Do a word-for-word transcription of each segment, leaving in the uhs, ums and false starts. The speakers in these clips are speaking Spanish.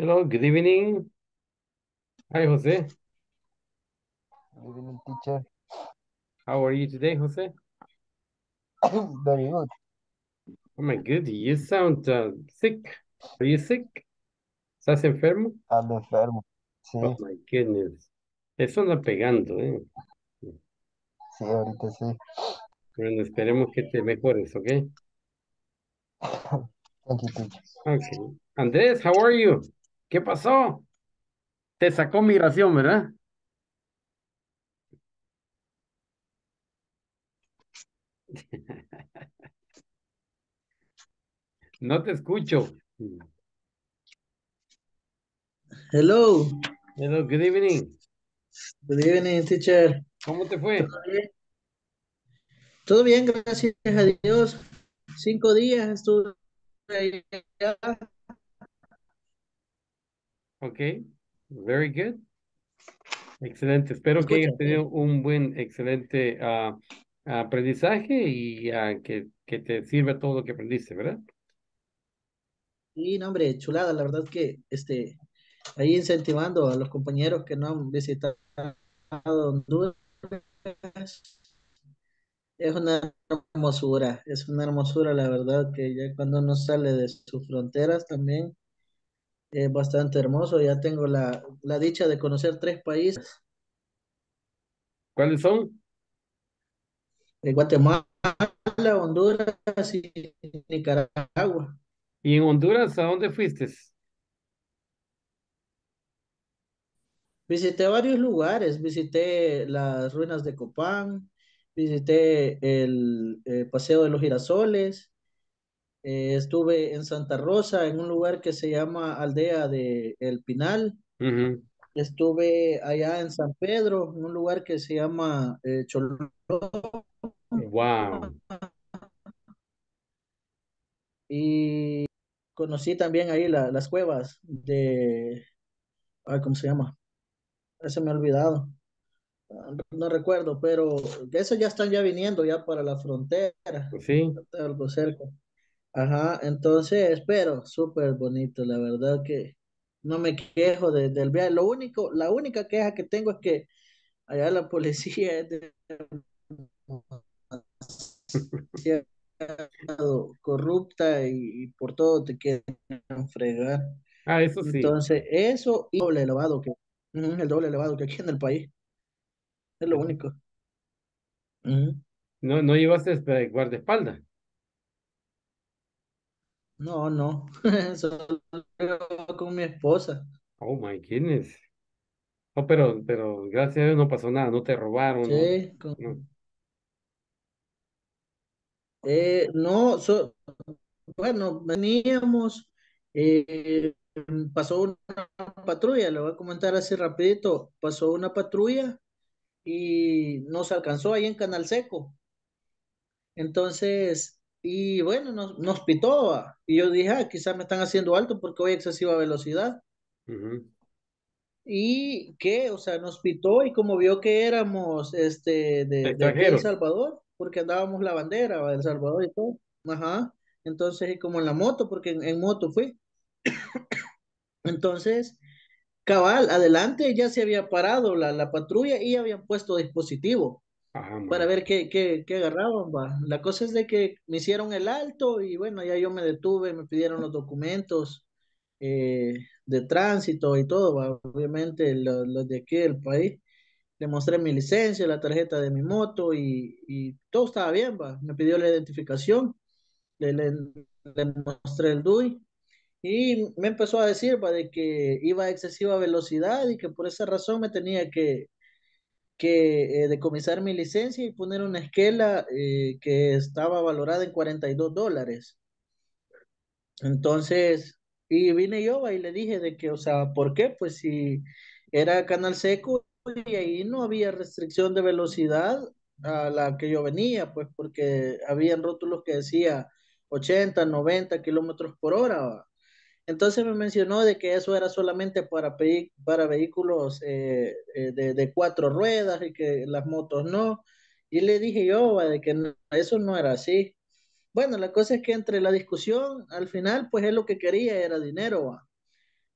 Hello, good evening. Hi, Jose. Good evening, teacher. How are you today, Jose? Very good. Oh my good, you sound uh, sick. Are you sick? ¿Estás enfermo? Ando enfermo. Sí, Oh my goodness. Eso anda pegando, ¿eh? sí, ahorita sí. Bueno, esperemos que te mejores, ¿ok? Thank you, teacher. Okay. Andrés, how are you? ¿Qué pasó? Te sacó migración, ¿verdad? No te escucho. Hello, Hello, good evening. good evening, teacher. ¿Cómo te ¿Todo fue? bien? Todo bien, gracias a Dios. Cinco días estuve allá. Ok, very good. Excelente. ¿Me Espero que escucha? hayas Sí. tenido un buen, excelente ah, aprendizaje y ah, que, que te sirva todo lo que aprendiste, ¿verdad? Sí, no, hombre, chulada, la verdad que este, ahí incentivando a los compañeros que no han visitado Honduras, es una hermosura, es una hermosura, la verdad que ya cuando uno sale de sus fronteras también es bastante hermoso. Ya tengo la, la dicha de conocer tres países: ¿Cuáles son? eh, Guatemala, Honduras y Nicaragua. ¿Y en Honduras a dónde fuiste? Visité varios lugares, visité las ruinas de Copán, visité el eh, Paseo de los Girasoles, eh, estuve en Santa Rosa, en un lugar que se llama Aldea de El Pinal, Ujú. estuve allá en San Pedro, en un lugar que se llama eh, Choloma, Wow. y conocí también ahí la- las cuevas de, ay, ¿cómo se llama? Ah, se me ha olvidado. Ah, no, no recuerdo, pero esos ya están ya viniendo ya para la frontera, Sí, está algo cerca. Ajá, entonces, pero súper bonito, la verdad que no me quejo de- del viaje. Lo único, la única queja que tengo es que allá la policía es demasiado corrupta y, y por todo te quieren fregar. ah, eso sí. Entonces, eso y doble elevado que, ujú, el doble elevado que aquí en el país, es lo único. Ujú. No, no llevaste este, guardaespaldas. No, no, solo con mi esposa. Oh my goodness. Oh, pero, pero gracias a Dios no pasó nada, no te robaron, no, Sí, con- no. eh, no, so- bueno, veníamos, eh, pasó una patrulla, le voy a comentar así rapidito, pasó una patrulla y nos alcanzó ahí en Canal Seco. Entonces, y bueno, nos, nos pitó, ah, y yo dije, ah, quizás me están haciendo alto porque voy a excesiva velocidad. Ujú. Y que, o sea, nos pitó y como vio que éramos este, de, de aquí de El Extranjeros. Salvador, porque andábamos la bandera ¿va? de El Salvador y todo, ajá, entonces, y como en la moto, porque en, en moto fui, entonces, cabal, adelante ya se había parado la, la patrulla y habían puesto dispositivo Ah, para my. ver qué, qué, qué agarraban, va. La cosa es de que me hicieron el alto y bueno, ya yo me detuve, me pidieron los documentos eh, de tránsito y todo, va. Obviamente los, los de aquí del país. Le mostré mi licencia, la tarjeta de mi moto y, y todo estaba bien, va. Me pidió la identificación, le, le, le mostré el D U I y me empezó a decir, va, de que iba a excesiva velocidad y que por esa razón me tenía que, que eh, decomisar mi licencia y poner una esquela eh, que estaba valorada en cuarenta y dos dólares. Entonces, y vine yo va, y le dije de que, o sea, ¿por qué? Pues si era canal seco y ahí no había restricción de velocidad a la que yo venía, pues porque habían rótulos que decía ochenta, noventa kilómetros por hora. Va. Entonces me mencionó de que eso era solamente para, peí- para vehículos eh, eh, de, de cuatro ruedas y que las motos no. Y le dije yo va, de que no- eso no era así. Bueno, la cosa es que entre la discusión, al final, pues él lo que quería era dinero, va.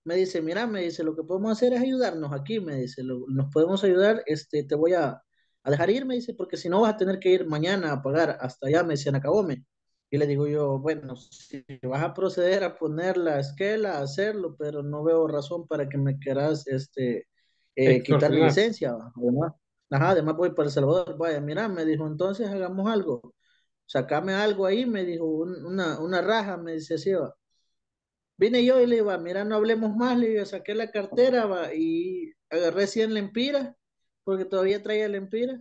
me dice, mira, me dice, lo que podemos hacer es ayudarnos aquí, me dice, lo- nos podemos ayudar, este, te voy a, a dejar ir, me dice, porque si no vas a tener que ir mañana a pagar hasta allá, me dice, en Acabome. Y le digo yo, bueno, si vas a proceder a poner la esquela, a hacerlo, pero no veo razón para que me quieras, este, eh, quitar mi Extorsionar. licencia, va. Además, ajá, además voy para El Salvador, vaya, mira, me dijo, entonces hagamos algo, sacame algo ahí, me dijo, un- una, una raja, me dice así, va. Vine yo y le iba, mira, no hablemos más, le digo, saqué la cartera, va, y agarré cien lempiras, porque todavía traía lempiras,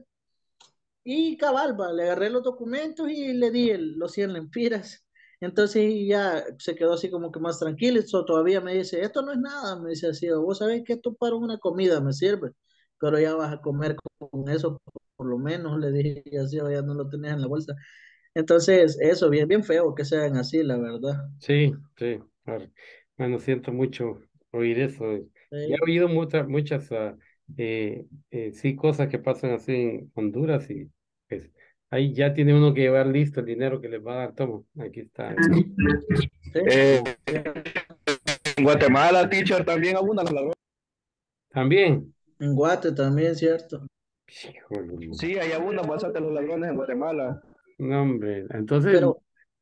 y cabal, va, le agarré los documentos y le di el- los cien lempiras. Entonces ya se quedó así como que más tranquilo, so, todavía me dice, esto no es nada, me dice así, vos sabés que esto para una comida me sirve, pero ya vas a comer con eso, por lo menos, le dije, y así, o ya no lo tenés en la bolsa. Entonces, eso, bien, bien feo que sean así, la verdad. Sí, sí. Claro. Bueno, siento mucho oír eso. Ya he Sí. oído muchas, muchas, ah, eh, eh, sí, cosas que pasan así en Honduras y pues ahí ya tiene uno que llevar listo el dinero que les va a dar. Toma, aquí está. Sí, Eh, sí. en Guatemala, teacher, también abundan los ladrones. También. En Guate también, ¿cierto? Híjole, Sí, ahí abundan bastante los ladrones en Guatemala. no, hombre. Entonces, Pero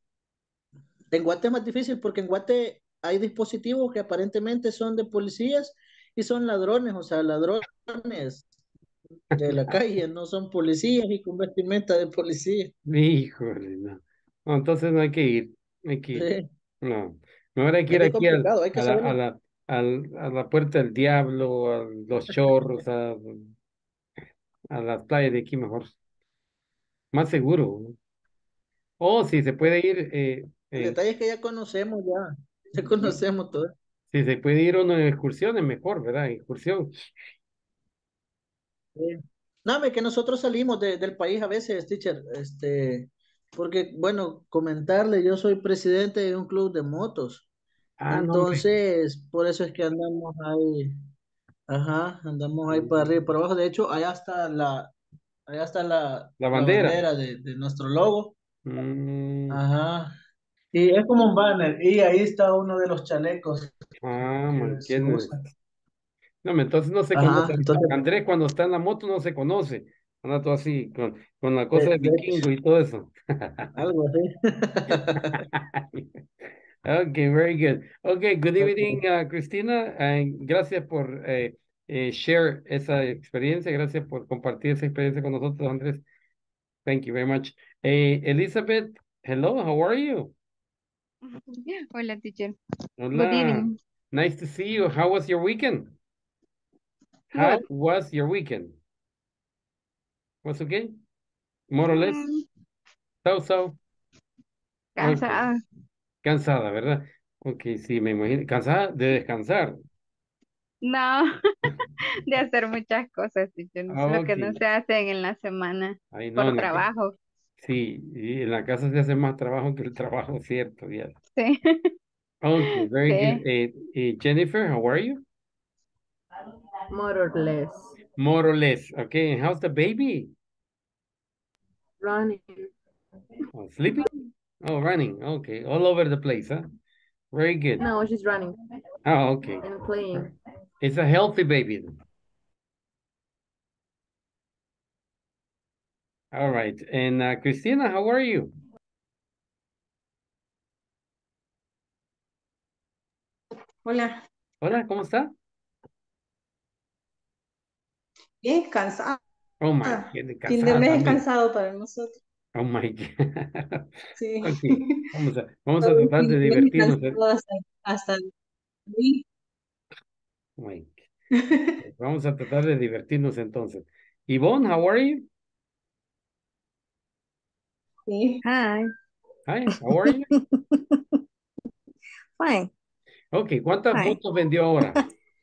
en Guate es más difícil porque en Guate hay dispositivos que aparentemente son de policías y son ladrones, o sea, ladrones de la calle, no son policías y con vestimenta de policía. híjole, no. No, entonces no hay que ir, no hay que ir. Sí, No, mejor hay que es ir bien aquí al, complicado, hay que a la, a saberlo. la, al- a la puerta del diablo, a los chorros, a, a las playas de aquí mejor, más seguro, ¿no? O si se puede ir, eh, El en- detalle es que ya conocemos, ya, ya conocemos todo. si se puede ir uno en excursiones, mejor, ¿verdad? Excursión. Sí. No, hombre, que nosotros salimos de- del país a veces, teacher, este, porque, bueno, comentarle, yo soy presidente de un club de motos. Ah, no, hombre. Entonces, por eso es que andamos ahí, ajá, andamos ahí para arriba y Mm, para abajo. De hecho, allá está la, allá está la, la la bandera. bandera de, de nuestro logo. Mm, Ajá. Y es como un banner. Y ahí está uno de los chalecos ah, my que se goodness. usan. No, hombre, entonces no se Ajá. conoce. Entonces, Andrés cuando está en la moto no se conoce. Anda todo así, con, con la cosa de, de de hecho, vikingo y todo eso. algo así. Okay, very good. Okay, good evening, Ok. uh, Cristina. And gracias por eh, eh, share esa experiencia. Gracias por compartir esa experiencia con nosotros, Andrés. Thank you very much. Eh, Elizabeth, hello, how are you? Hola, teacher. Good Hola, evening. nice to see you. How was your weekend? How Good. was your weekend? Was okay? More or less? Mm, So, so. Okay, cansada. cansada, ¿verdad? Okay, sí, me imagino. Cansada de descansar. No, de hacer muchas cosas, teacher. Lo que no Okay. se hace en la semana Ay, no, por en la ca- trabajo. sí, y en la casa se hace más trabajo que el trabajo, cierto, ya. Sí, Okay, very good. sí. Eh, eh, Jennifer, how are you? More or less. More or less. Okay, and how's the baby? Running. Oh, sleeping? Oh, running. Okay, all over the place, huh? Very good. No, she's running Oh, okay. and playing. It's a healthy baby then. All right. And uh, Christina, how are you? Hola, Hola, ¿cómo está? bien cansada. Oh my God, Fin de casada mes también. cansado para nosotros. Oh my God. Sí. Okay, vamos a, vamos a Todo el tratar fin de de mes divertirnos. eh. cansado hasta, hasta dormir. Oh my God. Vamos a tratar de divertirnos entonces. Yvonne, how are you? Sí. Hi. Hi, how are you? Fine. Okay, ¿cuántas Hi. motos vendió ahora?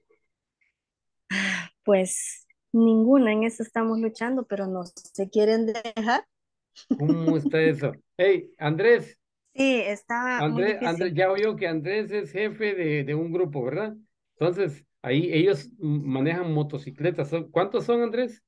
Pues ninguna en eso estamos luchando, pero no se quieren dejar. ¿Cómo está eso? Hey, Andrés, Sí, está muy Andrés, Andrés, difícil. ya oyó que Andrés es jefe de, de un grupo, ¿verdad? Entonces, ahí ellos mm, manejan motocicletas. ¿Son- ¿Cuántos son, Andrés?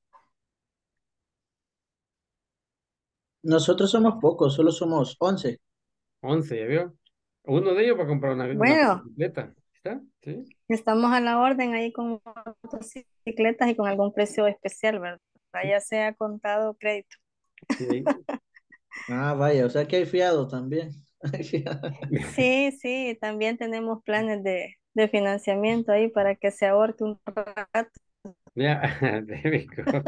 Nosotros somos pocos, solo somos once. Once, ¿ya vio? Uno de ellos va a comprar una, una Bueno, motocicleta. ¿Está? Sí. Estamos a la orden ahí con motocicletas y con algún precio especial, ¿verdad? Ya sea contado o crédito. Sí. Ah, vaya, o sea que hay fiado también. Hay fiado. Sí, sí, también tenemos planes de, de financiamiento ahí para que se ahorque un rato. Yeah, there we go.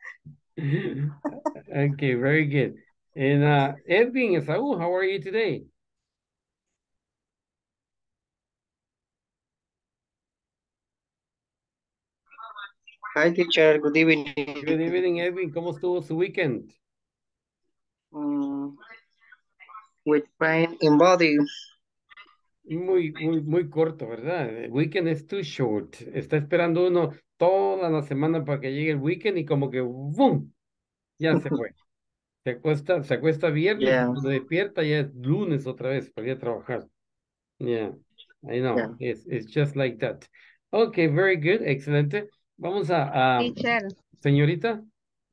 Okay, very good. And uh, Edwin, Esaú, how are you today? Hi, teacher. Good evening. Good evening, Edwin. ¿Cómo estuvo su weekend? Mm, with pain in body. Muy, muy, muy corto, ¿verdad? El weekend es too short. Está esperando uno toda la semana para que llegue el weekend y como que ¡boom! Ya se fue. Se acuesta, se acuesta viernes y Yeah, cuando despierta ya es lunes otra vez para ir a trabajar. Yeah, I yeah. know. It's, it's just like that. Okay, very good. Excelente. Vamos a, a Teacher, señorita.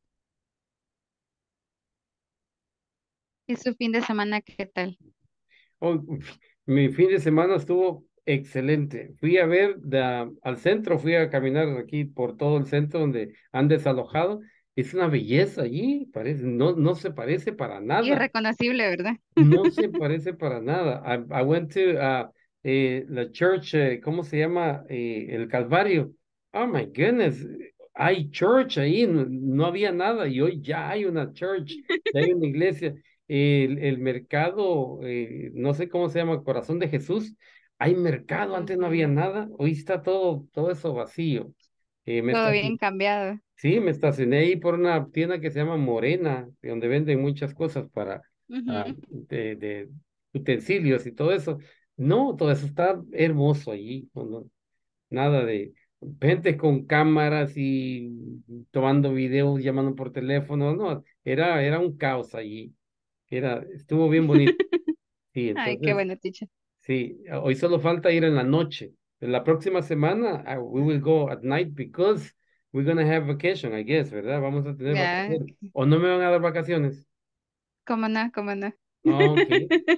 ¿y su fin de semana qué tal? Oh, mi fin de semana estuvo excelente. Fui a ver da- al centro, fui a caminar aquí por todo el centro donde han desalojado. Es una belleza allí, parece, no, no se parece para nada. Irreconocible, ¿verdad? No se parece para nada. I, I went to uh, eh, la church, eh, ¿cómo se llama? Eh, el Calvario. Oh my goodness, hay church ahí, no, no había nada y hoy ya hay una church, ya hay una iglesia. El, el mercado, eh, no sé cómo se llama, Corazón de Jesús. Hay mercado, antes no había Ujú. nada, hoy está todo, todo eso vacío. Eh, me Todo está, bien cambiado. Sí, me estacioné ahí por una tienda que se llama Morena, donde venden muchas cosas para ah, Ujú. de, de utensilios y todo eso. No, todo eso está hermoso allí. No, no, nada de gente con cámaras y tomando videos, llamando por teléfono. No, era, era un caos allí. Era, estuvo bien bonito. Sí, Ay, qué entonces bueno, teacher. sí, hoy solo falta ir en la noche. En la próxima semana, uh, we will go at night because we're gonna have vacation, I guess, ¿verdad? Vamos a tener Ya, vacaciones. ¿O no me van a dar vacaciones? cómo no, cómo no. Ah, ok.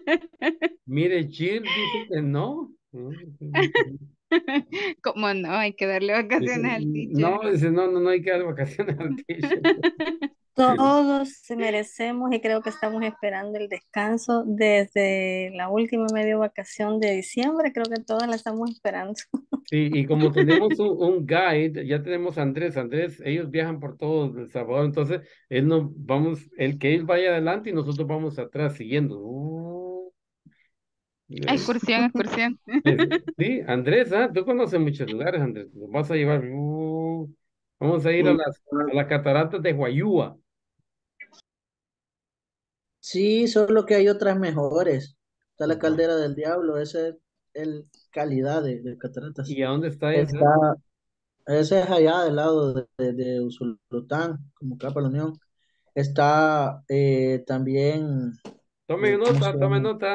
Mire, Jill dice que no. Mm, ¿Cómo no? Hay que darle dice, vacaciones al teacher. no, dice, no, no, no hay que dar vacaciones al teacher. Todos se merecemos y creo que estamos esperando el descanso desde la última media vacación de diciembre, creo que todas la estamos esperando. Sí, y como tenemos un, un guide, ya tenemos a Andrés, Andrés, ellos viajan por todo El Salvador, entonces él no, vamos, el que él vaya adelante y nosotros vamos atrás siguiendo. Uh, Excursión, excursión. es- sí, Andrés, ah, tú conoces muchos lugares, Andrés, nos vas a llevar, uh, vamos a ir a Mm, las, a las cataratas de Huayúa. Sí, solo que hay otras mejores. Está la Ajá. Caldera del Diablo, esa es el calidad de, de ¿Y cataratas. a dónde está esa? Está, ese es allá del lado de, de, de Usulután, como Capa la Unión. Está eh, también, Tome eh, ¿cómo nota, se tome llama? nota.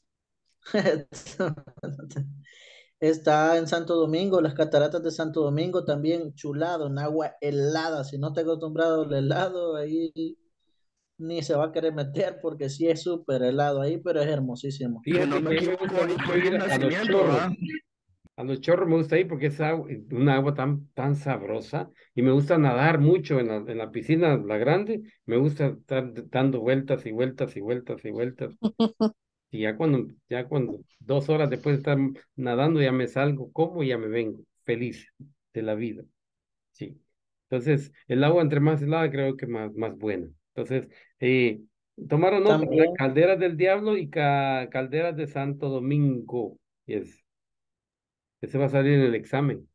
Está en Santo Domingo, las cataratas de Santo Domingo también chulado, en agua helada. Si no te has acostumbrado al helado, ahí ni se va a querer meter porque sí es súper helado ahí, pero es hermosísimo. Si no Fíjate me que a mí me equivoco, gusta ahí mucho fue en ir un a los nacimiento, chorros. ¿ah? A los chorros me gusta ir porque es agua, una agua tan, tan sabrosa y me gusta nadar mucho en la, en la piscina, la grande. Me gusta estar dando vueltas y vueltas y vueltas y vueltas. Y ya cuando, ya cuando dos horas después de estar nadando ya me salgo, como y ya me vengo, feliz de la vida. Sí. Entonces, el agua entre más helada creo que más, más buena. Entonces, eh, tomaron nota, ¿verdad? También, Calderas del Diablo y ca- Calderas de Santo Domingo. Yes. Ese va a salir en el examen.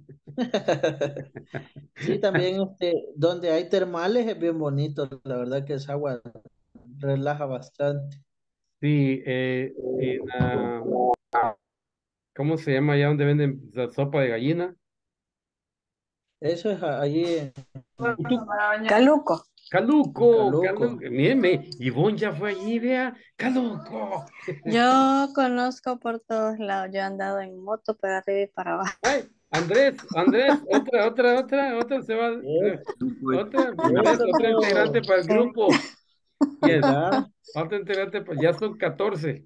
sí, también este, donde hay termales es bien bonito, la verdad que esa agua relaja bastante. Sí, eh, en, ah, ¿cómo se llama allá donde venden la sopa de gallina? Eso es a- allí en, Utuc. Caluco. en Caluco, Caluco. Caluco. Mírenme, Ivonne ya fue allí, vea. Caluco. Yo conozco por todos lados, yo he andado en moto para arriba y para abajo. Ay, Andrés, Andrés, otra, otra, otra, otra se va. eh, Es- Otra, Andrés, otro integrante Eso, para el grupo. Yes. ¿verdad? Falta enterarte, pues ya son catorce.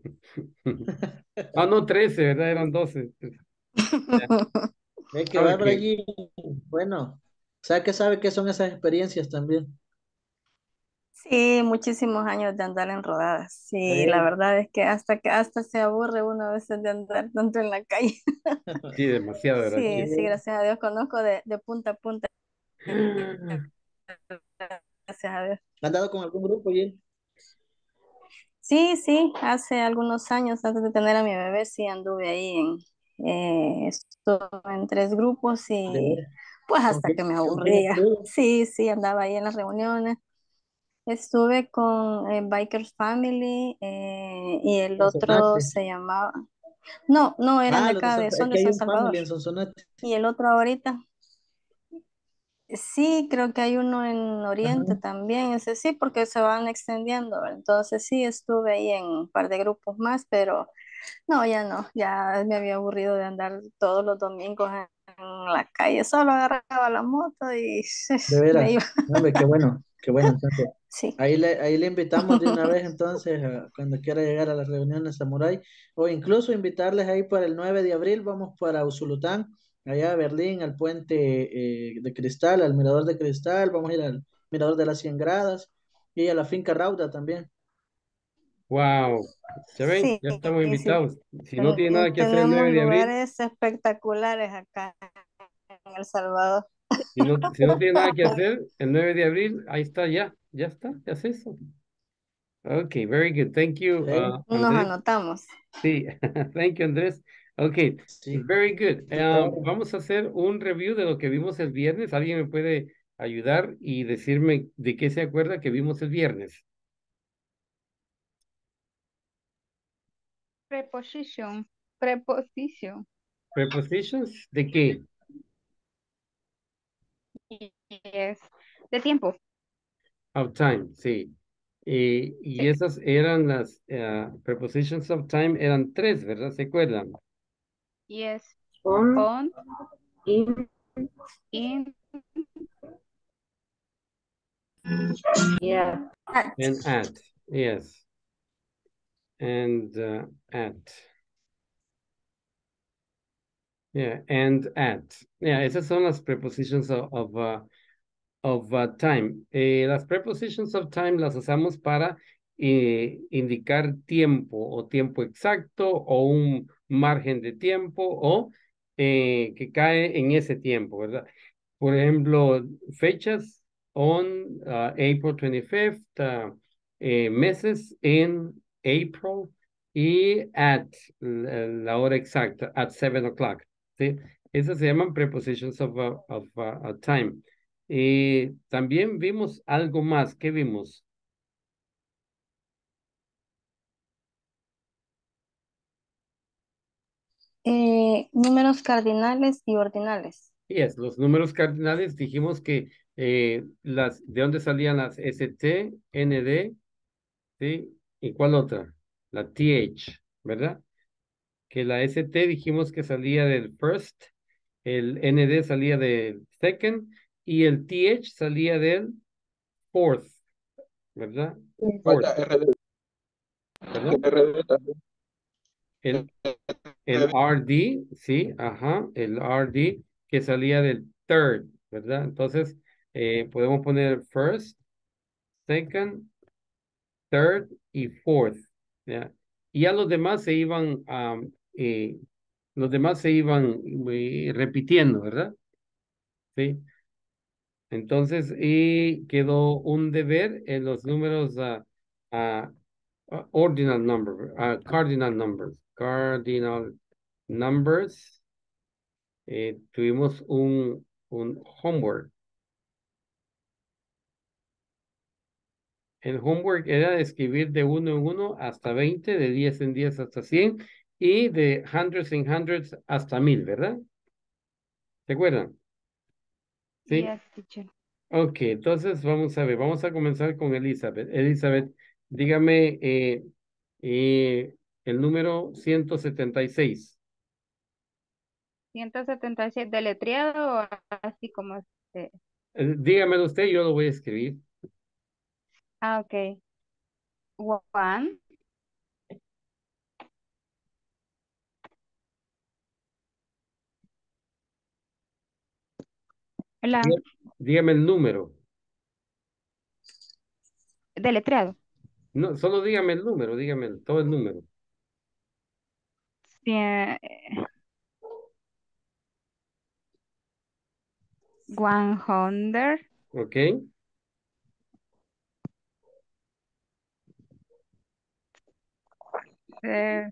Ah, no, trece, ¿verdad? Eran doce. Ya. Ve que va Ok. por allí. Bueno, o sea que sabe qué son esas experiencias también. Sí, muchísimos años de andar en rodadas. Sí, la Eh, verdad es que hasta que hasta se aburre uno a veces de andar tanto en la calle. Sí, demasiado, ¿verdad? Sí, sí, eh, gracias a Dios conozco de, de punta a punta, gracias a Dios. ¿ha andado con algún grupo, Jill? Sí, sí, hace algunos años antes de tener a mi bebé, sí anduve ahí en, eh, estuve en tres grupos De y ver, pues ¿con hasta quién, que me con quién aburría. estuvo? Sí, sí, andaba ahí en las reuniones. Estuve con eh, Bikers Family eh, y el otro Sonsonate. se llamaba, no, no eran Ah, de los de acá, de, Sonsonate. Es son que de hay San un Salvador. family en Sonsonate. Y el otro ahorita, sí, creo que hay uno en Oriente Ajá. también, ese sí, porque se van extendiendo. ¿Verdad? Entonces sí, estuve ahí en un par de grupos más, pero no, ya no, ya me había aburrido de andar todos los domingos en, en la calle, solo agarraba la moto y De me veras. iba, Hombre, qué bueno, qué bueno. Entonces, sí. ahí le, ahí le invitamos de una vez entonces a- cuando quiera llegar a las reuniones Samurai o incluso invitarles ahí para el nueve de abril, vamos para Usulután, allá a Berlín, al puente eh, de Cristal, al Mirador de Cristal, vamos a ir al Mirador de las Cien Gradas y a la finca Rauda también. Wow. ¿Ya ven? Sí, Ya estamos sí, invitados. Si no ten- tiene nada que hacer el tenemos nueve de abril, lugares espectaculares acá en El Salvador. si no, si no tiene nada que hacer, el nueve de abril, ahí está, ya, ya está, ya es eso. Okay, very good. Thank you, ¿Sí? uh, Nos Andrés. anotamos. Sí, thank you, Andrés. Okay, Sí. very good. Sí, claro. Um, vamos a hacer un review de lo que vimos el viernes. ¿Alguien me puede ayudar y decirme de qué se acuerda que vimos el viernes? Preposition. Preposition. Prepositions, ¿de qué? Yes. De tiempo. Of time, sí. Y, y Sí. esas eran las eh, prepositions of time, eran tres, ¿verdad? ¿Se acuerdan? Yes. On, On, in, in, yeah. Ah, And at, yes. And uh, at. Yeah, and at. Yeah, esas son las prepositions of, of, uh, of uh, time. Eh, las prepositions of time las usamos para eh, indicar tiempo o tiempo exacto o un margen de tiempo o eh, que cae en ese tiempo, ¿verdad? Por ejemplo, fechas on uh, April twenty-fifth, uh, eh, meses en April y at la, la hora exacta, at seven o'clock, ¿sí? Esas se llaman prepositions of, uh, of uh, uh, time. Y también vimos algo más. ¿Qué vimos? eh, números cardinales y ordinales. Yes, los números cardinales dijimos que eh, las, ¿de dónde salían las S T, N D, ¿sí? ¿Y cuál otra? La T H, ¿verdad? Que la S T dijimos que salía del first, el N D salía del second y el T H salía del fourth, ¿verdad? Fourth, Falta R D, ¿verdad? R D también. El, el R D, sí, ajá, el R D que salía del third, ¿verdad? Entonces, eh, podemos poner first, second, third y fourth, ¿ya? Y ya los demás se iban, am, eh, los demás se iban eh, repitiendo, ¿verdad? Sí. Entonces, y quedó un deber en los números ah, ah, ah, ordinal number, ah, cardinal numbers, cardinal numbers. Eh, tuvimos un, un homework. El homework era escribir de uno en uno hasta veinte, de diez en diez hasta cien y de hundreds en hundreds hasta mil, ¿verdad? ¿Se acuerdan? Sí. yes, teacher. Ok, entonces vamos a ver, vamos a comenzar con Elizabeth. Elizabeth, dígame eh, eh, el número ciento setenta y seis. ciento setenta y siete deletreado o así como este. Eh, dígamelo usted, yo lo voy a escribir. Ah, ok. One. Hola. Dí- Dígame el número. Deletreado. No, solo dígame el número, dígame el- todo el número. Cien- One hundred. ¿Ok? eh,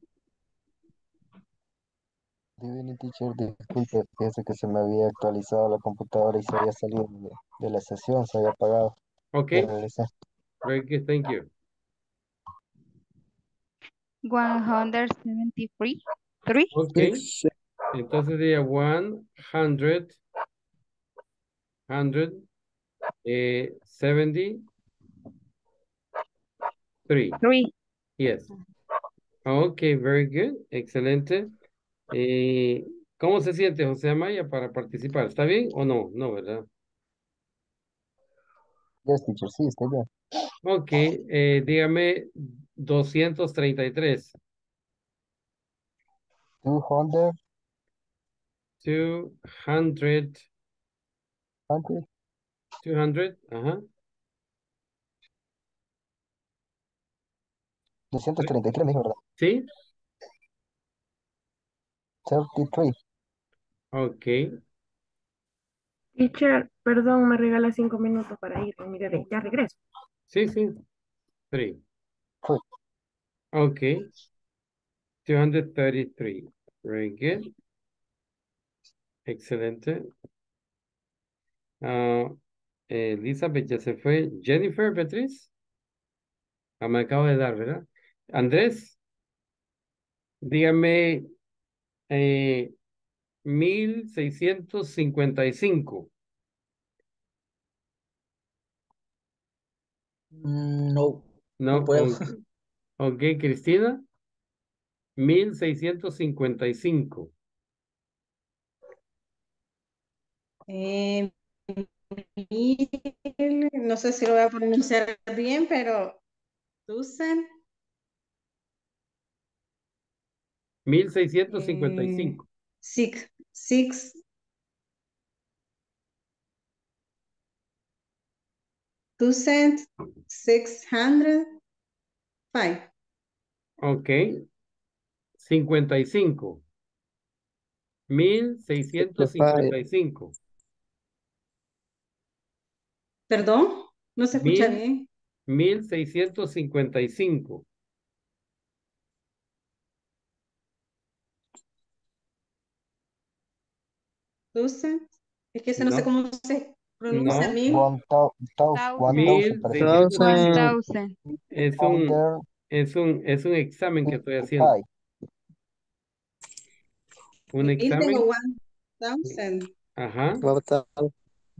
Good evening, teacher. Disculpe, fíjese que se me había actualizado la computadora y se había salido de, de la sesión, se había apagado. Ok. Ya regresé. Very good, thank you. One hundred seventy-three. Three. Ok. Entonces diría one hundred, hundred, eh, seventy, three. Three. Yes. Ok, very good. Excelente. Eh, ¿cómo se siente José Amaya para participar? ¿Está bien o no? No, ¿verdad? Yes, teacher, sí, está bien. Ok, eh, dígame doscientos treinta y tres. Two hundred, two hundred, hundred, two hundred, ajá. doscientos treinta y tres, me dijo, ¿verdad? ¿Sí? Thirty-three. Ok. Teacher, perdón, me regala cinco minutos para ir. Mire, ya regreso. Sí, sí. Three. Three. Ok. two hundred thirty-three. Very good. Excelente. Ah, Elizabeth ya se fue. Jennifer, Beatriz. Ah, me acabo de dar, ¿verdad? Andrés, dígame eh, mil seiscientos cincuenta y cinco. Mm, no, No, no puedo. ok, ok, Cristina, mil seiscientos cincuenta y cinco. Eh, mil, no sé si lo voy a pronunciar bien, pero Tucson, Mil seiscientos cincuenta y eh, cinco. six, six, Tucson, six hundred, five. Ok, cincuenta y cinco. Mil seiscientos Sixty-five. cincuenta y cinco. Perdón, no se escucha Mil, bien. mil seiscientos cincuenta y cinco. Tucson, es que ese no sé No, cómo se pronuncia no. mil. One thou- thou- one Thousand. thousand, Mil parece que seiscientos One cincuenta. thousand. Es un, hundred es un, es un examen que estoy haciendo. fifty-five. Un Mil tengo examen. one thousand. Ajá. One thousand,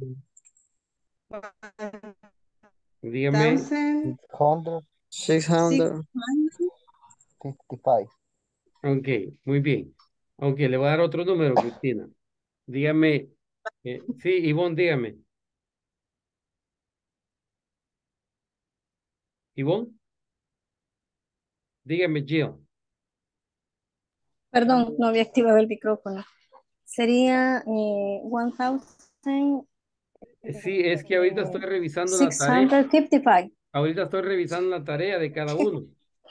One Dígame. thousand, hundred six six hundred. fifty-five. Ok, muy bien. Ok, le voy a dar otro número, Cristina. Dígame. eh, sí, Ivonne, dígame. Ivonne, dígame, Jill. Perdón, no había activado el micrófono. Sería eh, one thousand Sí, es que ahorita estoy revisando la six tarea. hundred fifty-five. Ahorita estoy revisando la tarea de cada uno.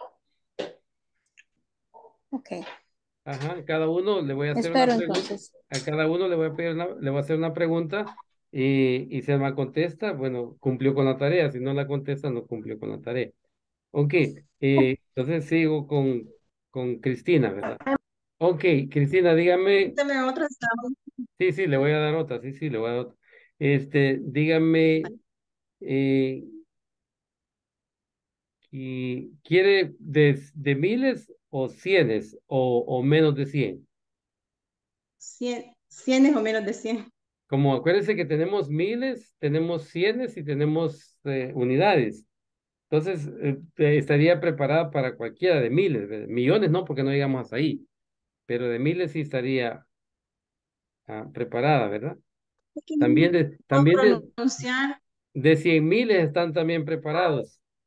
Ok, Ajá, cada uno le voy a hacer una espero pregunta. entonces. A cada uno le voy a pedir una- le voy a hacer una pregunta y, y si me contesta, bueno, cumplió con la tarea. Si no la contesta, no cumplió con la tarea. Ok, eh, entonces sigo con, con Cristina, ¿verdad? Ok, Cristina, dígame. Dame otra. Estamos. Sí, sí, le voy a dar otra. Sí, sí, le voy a dar otra. Este, dígame, eh, y ¿quiere de, de miles o cienes o, o menos de cien? Cien, cienes o menos de cien. Como acuérdense que tenemos miles, tenemos cienes y tenemos eh, unidades. Entonces, eh, eh, estaría preparada para cualquiera de miles, ¿verdad? Millones no, porque no llegamos hasta ahí, pero de miles sí estaría ah, preparada, ¿verdad? Es que no También de, puedo también de, pronunciar. de cien miles están también preparados.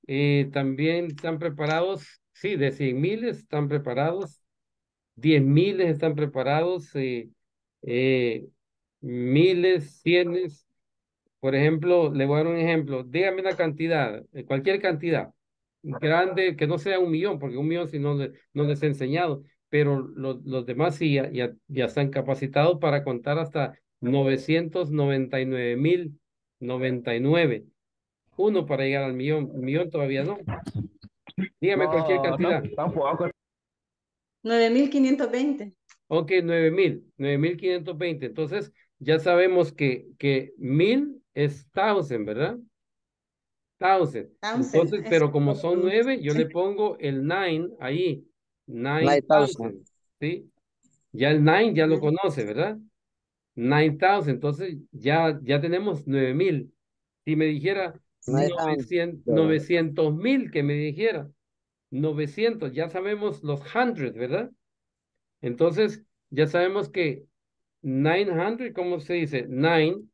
Eh, también están preparados, sí, de cien miles están preparados, diez miles están preparados, eh, eh, miles, cienes. Por ejemplo, le voy a dar un ejemplo. Dígame una cantidad, eh, cualquier cantidad, grande, que no sea un millón, porque un millón si no, le- no les he enseñado, pero los, los demás sí ya, ya, ya están capacitados para contar hasta novecientos noventa y nueve mil noventa y nueve. Uno para llegar al millón, un millón todavía no. Dígame cualquier No, cantidad. tam- tampoco. Nueve mil quinientos veinte. Ok, nueve mil, nueve mil quinientos veinte. Entonces, ya sabemos que, que mil es thousand, ¿verdad? Thousand. Thousand. Entonces, Eso pero como lo son nueve, yo pronuncié. le pongo el nine ahí. Nine nine thousand. thousand, ¿sí? Ya el nine ya lo Ujú. conoce, ¿verdad? Nine thousand. Entonces, ya, ya tenemos nueve mil. Si me dijera nine hundred. novecientos, novecientos mil, que me dijera novecientos, ya sabemos los hundred, ¿verdad? Entonces, ya sabemos que novecientos, ¿cómo se dice? Nine,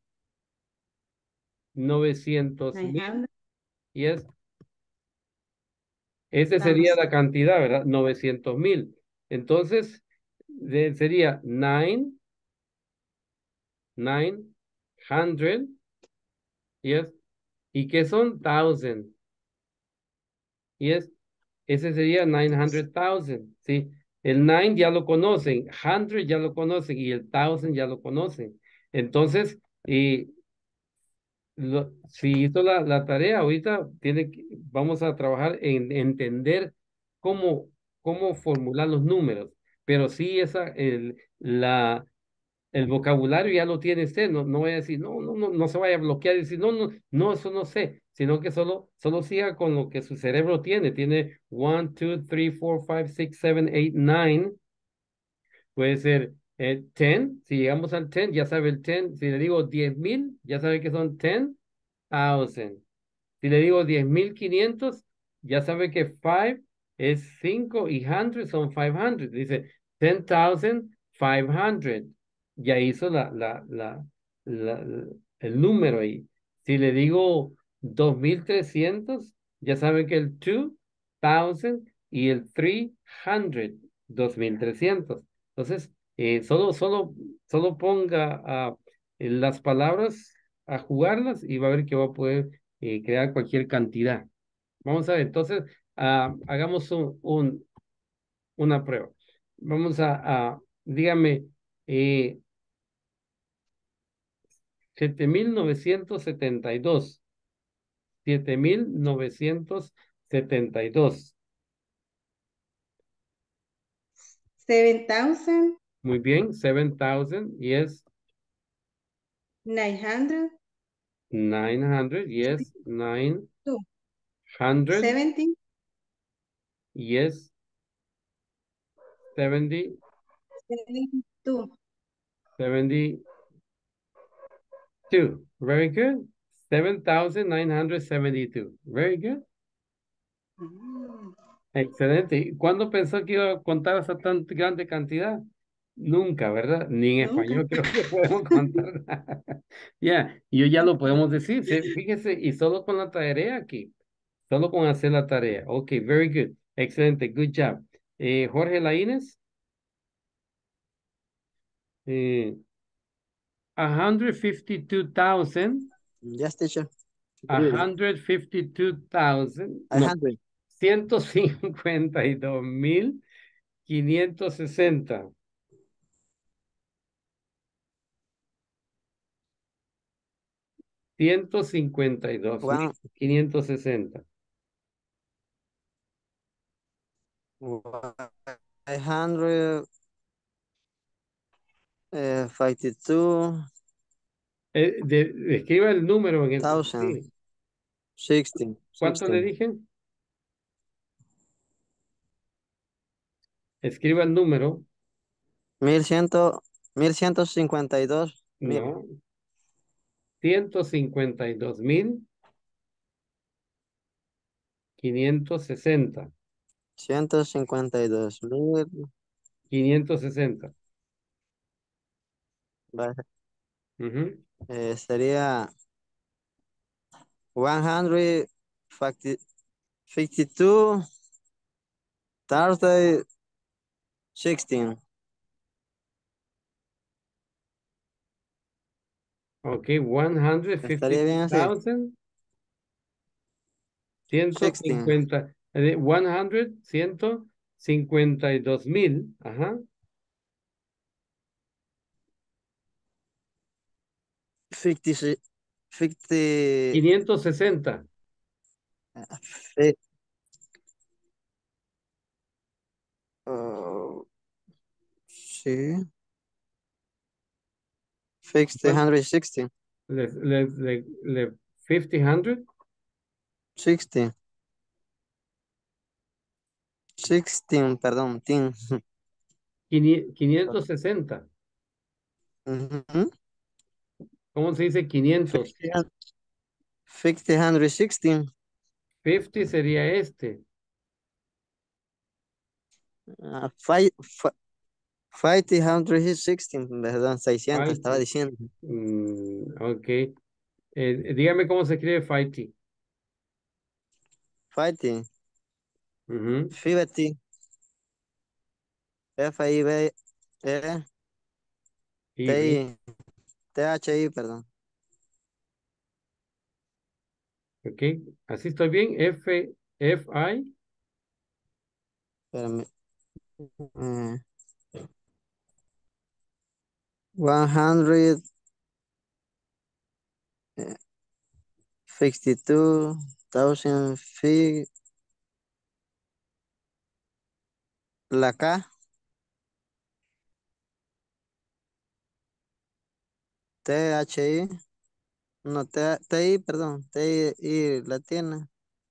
novecientos Nine mil, hundred y es, esa sería thousand. la cantidad, ¿verdad? Novecientos mil. Entonces, de- sería nine, nine hundred, yes. ¿Y qué son? Thousand, yes. Ese sería nine hundred thousand, ¿sí? El nine ya lo conocen, hundred ya lo conocen y el thousand ya lo conocen. Entonces, y lo- si hizo la, la tarea, ahorita tiene que, vamos a trabajar en entender cómo, cómo formular los números, pero sí esa, el, la, el vocabulario ya lo tiene usted, no, no voy a decir, no, no, no, no se vaya a bloquear y decir, no, no, no, eso no sé, sino que solo, solo siga con lo que su cerebro tiene, tiene one, two, three, four, five, six, seven, eight, nine. Puede ser eh, diez, si llegamos al diez, ya sabe el diez. Si le digo diez mil, ya sabe que son diez thousand. Si le digo diez mil quinientos, ya sabe que cinco es cinco y cien son quinientos. Dice ten thousand five hundred. Ya hizo la, la, la, la- la- el número ahí. Si le digo dos mil trescientos, ya sabe que el dos mil y el trescientos, dos mil trescientos. Entonces, eh, solo, solo, solo ponga ah, las palabras a jugarlas y va a ver que va a poder eh, crear cualquier cantidad. Vamos a ver, entonces, ah, hagamos un, un- una prueba. Vamos a, a dígame, eh, siete mil novecientos setenta y dos, siete mil novecientos setenta y dos. Seven thousand Muy bien, seven thousand, yes, nine hundred nine hundred, yes, nine hundred, seventy yes, seventy, seventy-two. seventy-two. Very good. seven thousand nine hundred seventy-two. Very good. Mm. Excelente. ¿Y cuándo pensó que iba a contar esa tan grande cantidad? Nunca, ¿verdad? Ni en Nunca. español creo que podemos contar. Ya, y yo ya lo podemos decir. Sí, fíjese, y solo con la tarea aquí, solo con hacer la tarea. Ok, very good. Excelente, good job. Eh, Jorge Laínez, eh, one hundred fifty-two thousand, Yes, teacher. one hundred fifty-two thousand, I no, hundred. ciento cincuenta y dos mil quinientos sesenta. Ciento cincuenta y dos mil One, quinientos sesenta. one hundred uh, fifty-two Eh, de- escriba el número en el. thousand Sí. sixteen. ¿Cuánto le Sixteen. dije? Escriba el número. Mil ciento, mil ciento cincuenta y dos mil. No. Ciento cincuenta y dos mil quinientos sesenta. Ciento cincuenta y dos mil. Quinientos sesenta. Vale. Ujú. Eh, sería one hundred fifty, fifty-two, Thursday, sixteen. Ok, one hundred ¿Estaría bien fifty-two así? thousand. ciento sixteen. cincuenta, eh, one hundred, ciento cincuenta y dos mil, ajá, fifty, fifty, quinientos sesenta, fi- uh, sí, fifty, ¿cuánto? one hundred sixty, Le, le, le, le- fifty, hundred, sixty, sixteen, perdón, teen. quini- quinientos sesenta. Ujú. ¿Cómo se dice quinientos? fifty, fifty, one hundred sixteen, cincuenta sería este. uh, five, fi- fifty, one hundred sixteen, perdón, seiscientos estaba Fighty. diciendo. Mm, ok. Eh, dígame cómo se escribe fighty. fifty, Ujú. fifty, F I B E Y T ve, I, T H I, perdón. ok. Así estoy bien. F, F, I. Espérame. Eh, one hundred sixty-two thousand feet. La K, T H I, no, T, T I, perdón, T I latina.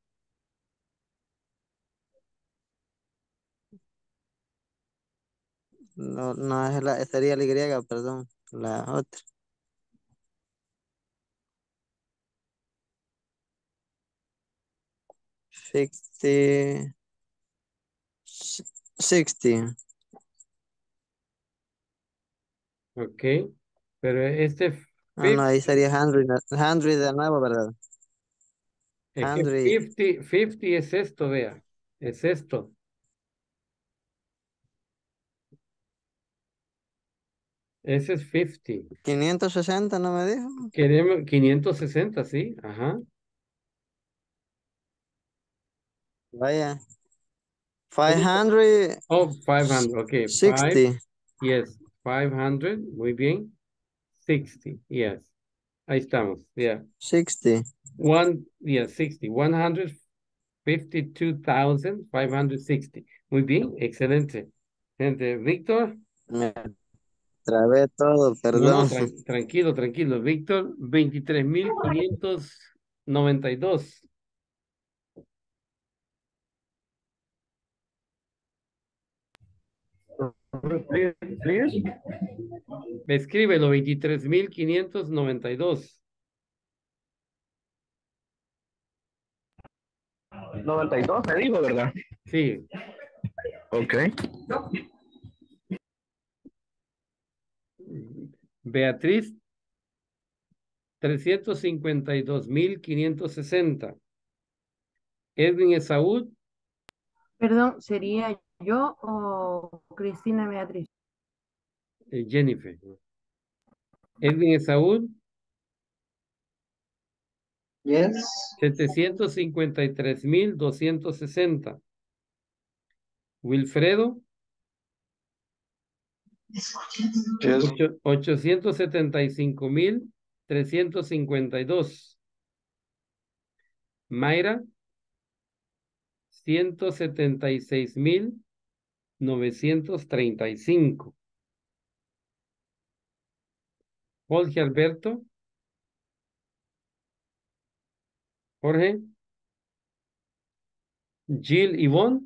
No, no es la, sería la Y, perdón, la otra. sixty, sixty. Ok. Pero este Ah, no, ahí cincuenta, sería hundred, hundred de nuevo, ¿verdad? es que Hundred, cincuenta, cincuenta es esto, vea. Es esto. Ese es cincuenta. quinientos sesenta, ¿no me dijo? Queremos quinientos sesenta, sí. Ajá. Vaya, ¿Cómo? five hundred Oh, quinientos. Ok. Five. sixty, Yes. quinientos. Muy bien. sesenta. Yes. Ahí estamos. Yeah. sixty. One, yeah, sixty. one hundred fifty-two thousand five hundred sixty. Muy bien. Excelente. Gente, Víctor. Me trabé todo, No, no, perdón. tran- tranquilo, tranquilo. Víctor, veintitrés mil quinientos noventa y dos. Escríbelo, veintitrés mil quinientos noventa y dos. noventa y dos me dijo, ¿verdad? Sí. Ok. Beatriz, trescientos cincuenta y dos mil quinientos sesenta. Edwin Esaú, Perdón, ¿sería yo o Cristina Beatriz? eh, Jennifer. Edwin Esaú, Yes. setecientos cincuenta y tres mil doscientos sesenta. Wilfredo, Yes. ocho- ochocientos setenta y cinco mil trescientos cincuenta y dos. Mayra, ciento setenta y seis mil novecientos treinta y cinco. Jorge Alberto, Jorge, Jill Yvonne,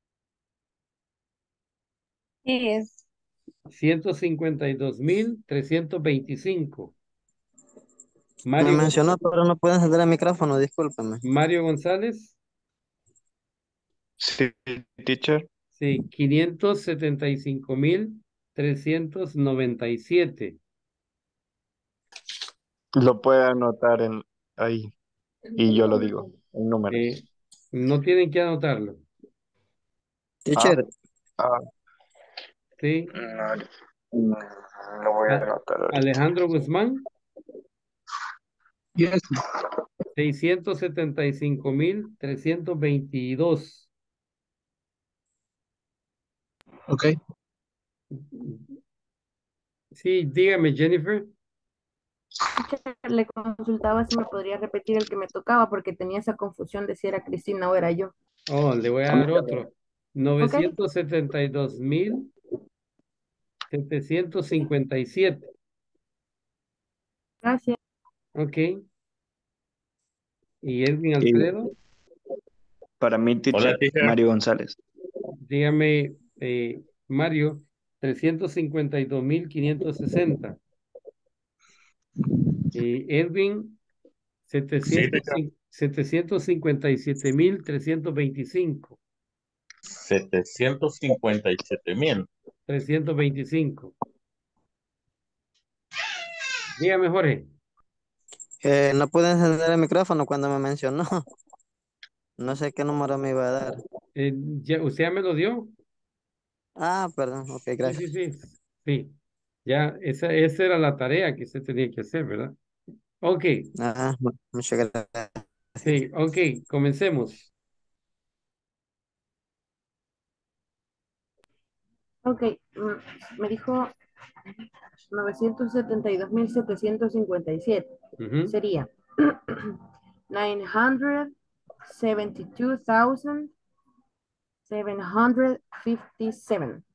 Yes. ciento cincuenta y dos mil trescientos veinticinco. Me Mario, mencionó, pero no puede encender el micrófono, discúlpeme. Mario González, Sí, teacher. sí, quinientos setenta y cinco mil trescientos noventa y siete. Lo puede anotar en ahí y yo lo digo, en números. Eh, No tienen que anotarlo. Ah, Teacher, ah, Sí. no, no lo voy a A- anotar ahorita. Alejandro Guzmán, Yes. seiscientos setenta y cinco mil trescientos veintidós. Ok. Sí, dígame, Jennifer. Teacher, le consultaba si me podría repetir el que me tocaba porque tenía esa confusión de si era Cristina o era yo. Oh, le voy a A mí dar otro. Ok, novecientos setenta y dos mil setecientos cincuenta y siete. gracias. Ok. ¿Y Edwin Y Alfredo? para mí, Hola, teacher, teacher. Mario González. Dígame, eh, Mario, trescientos cincuenta y dos mil quinientos sesenta. Y Edwin, Sí, setecientos teacher. setecientos cincuenta y siete mil trescientos veinticinco. setecientos cincuenta y siete mil. trescientos veinticinco. Dígame, Jorge. eh, no pude encender el micrófono cuando me mencionó. No sé qué número me iba a dar. Eh, ya, ¿usted ya me lo dio? Ah, perdón, ok, Sí, sí, gracias. sí. Sí. Ya, esa, esa era la tarea que usted tenía que hacer, ¿verdad? Ok, Ah, mu- muchas gracias. sí, ok, comencemos. Ok, mm, me dijo novecientos setenta y dos mil setecientos cincuenta y siete. Ujú. Sería nine hundred seventy-two thousand seven hundred fifty-seven.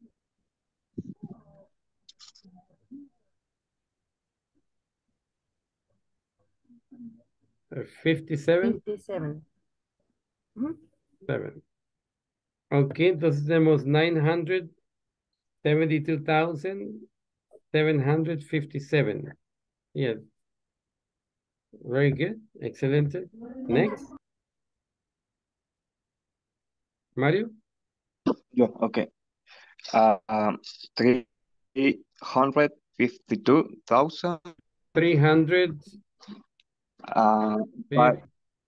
Eh, fifty-seven. fifty-seven. Ujú. Seven. Ok, entonces tenemos nine hundred seventy-two thousand seven hundred fifty-seven. Yes, very good. Excelente. Next, Mario. Yo, ok. Uh, um, three hundred fifty-two thousand, three hundred uh, five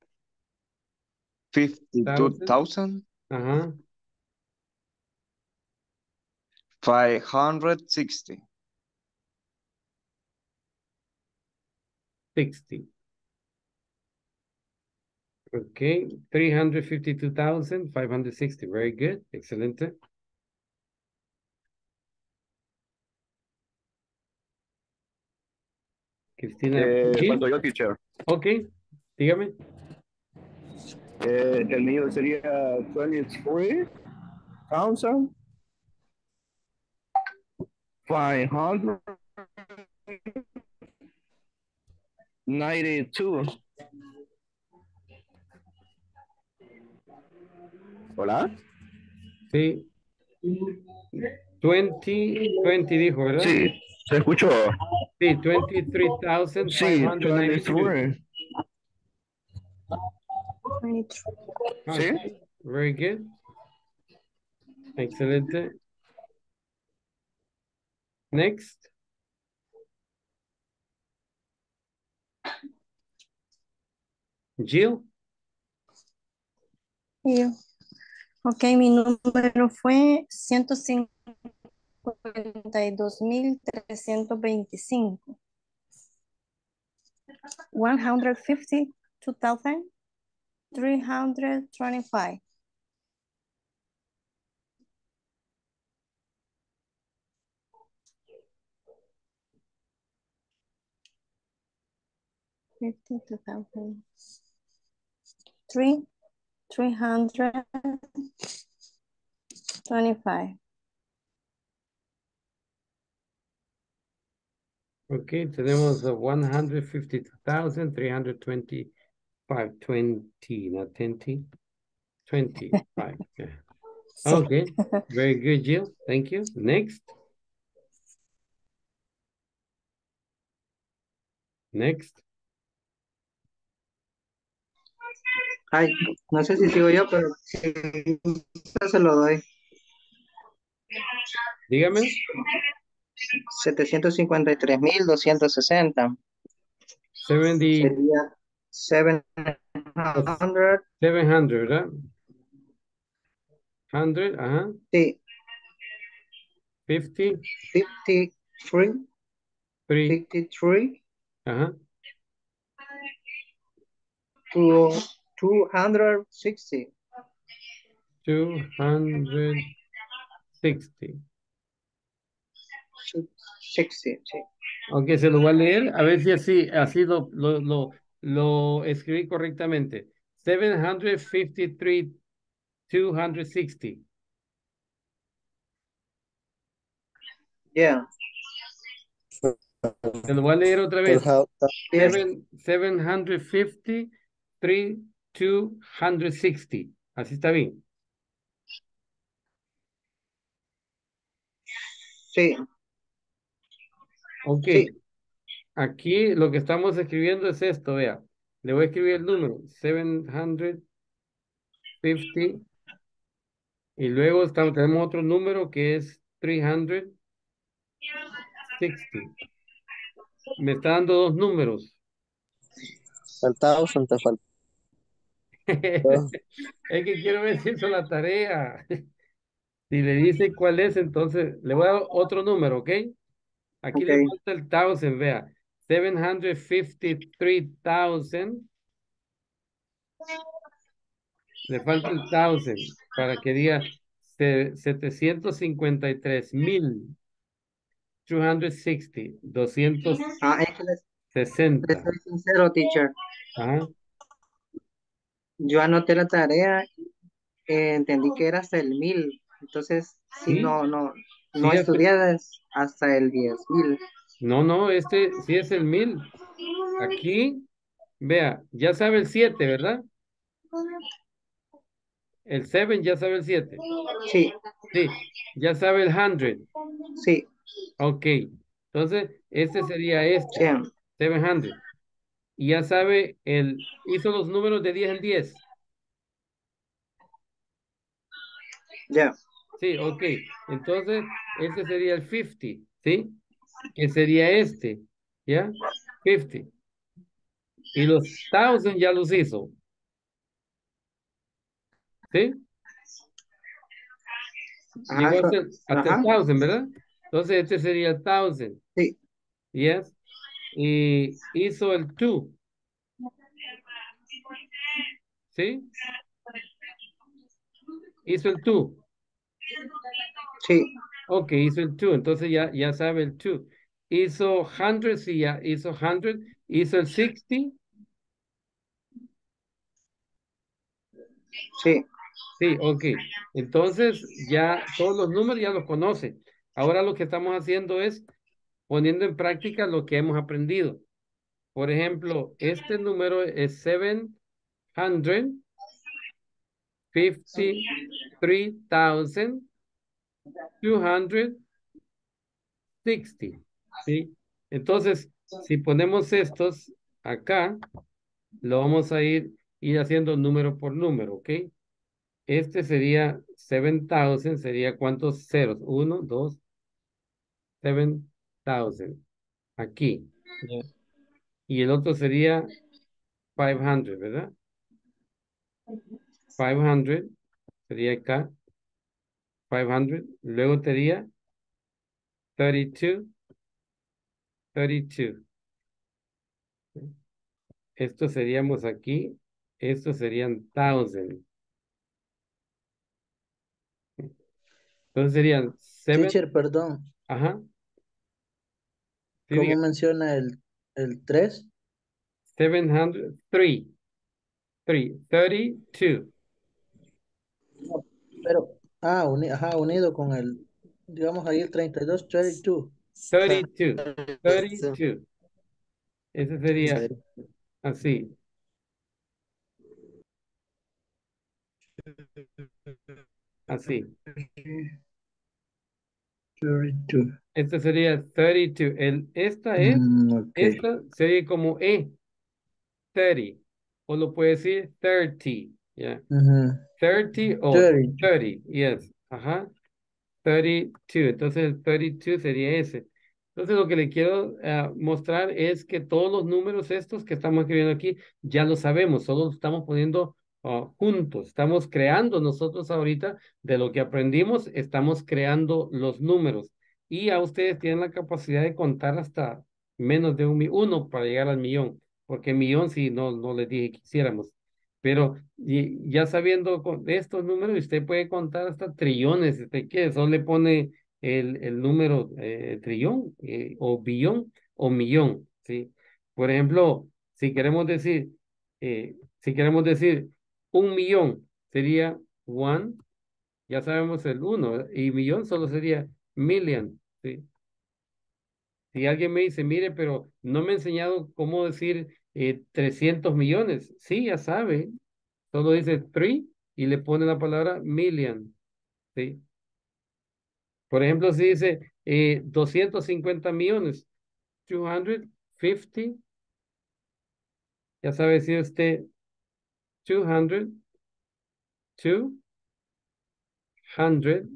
fifty-two thousand. thousand, Ajá, five hundred sixty. sixty. Okay, three hundred fifty-two thousand five hundred sixty. Very good. Excelente. Cristina Eh, G. falto yo, teacher. Ok, dígame. Eh, el mío sería twenty-three thousand five hundred ninety-two. ¿Hola? Sí, twenty, twenty dijo, ¿verdad? Sí, ¿se escuchó? Sí, twenty-three thousand five Sí, hundred ninety-two. twenty-three. ¿Sí? Okay, very good. Excelente. Next. Jill. Y yo, ok, mi número fue ciento cincuenta y dos mil trescientos veinticinco. one hundred fifty-two thousand three hundred twenty-five. fifty-two thousand. Three, three hundred twenty-five. Okay, tenemos a one hundred fifty-two thousand three hundred twenty-five. twenty, not twenty. twenty-five. Yeah. Sí. Okay, very good, Jill. Thank you. Next. Next. Ay, no sé si sigo yo, pero si gusta se lo doy. Dígame. setecientos cincuenta y tres mil doscientos sesenta. seventy. Sería hundred, seven hundred, ¿verdad? hundred, ajá. sí, fifty, fifty-three, three, fifty-three, ajá. to two hundred sixty. two hundred sixty. sixty, sí. Ok, se lo voy a leer, a ver si así, así lo, lo, lo, lo escribí correctamente. seven hundred fifty-three, two hundred sixty. Yeah. Se lo voy a leer otra vez. Yes. Seven, seven hundred fifty, three, two hundred sixty. Así está bien. Sí. Ok. Sí. Aquí lo que estamos escribiendo es esto, vea. Le voy a escribir el número. seven hundred fifty. Y luego estamos, tenemos otro número que es three hundred sixty. Me está dando dos números. Faltaba un te faltó. Es que quiero ver si hizo la tarea. Si le dice cuál es, entonces le voy a dar otro número, ¿ok? Aquí le Ok. falta el thousand, vea. seven hundred fifty-three thousand. Le falta el thousand para que diga se- setecientos cincuenta y tres mil doscientos sesenta. doscientos Ah, es que les, les sesenta. soy sincero, teacher. Ajá. Yo anoté la tarea, eh, entendí que era hasta el mil. Entonces, sí, Sí, no, no, no sí, hasta- estudié hasta el diez mil. no, no, este sí es el mil. Aquí, vea, ya sabe el siete, ¿verdad? El siete ya sabe el siete. Sí, Sí, ya sabe el cien. sí, Ok, entonces este sería este, cien. setecientos. Y ya sabe, el, hizo los números de diez en diez. Ya. Sí, ok. Entonces, este sería el cincuenta, ¿sí? Que sería este, ¿ya? cincuenta. Y los thousand ya los hizo, ¿sí? Ajá, Llegó so- hasta, el- hasta el ajá, thousand, ¿verdad? Entonces, este sería el thousand, sí, ¿yes? Y hizo el two, ¿sí? Hizo el two. sí, Ok, hizo el two, entonces ya, ya sabe el two. Hizo hundred, sí, ya hizo hundred. Hizo el sixty, sí. sí, ok. Entonces ya todos los números ya los conoce. Ahora lo que estamos haciendo es poniendo en práctica lo que hemos aprendido. Por ejemplo, este número es seven hundred fifty-three thousand two hundred sixty, ¿sí? Entonces, si ponemos estos acá, lo vamos a ir, ir haciendo número por número, ¿ok? Este sería seven thousand, sería ¿cuántos ceros? Uno, dos, seven thousand. Aquí. Ya. Y el otro sería quinientos, ¿verdad? quinientos sería acá. quinientos. Luego sería treinta y dos. treinta y dos. Estos seríamos aquí. Estos serían thousand. Entonces serían seven. Teacher, perdón. Ajá. Sí, ¿Cómo diga. menciona el, el tres? seven hundred, three. three. thirty-two. Pero, ah, uni- ajá, unido con el, digamos ahí el treinta y dos, treinta y dos. thirty-two. thirty-two. Ese sería Sí. así. Así. treinta y dos. Este sería treinta y dos. El, esta es, Mm, ok. esta sería como E. thirty. O lo puede decir thirty. ¿Ya? Ujú. thirty o treinta. thirty. Yes. Ajá. thirty-two. Entonces el treinta y dos sería ese. Entonces lo que le quiero eh, mostrar es que todos los números estos que estamos escribiendo aquí ya lo sabemos, solo los estamos poniendo ah, juntos, estamos creando nosotros ahorita de lo que aprendimos, estamos creando los números y ya ustedes tienen la capacidad de contar hasta menos de un mi- uno para llegar al millón, porque millón sí, no, no les dije que quisiéramos, pero y- ya sabiendo con estos números usted puede contar hasta trillones, si usted quiere, solo le pone el, el número eh, trillón eh, o billón o millón, ¿sí? Por ejemplo, si queremos decir, eh, si queremos decir un millón sería one, ya sabemos el uno, ¿verdad? Y millón solo sería million, ¿sí? Si alguien me dice, mire, pero no me ha enseñado cómo decir eh, trescientos millones, sí, ya sabe, solo dice three y le pone la palabra million, ¿sí? Por ejemplo, si dice eh, doscientos cincuenta millones, doscientos cincuenta, ya sabe decir usted doscientos, doscientos,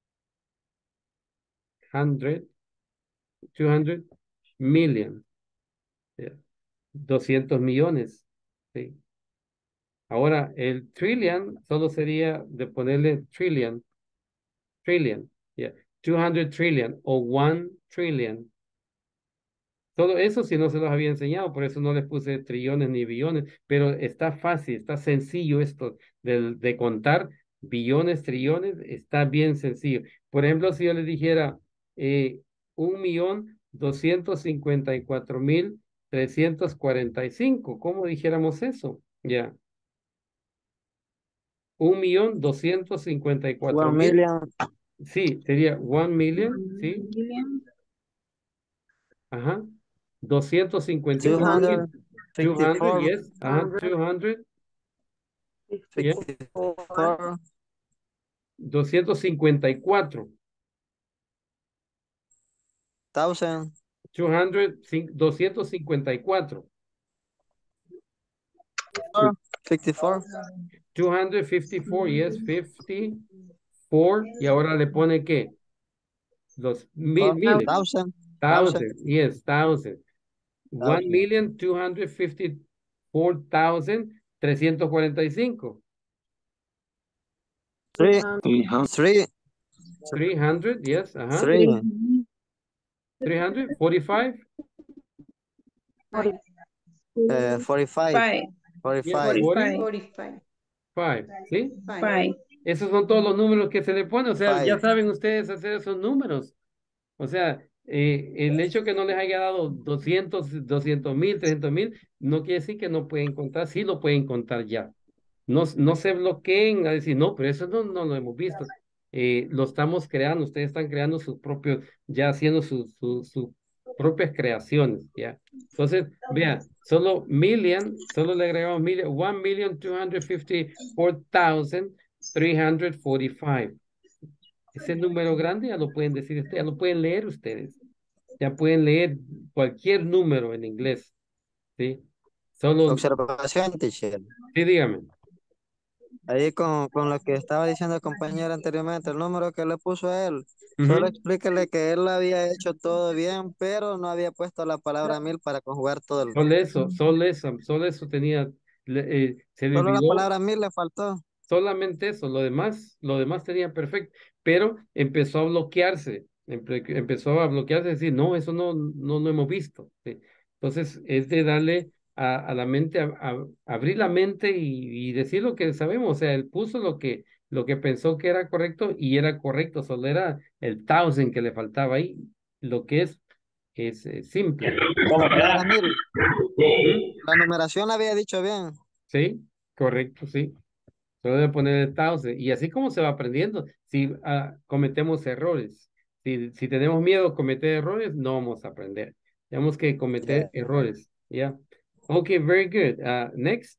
cien, doscientos million, yeah, doscientos millones. ¿Sí? Ahora, el trillion solo sería de ponerle trillion, trillion, yeah, doscientos trillion o one trillion. Todo eso si no se los había enseñado, por eso no les puse trillones ni billones, pero está fácil, está sencillo esto de, de contar billones, trillones, está bien sencillo. Por ejemplo, si yo les dijera eh, un millón doscientos cincuenta y cuatro mil trescientos cuarenta y cinco, ¿cómo dijéramos eso? Ya, un millón doscientos cincuenta y cuatro One mil, million, sí, sería one million, ¿sí? Ajá. doscientos cincuenta y two cuatro hundred mil. fifty doscientos, four, yes. Ajá. doscientos, yeah. fifty four, doscientos cincuenta y cuatro. thousand, doscientos, cin- doscientos cincuenta y cuatro. fifty four, doscientos cincuenta y cuatro, yes. cincuenta y cuatro. Y ahora le pone ¿qué? Los mil, miles. thousand, thousand, Thousand, yes, thousand. One thousand, million two hundred fifty four thousand trescientos cuarenta y cinco. three, three, three hundred, yes, ajá. three, three hundred forty-five. uh, forty-five, Five. Yes, forty-five, forty. Forty-five. Five, ¿sí? Five. Esos son todos los números que se le ponen, o sea, ya five. saben ustedes hacer esos números. O sea, eh, el hecho que no les haya dado doscientos, doscientos mil, trescientos mil, no quiere decir que no pueden contar, sí lo pueden contar ya. No, no se bloqueen a decir, no, pero eso no, no lo hemos visto. Eh, lo estamos creando, ustedes están creando sus propios, ya haciendo sus, sus, sus propias creaciones, ¿ya? Entonces, vea, solo million, solo le agregamos million, one million two hundred fifty four thousand three hundred forty five. Ese número grande ya lo pueden decir ustedes, ya lo pueden leer ustedes, ya pueden leer cualquier número en inglés, ¿sí? Solo, Observación, teacher. sí, dígame. Ahí con, con lo que estaba diciendo el compañero anteriormente, el número que le puso a él, solo Ujú. explíquele que él había hecho todo bien, pero no había puesto la palabra mil para conjugar todo el... Solo eso, solo eso, solo eso tenía, le- eh, se le Solo la olvidó palabra mil le faltó. solamente eso, lo demás, lo demás tenía perfecto, pero empezó a bloquearse, empe- empezó a bloquearse, decir, no, eso no, no lo hemos visto. ¿Sí? Entonces, es de darle a, a la mente, a, a- abrir la mente y, y decir lo que sabemos, o sea, él puso lo que, lo que pensó que era correcto y era correcto, solo era el thousand que le faltaba ahí, lo que es, es eh, simple. Era mil. ¿Mm? La numeración la había dicho bien. Sí, correcto, sí. Solo debe poner el thousand. Y así como se va aprendiendo, si ah, cometemos errores, si, si tenemos miedo a cometer errores, no vamos a aprender. Tenemos que cometer Yeah. errores. ¿Ya? Okay, very good. Ah, next.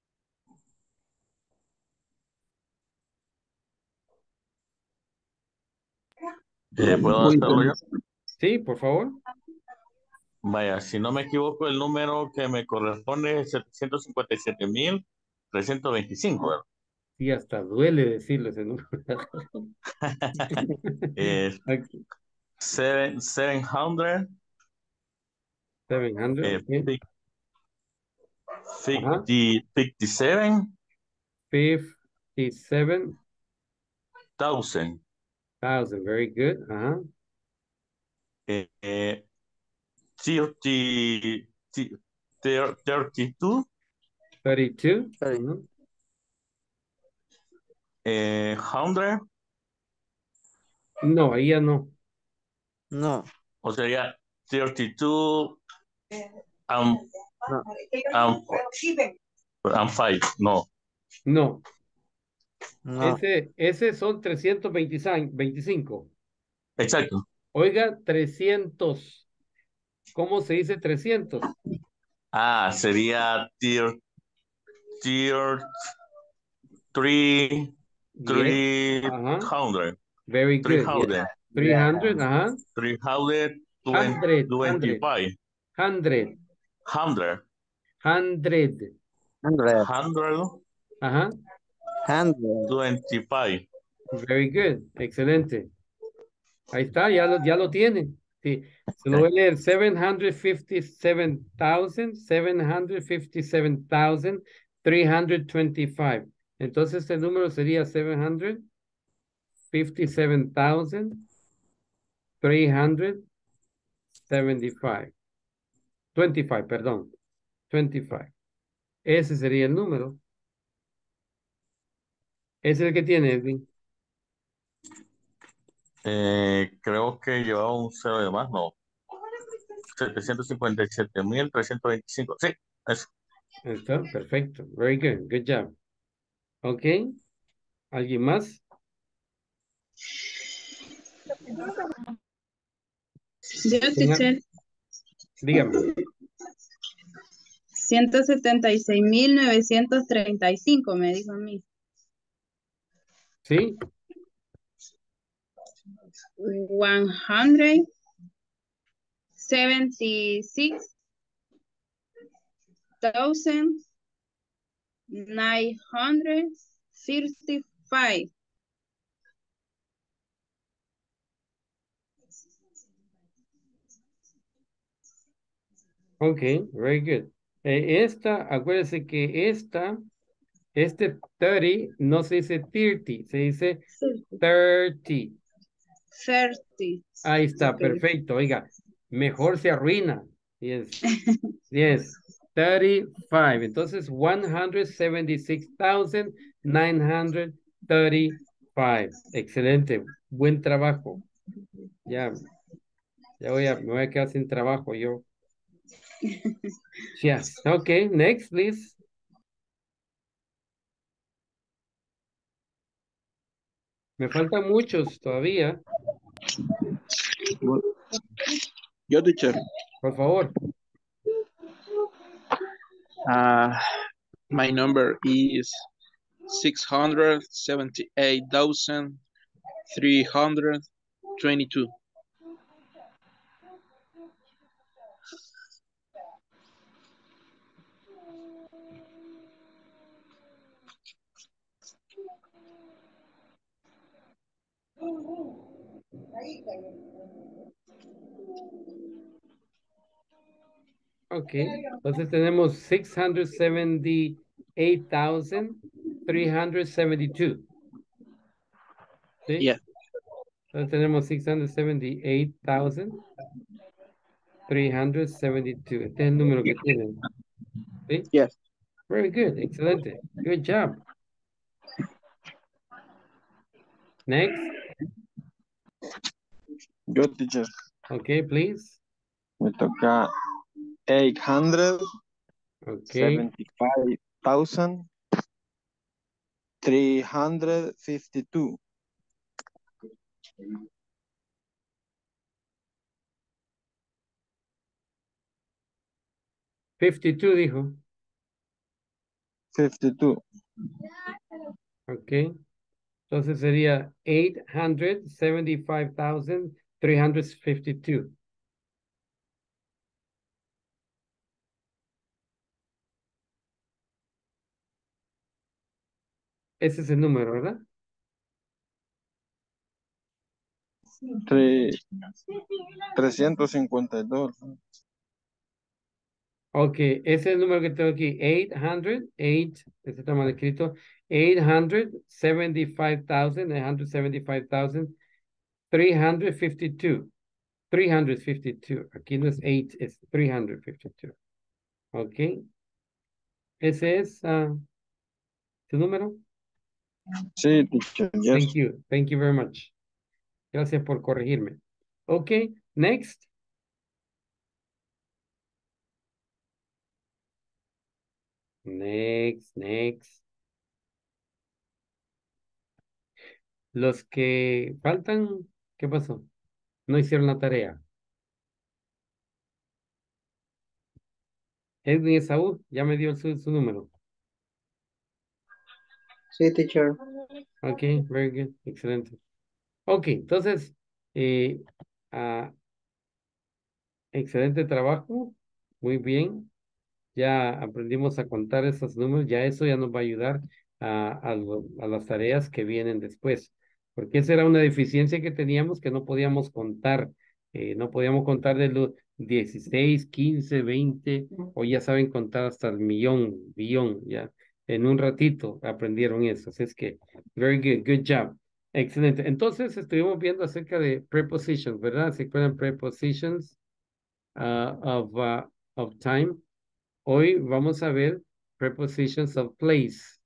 Eh, ¿puedo hacerlo yo? Sí, por favor. Vaya, si no me equivoco, el número que me corresponde es setecientos cincuenta y siete mil trescientos veinticinco, ¿verdad? Sí, hasta duele decirlo ese número. Eh, Ok. seven, seven hundred, seven hundred, eh, okay. fif- Ajá. fifty, fifty-seven fifty-seven thousand, thousand, very good. Ajá. eh, eh, thirty, thir- thirty-two, thirty-two. Sorry. Ujú. eh, hundred, No, ahí ya no. No, o sería thirty-two and, no, and, and five, no, No. no. Ese, ese son trescientos veinticinco. exacto. Oiga, trescientos. ¿Cómo se dice trescientos? Ah, sería tier, tier three, Yes. three Ajá. hundred, Very three good. Yes. hundred, three hundred. Ajá. three hundred Hundred. Hundred. twenty-five, Hundred. hundred, Hundred. Hundred. hundred Ajá. Hundred. twenty-five. Very good. Excelente. Ahí está, ya lo, ya lo tiene. Sí. Se lo Okay. voy a leer. seven hundred fifty-seven thousand, seven hundred fifty-seven thousand, three hundred twenty-five. Entonces el número sería seven hundred fifty-seven thousand, three hundred seventy-five. twenty-five, perdón. twenty-five. Ese sería el número. Ese es el que tiene, Edwin. Eh, creo que llevaba un cero de más, no. setecientos cincuenta y siete mil trescientos veinticinco. Sí, eso. Está perfecto. Very good. Good job. Ok. ¿Alguien más? Yo, Tenga- teacher, Dígame. ciento setenta y seis mil novecientos treinta y cinco me dijo a mí. ¿Sí? one hundred seventy-six thousand nine hundred thirty-five. Ok, very good. Eh, esta, acuérdese que esta, este thirty no se dice thirty, se dice thirty. thirty. Ahí está, Ok. perfecto. Oiga, mejor se arruina. Yes, yes. thirty-five. Entonces, one hundred seventy-six thousand nine hundred thirty-five. Excelente. Buen trabajo. Ya, ya voy a, me voy a quedar sin trabajo yo. Yes. Okay, next, please. Me faltan muchos todavía. Yo, teacher. Por favor. Uh, my number is six hundred seventy-eight thousand three hundred twenty-two. Ok. Entonces tenemos six hundred seventy-eight thousand three hundred seventy-two. ¿Sí? Yeah. Entonces tenemos six hundred seventy-eight thousand three hundred seventy-two. Este es el número que tienen. ¿Sí? Yes. Very good. Excelente. Good job. Next. Yo, teacher. Okay, please. Me toca eight hundred Okay. seventy-five thousand three hundred fifty-two. fifty-two dijo. fifty-two. Ok. Entonces sería eight hundred seventy-five thousand three hundred fifty-two. Ese es el número, ¿verdad? Tre- trescientos cincuenta y dos. Ok, ese es el número que tengo aquí. ochocientos, eight, este está mal escrito. eight hundred seventy-five thousand, eight hundred seventy-five thousand, three hundred fifty-two. three hundred fifty-two. Aquí no es eight, es three hundred fifty-two. Ok. Ese es ah, tu número. Sí, teacher, yes. Thank you. Thank you very much. Gracias por corregirme. Ok, next. Next, next. Los que faltan, ¿qué pasó? No hicieron la tarea. Edwin Esaú, ya me dio su, su número. Sí, teacher. Ok, very good, excelente. Ok, entonces, eh, ah, excelente trabajo, muy bien. Ya aprendimos a contar esos números, ya eso ya nos va a ayudar a, a, lo- a las tareas que vienen después, porque esa era una deficiencia que teníamos que no podíamos contar, eh, no podíamos contar de los dieciséis, quince, veinte, o ya saben contar hasta el millón, billón, ya. En un ratito aprendieron eso, así es que, very good, good job. Excelente. Entonces estuvimos viendo acerca de prepositions, ¿verdad? ¿Se acuerdan prepositions uh, of, uh, of time? Hoy vamos a ver prepositions of place.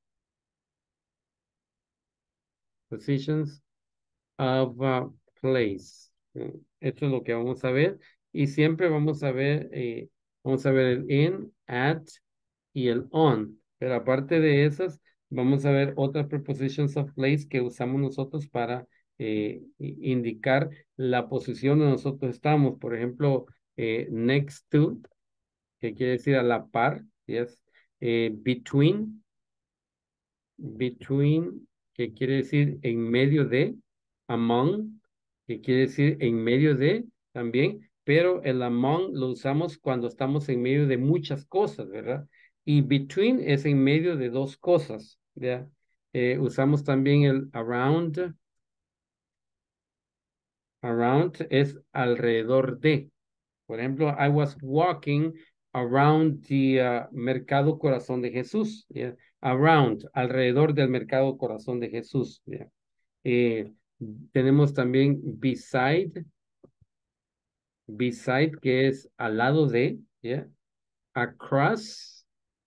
Positions of uh, place. Eh, Esto es lo que vamos a ver. Y siempre vamos a ver, eh, vamos a ver el in, at y el on. Pero aparte de esas, vamos a ver otras prepositions of place que usamos nosotros para eh, i- indicar la posición donde nosotros estamos. Por ejemplo, eh, next to, que quiere decir a la par, yes. Eh, between, between, que quiere decir en medio de, among, que quiere decir en medio de también, pero el among lo usamos cuando estamos en medio de muchas cosas, ¿verdad? Y between es en medio de dos cosas, ¿ya? Eh, usamos también el around, around es alrededor de. Por ejemplo, I was walking around the uh, Mercado Corazón de Jesús. Yeah. Around, alrededor del Mercado Corazón de Jesús. Yeah. Eh, tenemos también beside, beside que es al lado de. Yeah. Across,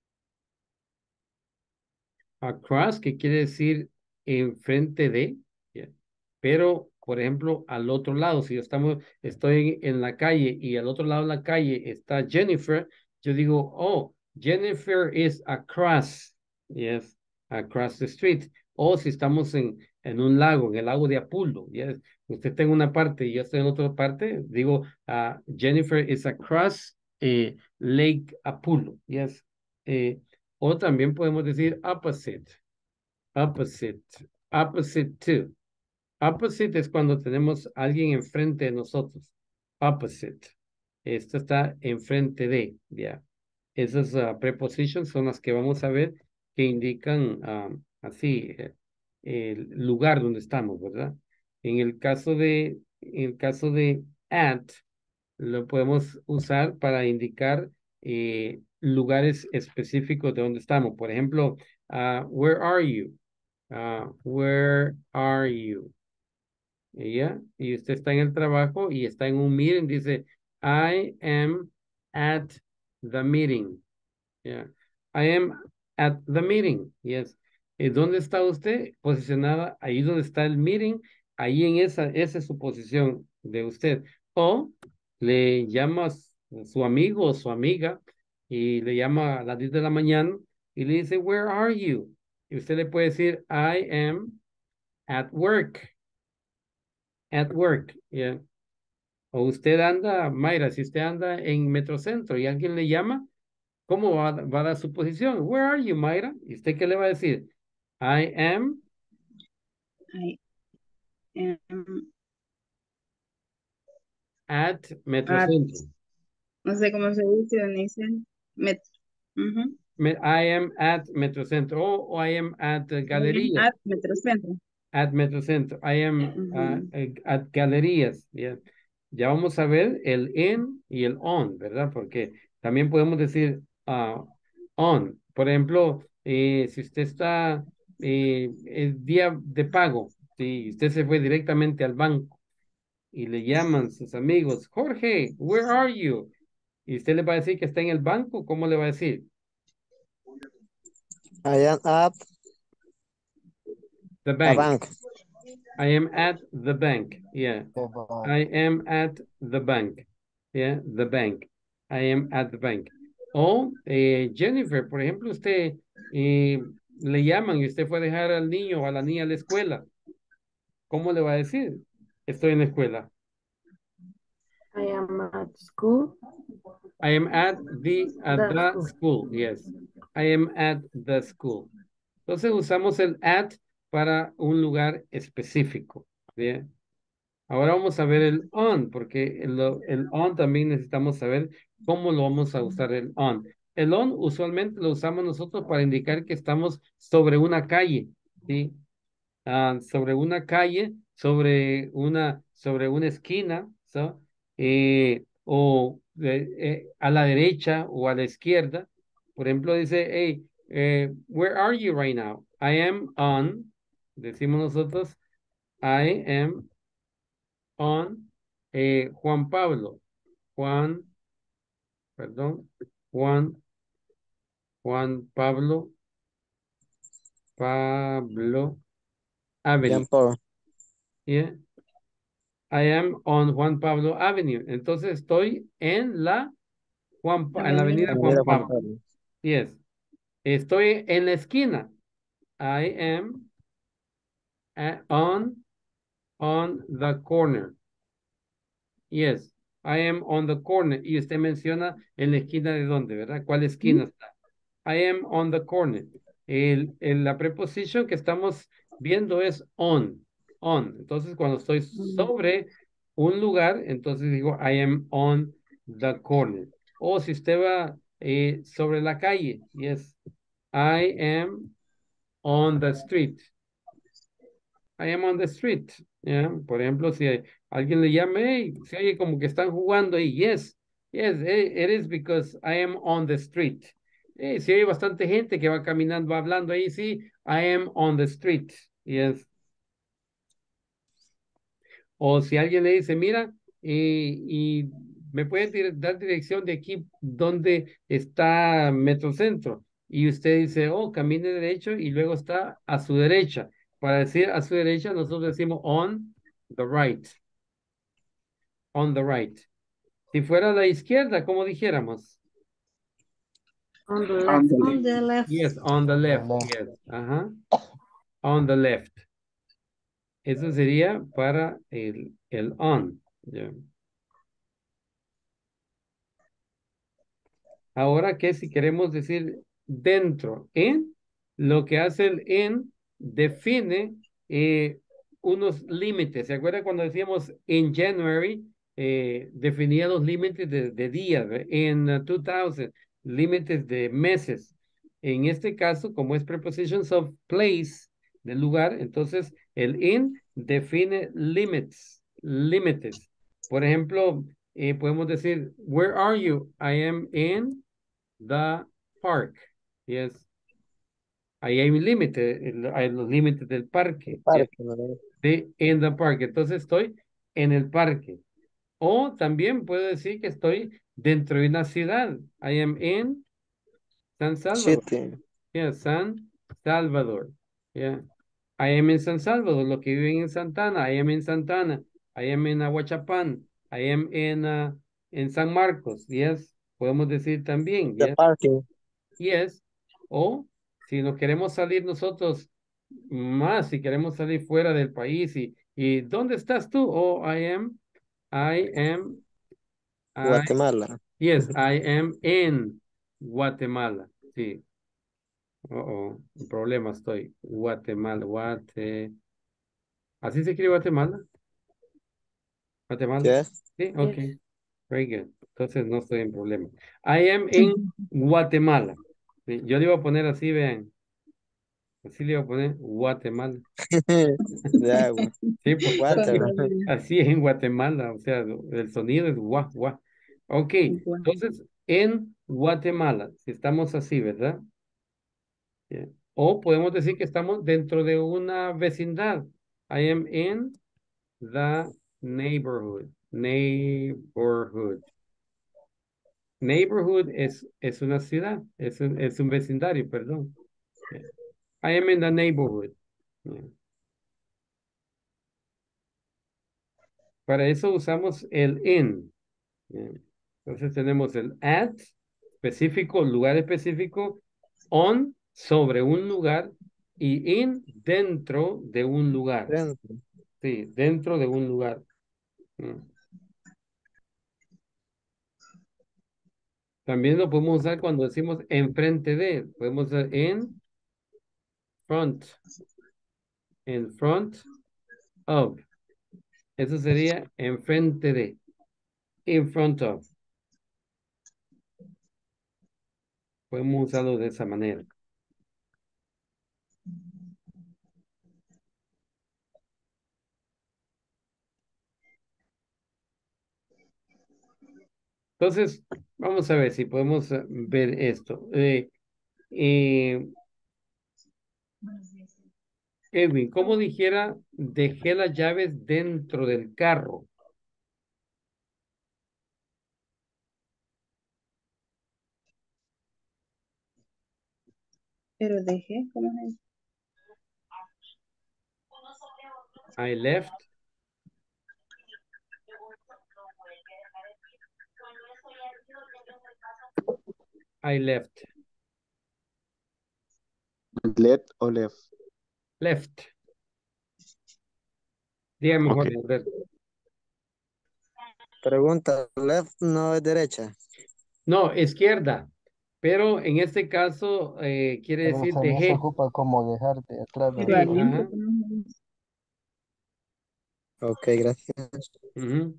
across que quiere decir enfrente de. Yeah. Pero, por ejemplo, al otro lado, si yo estamos, estoy en la calle y al otro lado de la calle está Jennifer, yo digo, oh, Jennifer is across, yes, across the street. O si estamos en, en un lago, en el lago de Apulco, yes, usted está en una parte y yo estoy en otra parte, digo, ah, Jennifer is across eh, Lake Apulco, yes. Eh, o también podemos decir opposite, opposite, opposite to. Opposite es cuando tenemos a alguien enfrente de nosotros. Opposite. Esto está enfrente de, ya. Esas uh, prepositions son las que vamos a ver que indican um, así eh, el lugar donde estamos, ¿verdad? En el caso de, en el caso de at, lo podemos usar para indicar eh, lugares específicos de donde estamos. Por ejemplo, uh, where are you? Uh, where are you? Ella, y usted está en el trabajo y está en un meeting, dice, I am at the meeting. Yeah. I am at the meeting. Yes. ¿Y dónde está usted? Posicionada ahí donde está el meeting, ahí en esa, esa es su posición de usted. O le llama a su amigo o su amiga y le llama a las diez de la mañana y le dice, where are you? Y usted le puede decir, I am at work. At work, yeah. O usted anda, Mayra, si usted anda en Metrocentro y alguien le llama, ¿cómo va, va a dar su posición? Where are you, Mayra? ¿Y usted qué le va a decir? I am I am at at, Metrocentro. no sé cómo se dice, dicen, met, ujú. Me- I am at Metrocentro. O, o I am at uh, I am Galerías. at Metrocentro. at Metrocentro. I am uh, Ujú. at Galerías. Yeah. Ya vamos a ver el in y el on, ¿verdad? Porque también podemos decir uh, on. Por ejemplo, eh, si usted está eh, el día de pago, si usted se fue directamente al banco y le llaman sus amigos, Jorge, where are you? Y usted le va a decir que está en el banco, ¿cómo le va a decir? I am at The a bank. bank. I am at the bank. Yeah. The bank. I am at the bank. Yeah, the bank. I am at the bank. O eh, Jennifer, por ejemplo, usted eh, le llaman y usted fue a dejar al niño o a la niña a la escuela. ¿Cómo le va a decir? Estoy en la escuela. I am at school. I am at the, at The the school. school. Yes. I am at the school. Entonces usamos el at para un lugar específico. Bien. Ahora vamos a ver el on, porque el, el on también necesitamos saber cómo lo vamos a usar el on. El on usualmente lo usamos nosotros para indicar que estamos sobre una calle, ¿sí? Ah, sobre una calle, sobre una, sobre una esquina, ¿so? Eh, o eh, eh, a la derecha o a la izquierda. Por ejemplo, dice, hey, eh, where are you right now? I am on, decimos nosotros, I am on eh, Juan Pablo. Juan, perdón, Juan, Juan Pablo, Pablo Jean Avenue. Paul. Yeah. I am on Juan Pablo Avenue. Entonces estoy en la Juan, Pa- en la avenida Avenida Juan Juan Pablo. Pablo. Yes. Estoy en la esquina. I am a- on, on the corner. Yes. I am on the corner. Y usted menciona en la esquina de dónde, ¿verdad? ¿Cuál esquina está? I am on the corner. El, el- la preposición que estamos viendo es on, on. Entonces, cuando estoy sobre un lugar, entonces digo I am on the corner. O si usted va eh, sobre la calle, yes, I am on the street. I am on the street. ¿Ya? Por ejemplo, si alguien le llama, hey, se oye como que están jugando ahí. Yes, yes, eh, it is because I am on the street. Eh, si hay bastante gente que va caminando, va hablando ahí, sí, I am on the street. Yes. O si alguien le dice, mira, eh, y me puede dir- dar dirección de aquí donde está Metrocentro. Y usted dice, oh, camine derecho y luego está a su derecha. Para decir a su derecha, nosotros decimos on the right. On the right. Si fuera a la izquierda, ¿cómo dijéramos? On the left. On the left. Yes, on the The left. left. Yes. Ajá. On the left. Eso sería para el, el on. Ya. Ahora que si queremos decir dentro, en, lo que hace el en define eh, unos límites. ¿Se acuerda cuando decíamos en January? Eh, definía los límites de, de días, ¿ve? En uh, dos mil, límites de meses. En este caso, como es prepositions of place, del lugar, entonces el in define limits, límites. Por ejemplo, eh, podemos decir, where are you? I am in the park. Yes. Ahí hay un límite, el- hay los límites del parque. Yes. Parque, ¿no? Sí, in the park. Entonces estoy en el parque. O también puedo decir que estoy dentro de una ciudad. I am in San Salvador. City. Yeah, San Salvador. Yeah. I am in San Salvador. Los que viven en Santana. I am in Santana. I am in Aguachapán. I am in, uh, en San Marcos. Yes. Podemos decir también. The Yes. parking. Yes. O si nos queremos salir nosotros más, si queremos salir fuera del país y, y ¿dónde estás tú? Oh, I am, I am, I, Guatemala. yes, I am in Guatemala. Sí. Oh, oh, un problema estoy. Guatemala, Guate. ¿Así se escribe Guatemala? Guatemala. Yes. Sí, ok. Yes. Very good. Entonces no estoy en problema. I am in Guatemala. Sí, yo le iba a poner así, vean. Así le voy a poner Guatemala. De agua. Sí, porque así, Water. así es en Guatemala, o sea, el sonido es guau, guau. Ok, entonces en Guatemala, si estamos así, ¿verdad? Yeah. O podemos decir que estamos dentro de una vecindad. I am in the neighborhood. Neighborhood. Neighborhood es, es una ciudad, es un, es un vecindario, perdón. Yeah. I am in the neighborhood. Yeah. Para eso usamos el in. Yeah. Entonces tenemos el at, específico, lugar específico, on, sobre un lugar, y in, dentro de un lugar. Dentro. Sí, dentro de un lugar. Mm. También lo podemos usar cuando decimos enfrente de. Podemos usar en front. In front of. Eso sería enfrente de. In front of. Podemos usarlo de esa manera. Entonces, vamos a ver si podemos eh, ver esto. Eh, eh, Edwin, ¿cómo dijera dejé las llaves dentro del carro? Pero dejé, ¿cómo es? I left. I left. Left o left. Left. Diga mejor, Ok. Alberto. Pregunta, left no es derecha. No, izquierda. Pero en este caso eh, quiere Pero decir también se dejé. ocupa como dejarte atrás, Sí, ¿verdad? ajá. Ok, gracias. Ujú.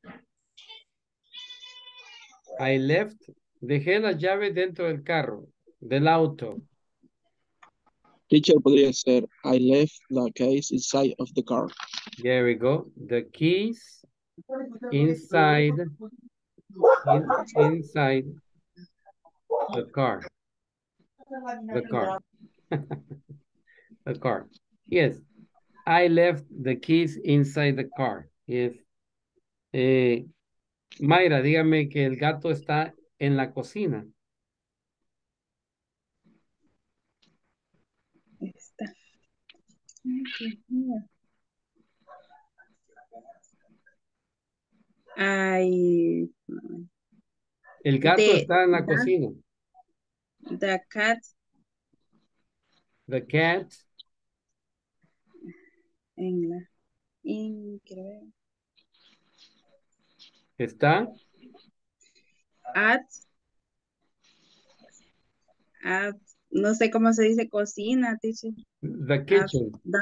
I left. Dejé las llaves dentro del carro, del auto. Teacher podría ser I left the case inside of the car. There we go. The keys inside, in, inside the car. The car. The car. Yes. I left the keys inside the car. Yes. Eh, Mayra, dígame que el gato está en la cocina. Está. Ay, Dios mío. Ay, El gato de, está en la da- cocina. the cat The cat en la, in, quiero ver, está. at, at, no sé cómo se dice cocina, teacher. The At kitchen. the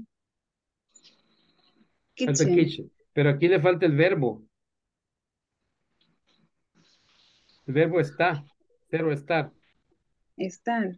At the kitchen. kitchen. Pero aquí le falta el verbo. El verbo está. Cero estar. Estar.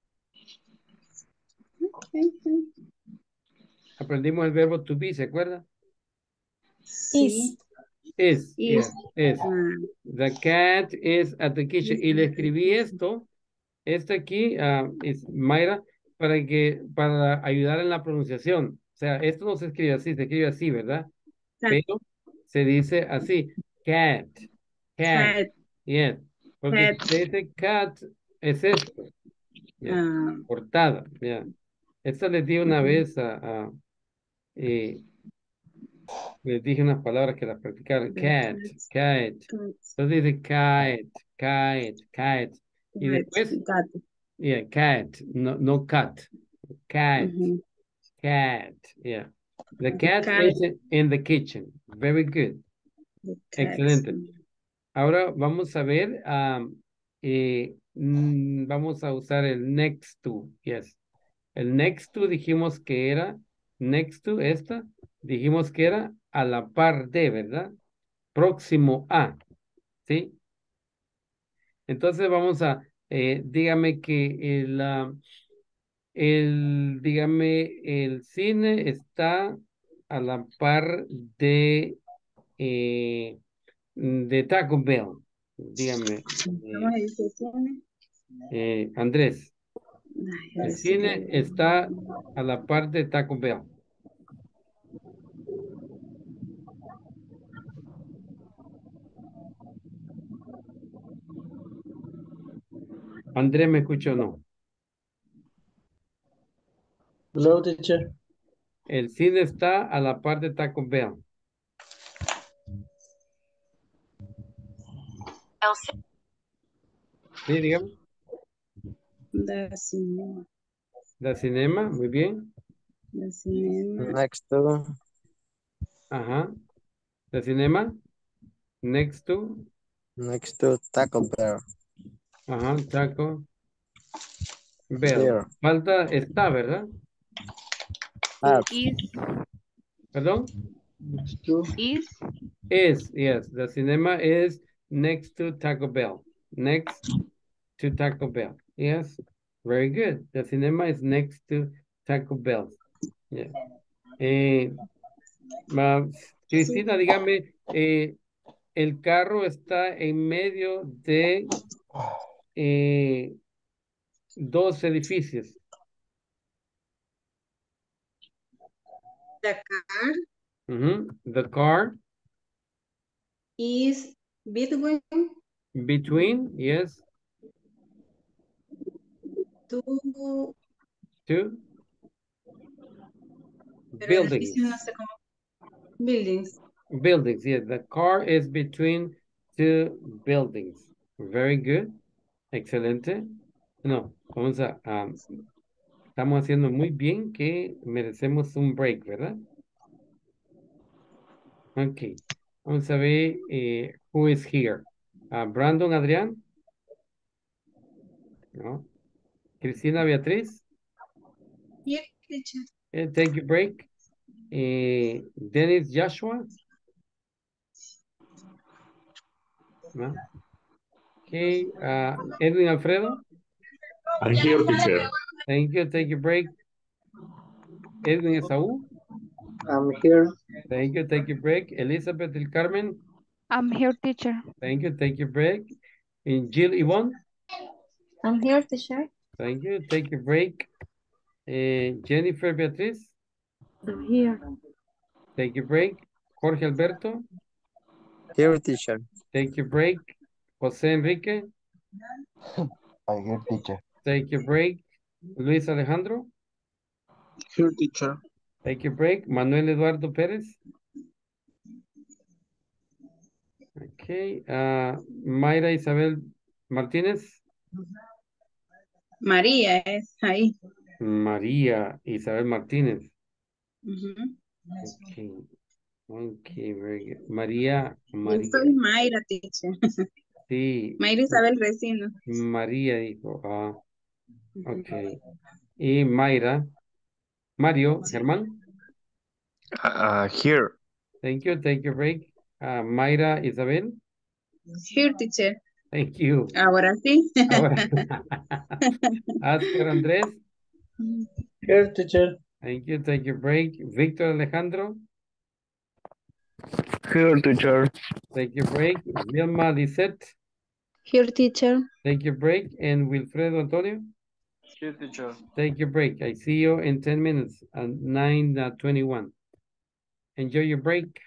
Aprendimos el verbo to be, ¿se acuerda? Sí. Is. Is. Yeah, is. Ah, The cat is at the kitchen. Y le escribí esto, este aquí, ah, es Mayra, para que, para ayudar en la pronunciación. O sea, esto no se escribe así, se escribe así, ¿verdad? cat. Pero se dice así, cat, cat, Cat. yes. Porque Cat. si se dice cat, es esto, ya, Ah, cortada, ya. Esta les di una vez a, a eh, les dije unas palabras que las practicaron. the Cat, cat. cat. Entonces dice kite, kite, kite. Y Cat. después, Gato. yeah, cat, no, no cat. Cat, Ujú. cat, yeah. The The cat cat. is in the kitchen. Very good. The cat. Excelente. Ahora vamos a ver, am, eh, mm, vamos a usar el next to, yes. El next to dijimos que era, next to esta, dijimos que era a la par de, ¿verdad? Próximo a, ¿sí? Entonces vamos a, eh, dígame que el, ah, El, dígame, el cine está a la par de, eh, de Taco Bell. Dígame, ¿Cómo eh, se dice cine? eh, Andrés, Ay, a el ver si cine lo- está a la par de Taco Bell. Andrés, ¿me escuchó o no? Hello, teacher. El cine está a la par de Taco Bell. Sí, dígame. The cinema. La cinema, muy bien. The cinema. Next to. Ajá. La cinema, next to, Next to Taco Bell. ajá, Taco Bell. There. Falta está, ¿verdad? Up. Is, ¿Perdón? Two. is, Is, yes. The cinema is next to Taco Bell. Next to Taco Bell. Yes. Very good. The cinema is next to Taco Bell. Yeah. Eh, ma- Cristina, dígame, eh, el carro está en medio de eh, dos edificios. The car Ujú. The car is between between, yes, two, two pero buildings. edificios no sé cómo, buildings. Buildings, yes. The car is between two buildings. Very good. Excelente. No, vamos a, a- estamos haciendo muy bien que merecemos un break, ¿verdad? Ok. Vamos a ver eh, who is here. Ah, Brandon Adrián. No. Cristina Beatriz. Here, teacher. Eh, take a break. Eh, Dennis Joshua. No. Okay. ah, Edwin Alfredo. I'm here, teacher. Thank you. Take a break. Edwin Esaú. I'm here. Thank you. Take a break. Elizabeth del Carmen. I'm here, teacher. Thank you. Take a break. And Jill Yvonne. I'm here, teacher. Thank you. Take a break. Eh, Jennifer Beatriz. I'm here. Take a break. Jorge Alberto. Here, teacher. Take a break. José Enrique. I hear teacher. Take a break. Luis Alejandro. Here, teacher. Take a break. Manuel Eduardo Pérez. Okay. ah, Mayra Isabel Martínez. María es ahí. María Isabel Martínez. Ujú. Okay. Okay, very good. María, Yo María. soy Mayra, teacher. Sí, Mayra Isabel Recino. María dijo. Ah, ok. Y Mayra. Mario, Germán. Uh, here. Thank you. Take a break. Ah, Mayra Isabel. Here, teacher. Thank you. Ahora sí. Ahora. Oscar Andrés. Here, teacher. Thank you. Take a break. Víctor Alejandro. Here, teacher. Take a break. Vilma Lisette. Here, teacher. Take a break. And Wilfredo Antonio. Here, teacher. Take a break. I see you in ten minutes at nine twenty-one. Enjoy your break.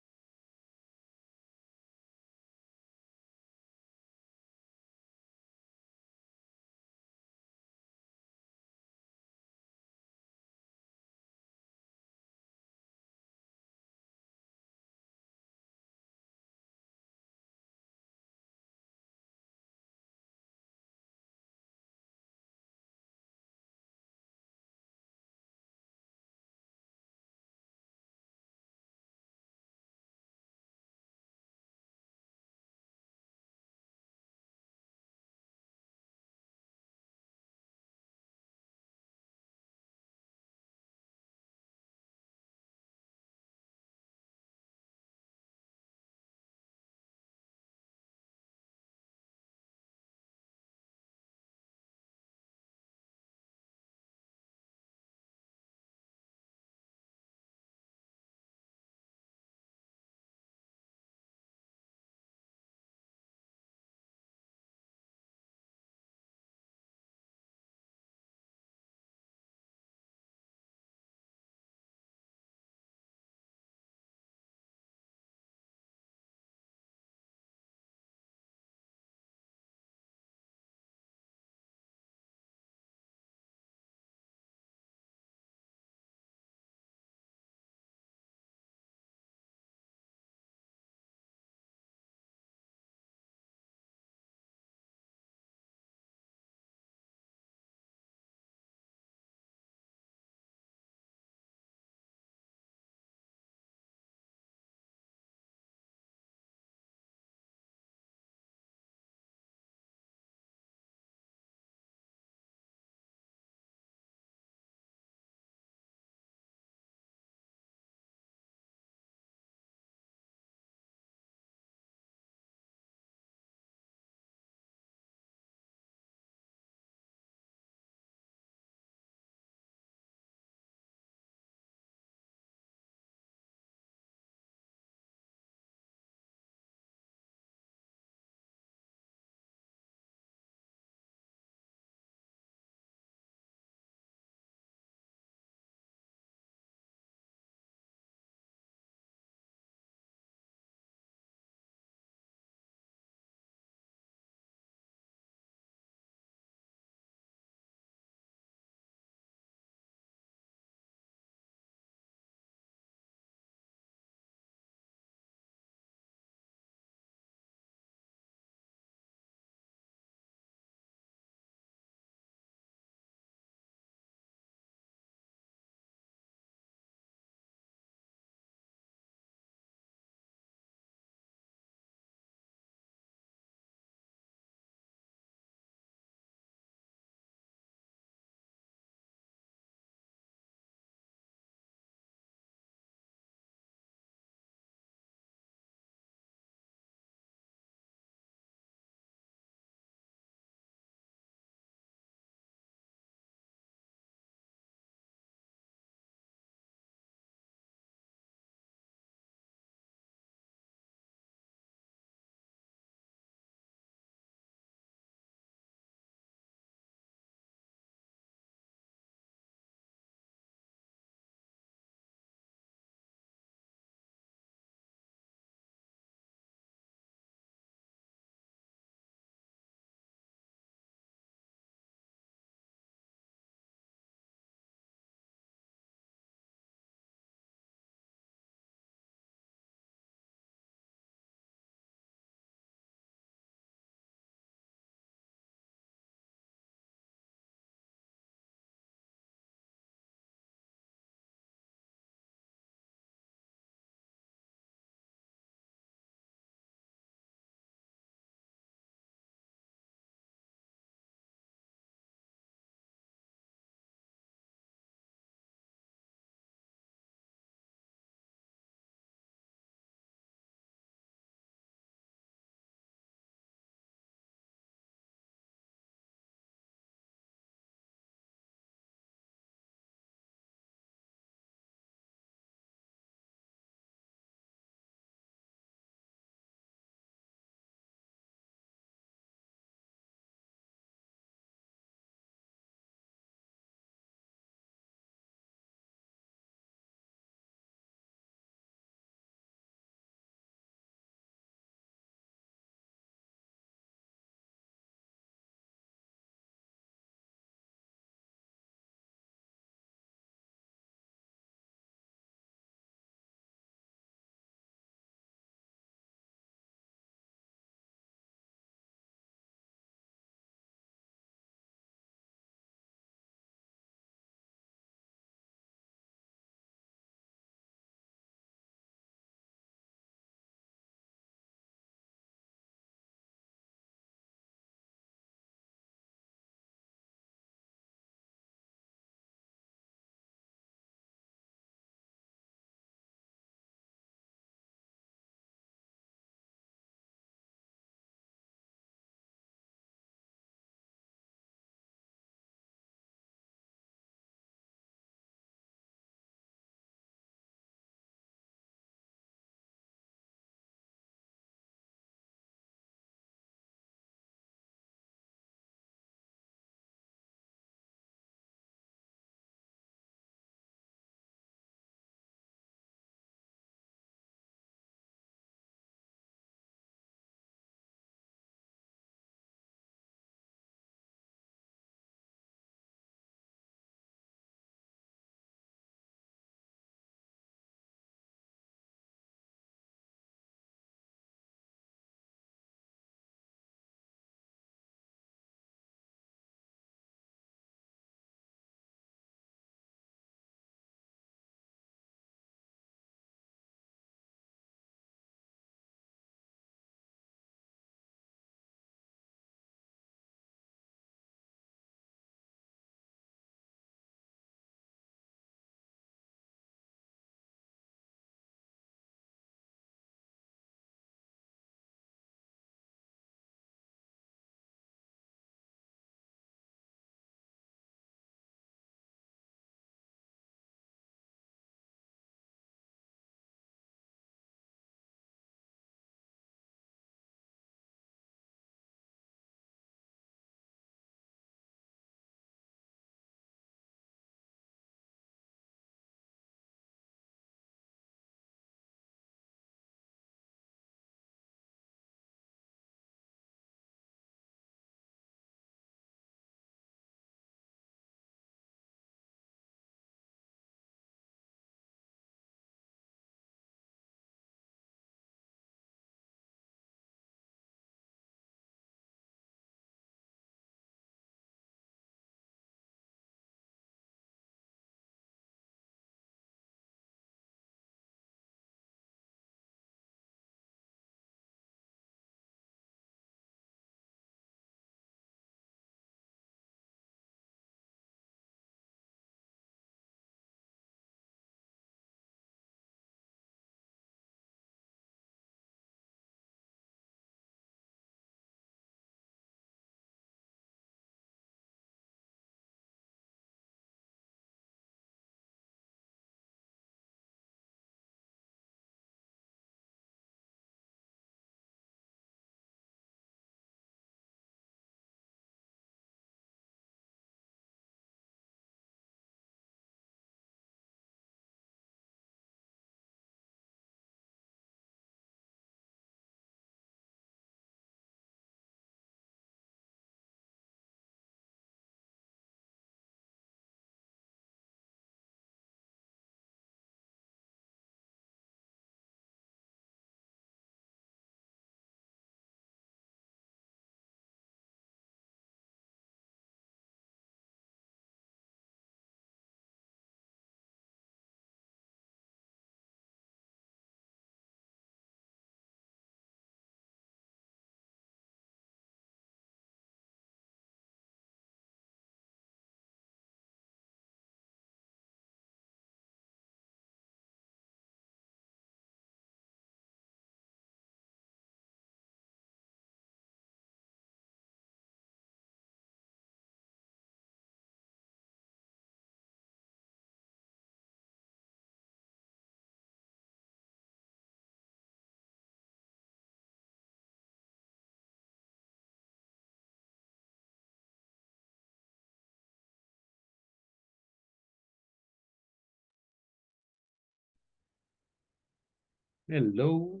Hello.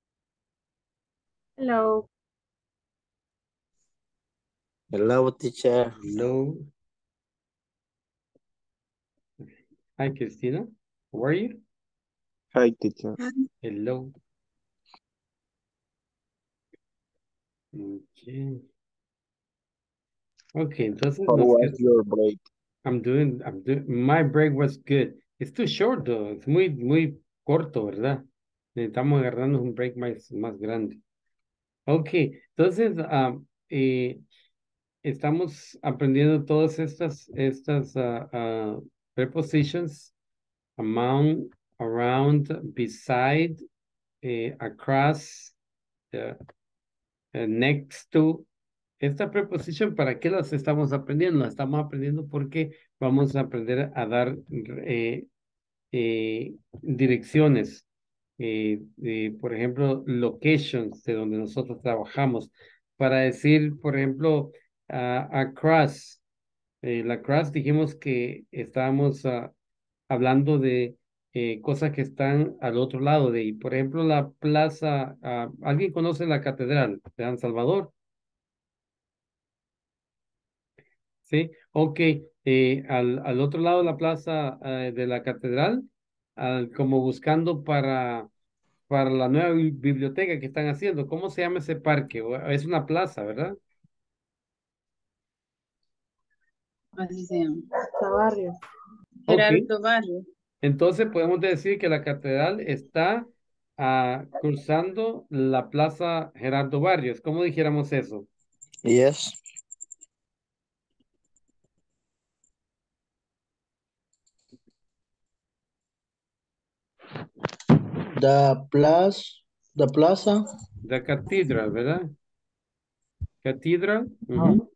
Hello. Hello, teacher. Hello. Hi, Christina. How are you? Hi, teacher. Hello. Okay. Okay, entonces How nos was queda- your break? I'm doing, I'm doing, my break was good. It's too short though, es muy, muy corto, ¿verdad? Necesitamos agarrarnos un break más, más grande. Ok, entonces, ah, eh, estamos aprendiendo todas estas, estas ah, ah, prepositions, among, around, beside, eh, across, eh, eh, next to. Esta preposición, ¿para qué las estamos aprendiendo? Las estamos aprendiendo porque vamos a aprender a dar eh, eh, direcciones. eh, eh, por ejemplo, locations de donde nosotros trabajamos. Para decir, por ejemplo, ah, across. Eh, la cross dijimos que estábamos ah, hablando de eh, cosas que están al otro lado de ahí. Por ejemplo, la plaza, ah, ¿alguien conoce la catedral de San Salvador? Sí, ok. eh, al, al otro lado de la plaza eh, de la catedral, al- como buscando para, para la nueva bi- biblioteca que están haciendo. ¿Cómo se llama ese parque? O- Es una plaza, ¿verdad? Así se llama. Barrio. Ok. Gerardo Barrio. Entonces podemos decir que la catedral está ah, cruzando la plaza Gerardo Barrios. ¿Cómo dijéramos eso? Yes. The plus, the plaza. The cathedral, ¿verdad? Cathedral. Ah, ujú.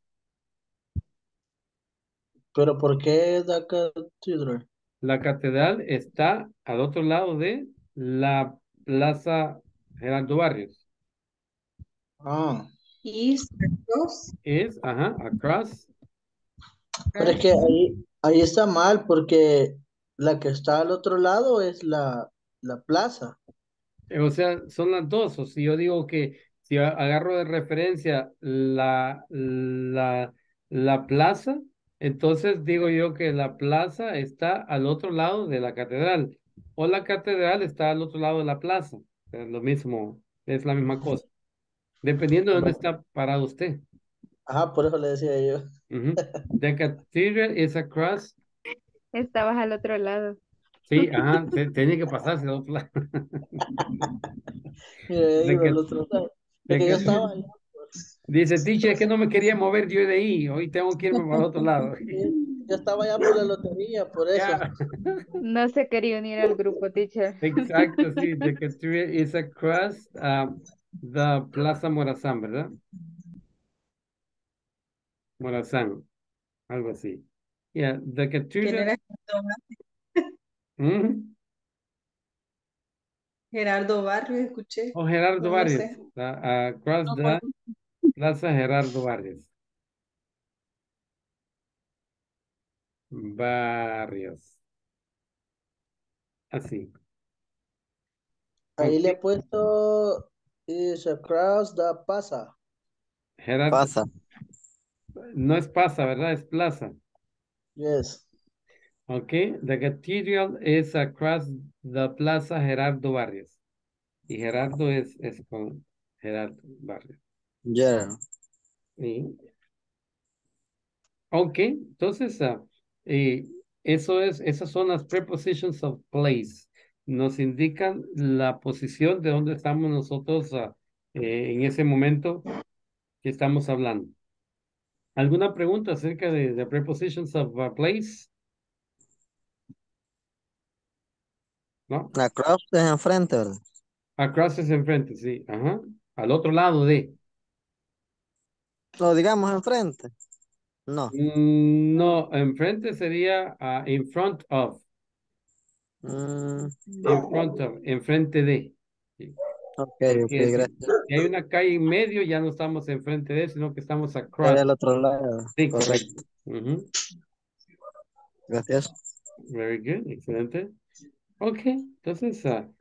pero ¿por qué the cathedral? La catedral está al otro lado de la plaza Gerardo Barrios. Ah, East, across, Es, ajá, across. pero es que ahí, ahí está mal porque la que está al otro lado es la, la plaza. eh, O sea, son las dos. O si yo digo que si a- agarro de referencia la, la, la plaza, entonces digo yo que la plaza está al otro lado de la catedral. O la catedral está al otro lado de la plaza. Es lo mismo, es la misma cosa. Dependiendo de dónde está parado usted. Ajá, por eso le decía yo. Ujú. The cathedral is across. Estabas al otro lado. Sí, ajá, te- tenía que pasarse al otro lado. Mira, yo The digo al cat- otro lado. Es the que yo cathedral. estaba allá, pues. Dice, teacher, es que no me quería mover yo de ahí. Hoy tengo que irme para otro lado. Sí, yo estaba allá por la lotería, por eso. Ya. No se quería unir al grupo, teacher. Exacto, sí. The cathedral is across um, the Plaza Morazán, ¿verdad? Morazán, algo así. Yeah, the ¿Quién cathedral. era Ujú. Gerardo Barrio? Escuché. Oh, Gerardo No, no Barrios. sé. uh, across No the conozco. Plaza Gerardo Barrios. Barrios. Así. Ahí le he Ok. puesto is across the plaza. Gerardo. Pasa. No es pasa, ¿verdad? Es plaza. Yes. Ok. The cathedral is across the Plaza Gerardo Barrios. Y Gerardo es, es con Gerardo Barrios. Yeah. Sí. Ok. Entonces, ah, eh, eso es, esas son las prepositions of place. Nos indican la posición de donde estamos nosotros ah, eh, en ese momento que estamos hablando. ¿Alguna pregunta acerca de, de prepositions of uh, place? ¿No? Across es enfrente, ¿verdad? Across es enfrente, sí. Ajá. Al otro lado de. Lo digamos enfrente. No. Mm, no, enfrente sería ah, in front of. Mm, In front of, enfrente de. Sí. ok, ok, Porque si, gracias. si hay una calle en medio, ya no estamos enfrente de, sino que estamos Es across. del otro lado. Sí, Correcto. correcto. Ujú. Gracias. Very good, excelente. Ok, entonces, ah,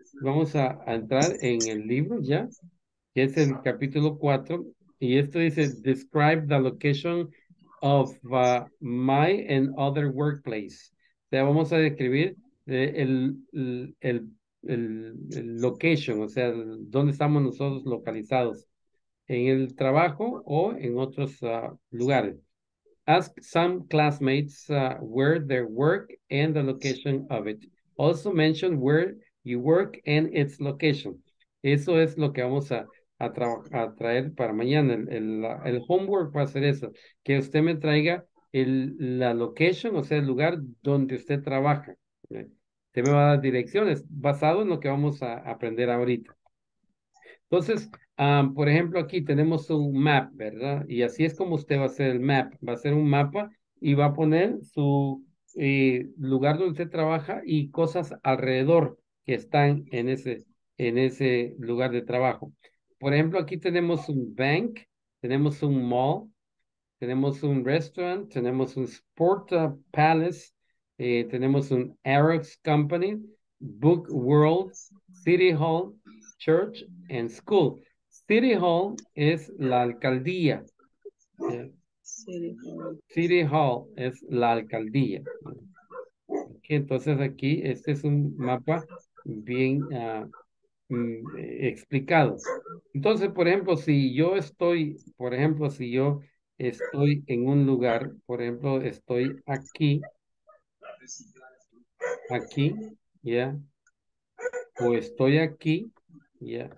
vamos a, a entrar en el libro ya, que es el capítulo cuatro, y esto dice, describe the location of uh, my and other workplace. O sea, vamos a describir eh, el, el, el, el- el location, o sea, el- dónde estamos nosotros localizados, en el trabajo o en otros ah, lugares. Ask some classmates uh, where they work and the location of it. Also mention where you work and its location. Eso es lo que vamos a, a, tra- a traer para mañana. El, el, la- el homework va a ser eso, que usted me traiga el, la location, o sea, el lugar donde usted trabaja. ¿Eh? Usted me va a dar direcciones basado en lo que vamos a aprender ahorita. Entonces, am, por ejemplo, aquí tenemos un map, ¿verdad? Y así es como usted va a hacer el map. Va a hacer un mapa y va a poner su eh, lugar donde usted trabaja y cosas alrededor que están en ese, en ese lugar de trabajo. Por ejemplo, aquí tenemos un bank, tenemos un mall, tenemos un restaurant, tenemos un sport uh, palace, eh, tenemos un Aerox Company, Book World, City Hall, Church and School. City Hall es la alcaldía. ¿Ya? City Hall es la alcaldía. Ok, entonces aquí este es un mapa bien ah, mm, eh, explicado. Entonces, por ejemplo, si yo estoy, por ejemplo, si yo estoy en un lugar, por ejemplo, estoy aquí, aquí, ya, o estoy aquí, ya,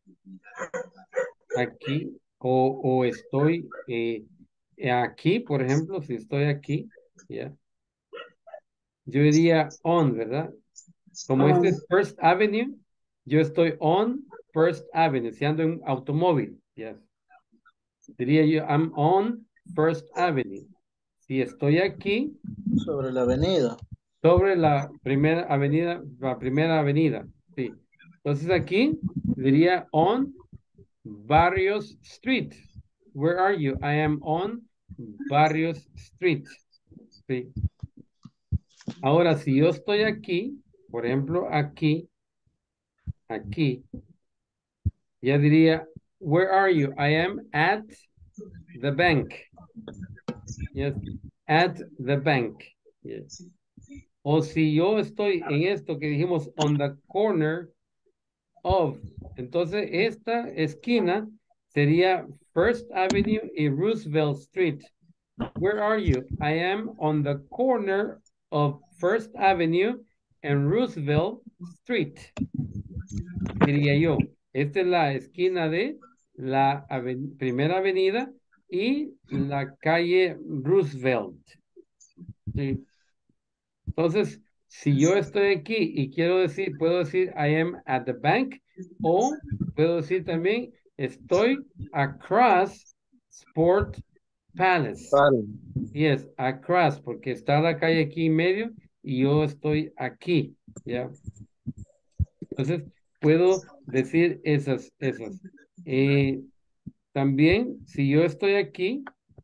aquí, o, o estoy eh, aquí, por ejemplo, si estoy aquí, ya, yo diría on, ¿verdad? Como este es First Avenue, yo estoy on First Avenue, si ando en automóvil, ya. Diría yo, I'm on First Avenue. Si estoy aquí, Sobre la avenida. sobre la primera avenida, la primera avenida, sí. Entonces aquí diría on Barrios Street. Where are you? I am on Barrios Street. Sí. Ahora, si yo estoy aquí, por ejemplo, aquí, aquí, ya diría, where are you? I am at the bank. Yes, at the bank. Yes. O si yo estoy en esto que dijimos on the corner of, entonces esta esquina sería First Avenue y Roosevelt Street. Where are you? I am on the corner of First Avenue and Roosevelt Street. Diría yo, esta es la esquina de la aven- primera avenida y la calle Roosevelt. Sí. Entonces, si yo estoy aquí y quiero decir, puedo decir I am at the bank o puedo decir también estoy across Sport Palace. Yes, across, porque está la calle aquí en medio y yo estoy aquí, ¿ya? Entonces, puedo decir esas, esas. Eh, también, si yo estoy aquí,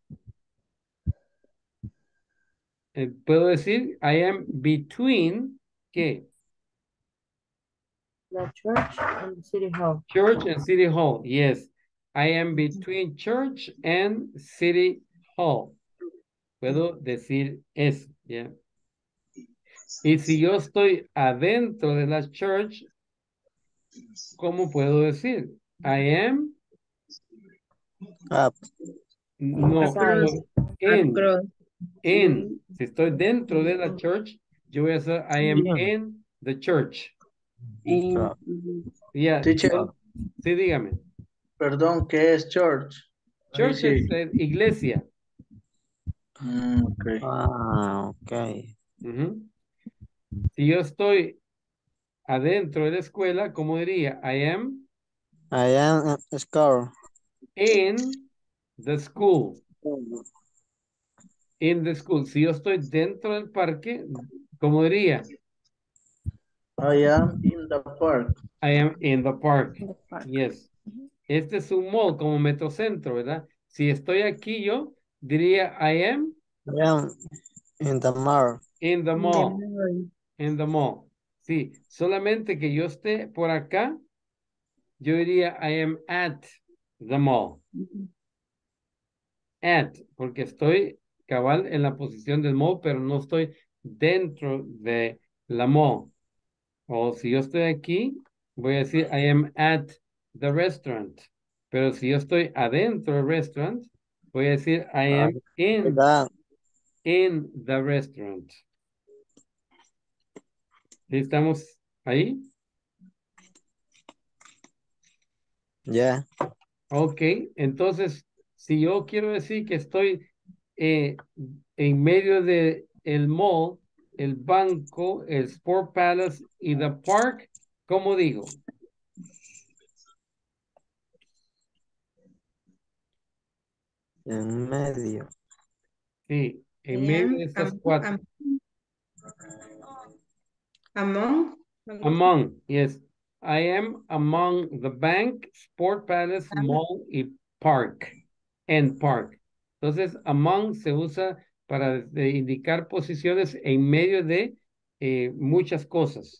eh, puedo decir I am between, ¿qué? The church and the city hall. Church and City Hall, yes. I am between church and City Hall. Puedo decir eso, ¿ya? Y si yo estoy adentro de la church, ¿cómo puedo decir? I am, Up. no, Outside. estoy en, Across. en. Si estoy dentro de la church, yo voy a decir I am Yeah. in the church. Up. Yeah, Teacher, sí, dígame. perdón, ¿qué es church? Ahí Church sí. es eh, iglesia. Mm, ok. Ah, okay. Ujú. Si yo estoy adentro de la escuela, ¿cómo diría? I am I am a scholar. in the school. In the school. Si yo estoy dentro del parque, ¿cómo diría? I am in the park. I am in the park. The park. Yes. Este es un mall como metrocentro, ¿verdad? Si estoy aquí yo, diría I am I am in the mall. in the The mall. mall. In the mall. Sí, solamente que yo esté por acá, yo diría I am at the mall. At, porque estoy cabal en la posición del mall, pero no estoy dentro de la mall. O si yo estoy aquí, voy a decir I am at the restaurant. Pero si yo estoy adentro del restaurant, voy a decir I Ah, am in, ¿verdad? in the restaurant. ¿Sí estamos ahí? Ya. Ok, entonces, si yo quiero decir que estoy eh, en medio de el mall, el banco, el Sport Palace y the park, ¿cómo digo? En medio. Sí, en I medio am de estas am- cuatro. am- among, algo así. Among, yes. I am among the bank, Sport Palace, mall y park. And park. Entonces, among se usa para de indicar posiciones en medio de eh, muchas cosas.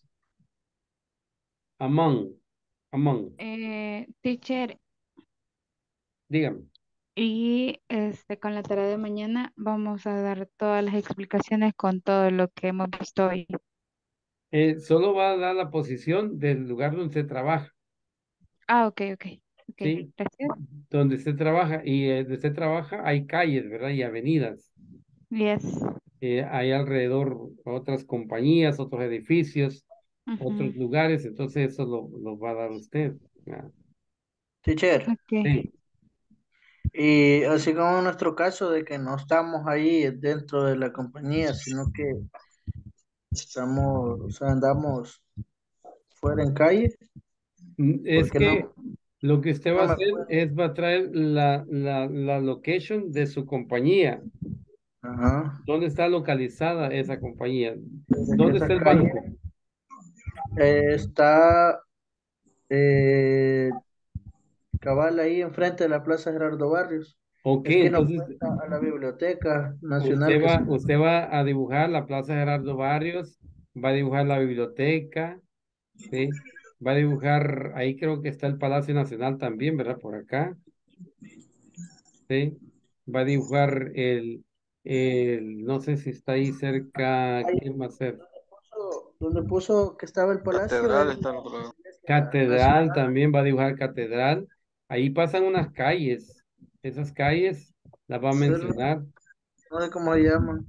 Among, among. Eh, teacher, Dígame. y este con la tarea de mañana vamos a dar todas las explicaciones con todo lo que hemos visto hoy. Eh, solo va a dar la posición del lugar donde se trabaja, Ah, ok, ok, ok, ¿sí? gracias. Donde se trabaja y eh, donde se trabaja hay calles, ¿verdad? Y avenidas. Yes. Eh, hay alrededor otras compañías, otros edificios, otros Ujú. lugares, entonces eso lo, lo va a dar usted. Ah, Teacher, Ok. sí. y así como en nuestro caso de que no estamos ahí dentro de la compañía, sino que estamos, o sea, andamos fuera en calle, Mm, Es porque que no, lo que usted va no a me hacer puedo. es va a traer la, la, la location de su compañía. Ajá. ¿Dónde está localizada esa compañía? Desde que ¿Dónde esa está el calle banco? eh, está eh, cabal ahí enfrente de la Plaza Gerardo Barrios, Ok, esquina entonces opuesta a la Biblioteca Nacional usted que se... va, usted va a dibujar la Plaza Gerardo Barrios, va a dibujar la biblioteca, ¿sí? Va a dibujar, ahí creo que está el Palacio Nacional también, ¿verdad? Por acá, ¿sí? Va a dibujar el, el, no sé si está ahí cerca, Ahí ¿qué va a ser? puso- donde puso que estaba el palacio Catedral es está al otro lado. la Catedral Nacional. también va a dibujar catedral. Ahí pasan unas calles. Esas calles las va a Pero no, mencionar. no sé cómo se llaman.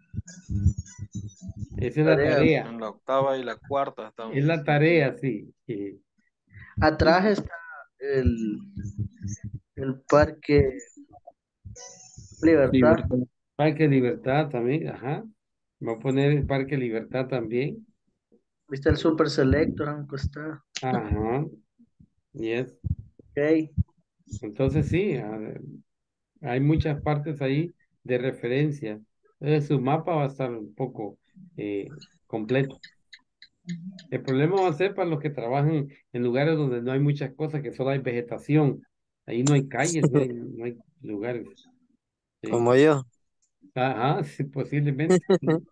Esa es la Tarea. tarea. En la octava y la cuarta estamos. Es la tarea, sí. Sí. Atrás está el, el Parque Libertad. Libertad. Parque Libertad también, ajá. Va a poner el Parque Libertad también. Viste el Super Selector, aunque está. Ajá. Yes. Ok. Entonces sí, a ver, hay muchas partes ahí de referencia. Entonces su mapa va a estar un poco eh, completo. El problema va a ser para los que trabajan en lugares donde no hay muchas cosas, que solo hay vegetación. Ahí no hay calles, no hay, no hay lugares. Sí. Como yo. Ajá, sí, posiblemente. Sí.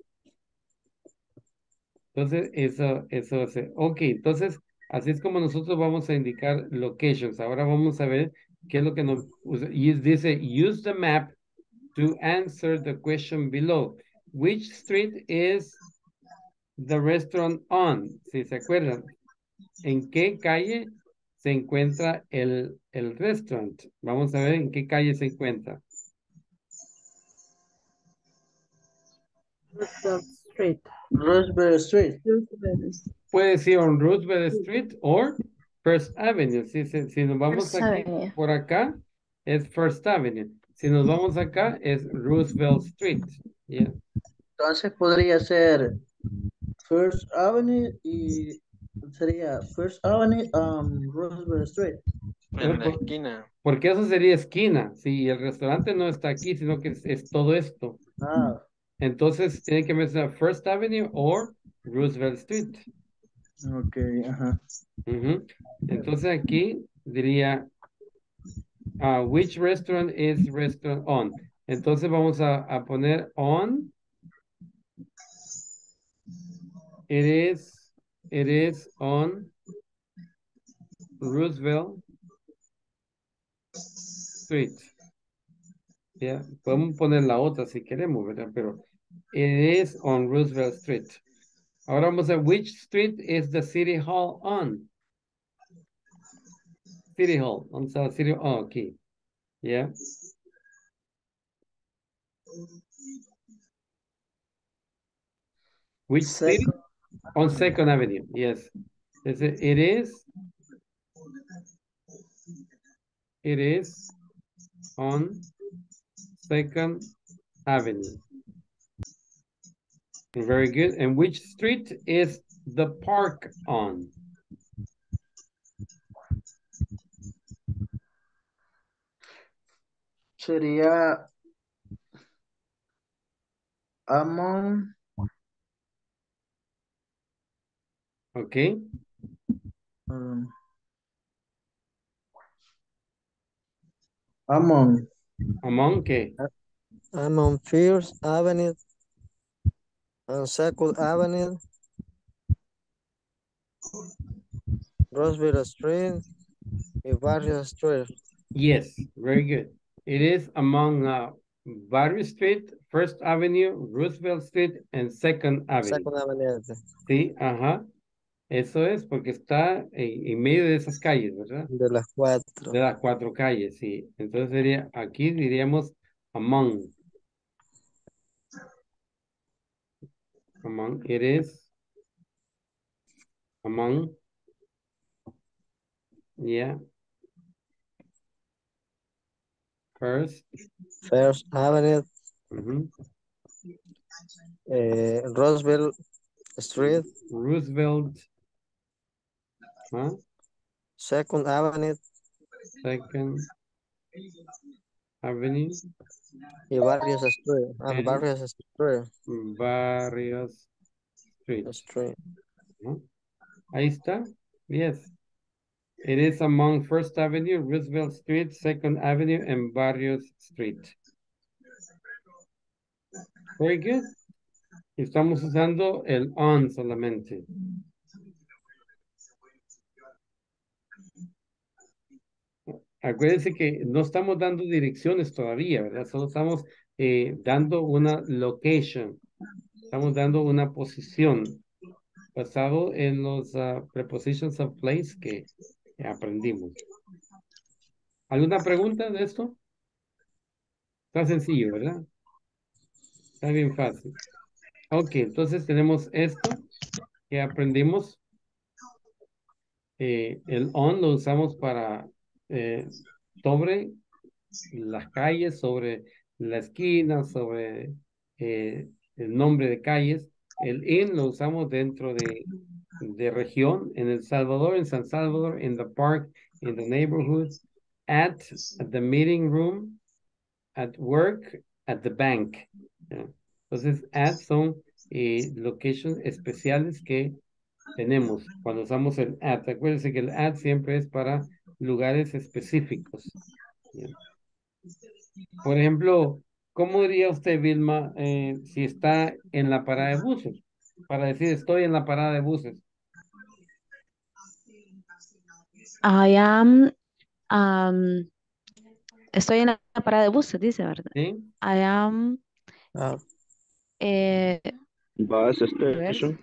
Entonces, eso, eso hace. Ok, entonces, así es como nosotros vamos a indicar locations. Ahora vamos a ver qué es lo que nos usa- y dice, use the map to answer the question below. Which street is the restaurant on? Si se acuerdan, ¿en qué calle se encuentra el, el restaurant? Vamos a ver en qué calle se encuentra. Roosevelt Street. Roosevelt Street. Roosevelt. Puede ser on Roosevelt Street o First Avenue. Si, si, si nos vamos First aquí Avenue. por acá, es First Avenue. Si nos vamos acá, es Roosevelt Street. Yeah. Entonces podría ser First Avenue y sería First Avenue, um, Roosevelt Street. En la Por- esquina. Porque eso sería esquina. Si el restaurante no está aquí, sino que es, es todo esto. Ah, Entonces tiene que mencionar First Avenue o Roosevelt Street. ok, ajá. Ujú. Entonces aquí diría, ah, which restaurant is restaurant on? Entonces vamos a, a poner on It is, it is on Roosevelt Street. Ya, podemos poner la otra si queremos, ¿verdad? Pero it is on Roosevelt Street. Ahora vamos a which street is the City Hall on? City Hall, on the City Hall, oh, aquí. Yeah. Which street? Second. On Second Avenue, yes. Is it, it is, it is on Second Avenue. Very good. And which street is the park on? Sería Amon. Okay. Um, Amon. Among qué? I'm on First Avenue, on Second Avenue, Roosevelt Street, y Barrio Street. Yes, very good. It is among uh, Barrio Street, First Avenue, Roosevelt Street, and Second Avenue. Second Avenue. Sí, ajá. Eso es porque está en, en medio de esas calles, ¿verdad? De las cuatro. De las cuatro calles, sí. Entonces sería, aquí diríamos among. Among, it is among. Yeah. First. First Avenue, Mhm. eh, Roosevelt Street, Roosevelt. Huh? Second Avenue, Second Avenue. y Barrios Street. Ah, and Barrios Street. Barrios Street. Street. ¿No? Ahí está. Yes. It is among First Avenue, Roosevelt Street, Second Avenue, and Barrios Street. Very good. Estamos usando el on solamente. Acuérdense que no estamos dando direcciones todavía, ¿verdad? Solo estamos eh, dando una location. Estamos dando una posición basado en los uh, prepositions of place que aprendimos. ¿Alguna pregunta de esto? Está sencillo, ¿verdad? Está bien fácil. Ok, entonces tenemos esto que aprendimos. Eh, el on lo usamos para eh, sobre las calles, sobre la esquina, sobre eh, el nombre de calles. El in lo usamos dentro de, de región, en El Salvador, en San Salvador, in the park, in the neighborhood, at, at the meeting room, at work, at the bank. Yeah. Entonces, at son eh, locations especiales que tenemos cuando usamos el at. Acuérdense que el at siempre es para lugares específicos. Yeah. Por ejemplo, ¿cómo diría usted, Vilma, eh, si está en la parada de buses? Para decir, estoy en la parada de buses. I am, um, estoy en la parada de buses, dice, ¿verdad? ¿Sí? I am, Ah, eh, Bus a ver, station.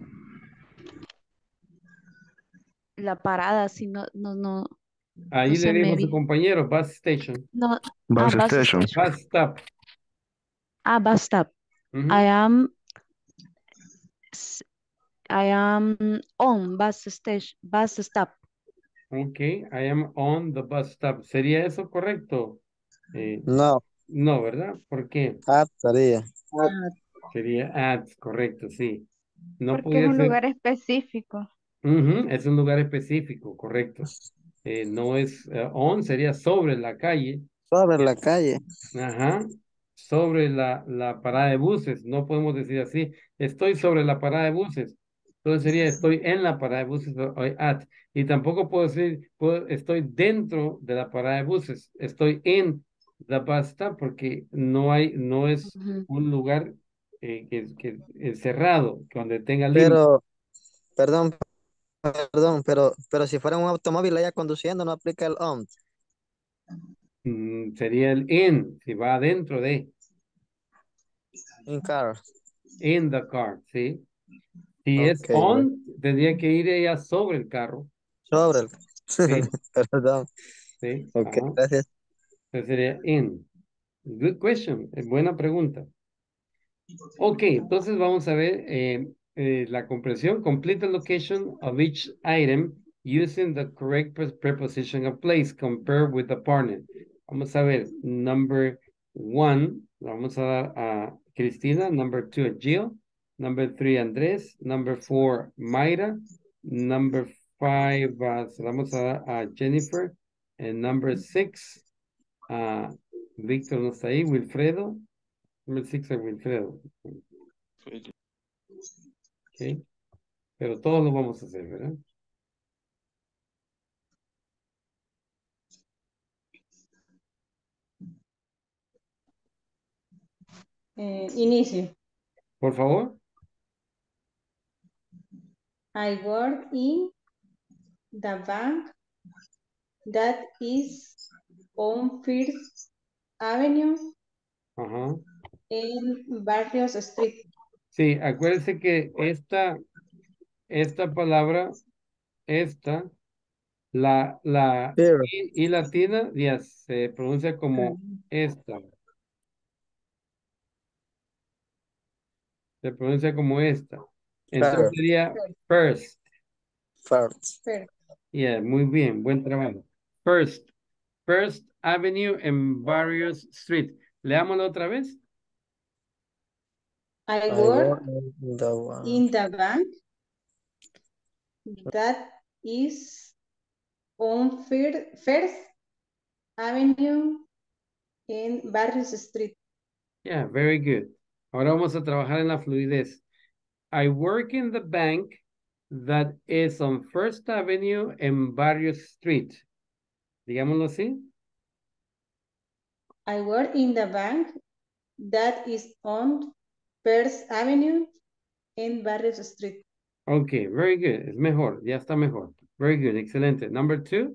la parada, si no, no, no, Ahí no le se me dijo su vi. compañero, bus station. No, ah, Bus bus station. station. Bus stop. Ah, bus stop. Ujú. I am, s- I am on bus station, bus stop. Ok, I am on the bus stop. ¿Sería eso correcto? Eh, no, no, ¿verdad? ¿Por qué? at sería. Sería at, correcto, sí. No Porque es podía un ser. lugar específico. Ujú, es un lugar específico, correcto. Eh, no es eh, on, sería sobre la calle. Sobre la calle. Ajá. Sobre la, la parada de buses. No podemos decir así. Estoy sobre la parada de buses. Entonces sería estoy en la parada de buses o o at. Y tampoco puedo decir puedo- estoy dentro de la parada de buses. Estoy en la bus stop porque no hay, no es Ujú. un lugar eh, que, que encerrado, donde tenga límite. Pero Perdón, perdón, pero, pero si fuera un automóvil allá conduciendo, no aplica el on. Mm, sería el in, si va adentro de. In car. In the car, ¿sí? Si es Ok, bueno. on, tendría que ir ella sobre el carro. Sobre el. Sí, Perdón. sí. Ok, Ajá. gracias. Entonces sería in. Good question. Es buena pregunta. Ok, entonces vamos a ver eh, eh, la comprensión. Complete the location of each item using the correct pre- preposition of place. Compare with the partner. Vamos a ver. Number one, la vamos a dar a Cristina. Number two, a Jill. Number three, Andrés. Number four, Mayra. Number five, uh, se la vamos a dar a Jennifer. And number six, uh, Víctor no está ahí. Wilfredo. Number six, a Wilfredo. Ok. Pero todos lo vamos a hacer, ¿verdad? Eh, inicio. Por favor. I work in the bank that is on First Avenue Ajá. in Barrios Street. Sí, acuérdense que esta, esta palabra, esta, la, la Here. I, I latina, ya se pronuncia como esta. Se pronuncia como esta. Entonces First. sería first. First. First. Yeah, muy bien, buen trabajo. First. First Avenue en Barrios Street. Leámoslo otra vez. I I work work in the one. in the bank that is on Fir- First Avenue in Barrios Street. Yeah, very good. Ahora vamos a trabajar en la fluidez. I work in the bank that is on First Avenue en Barrios Street. Digámoslo así. I work in the bank that is on First Avenue in Barrios Street. Okay, very good. Es mejor, ya está mejor. Very good, excelente. Number two.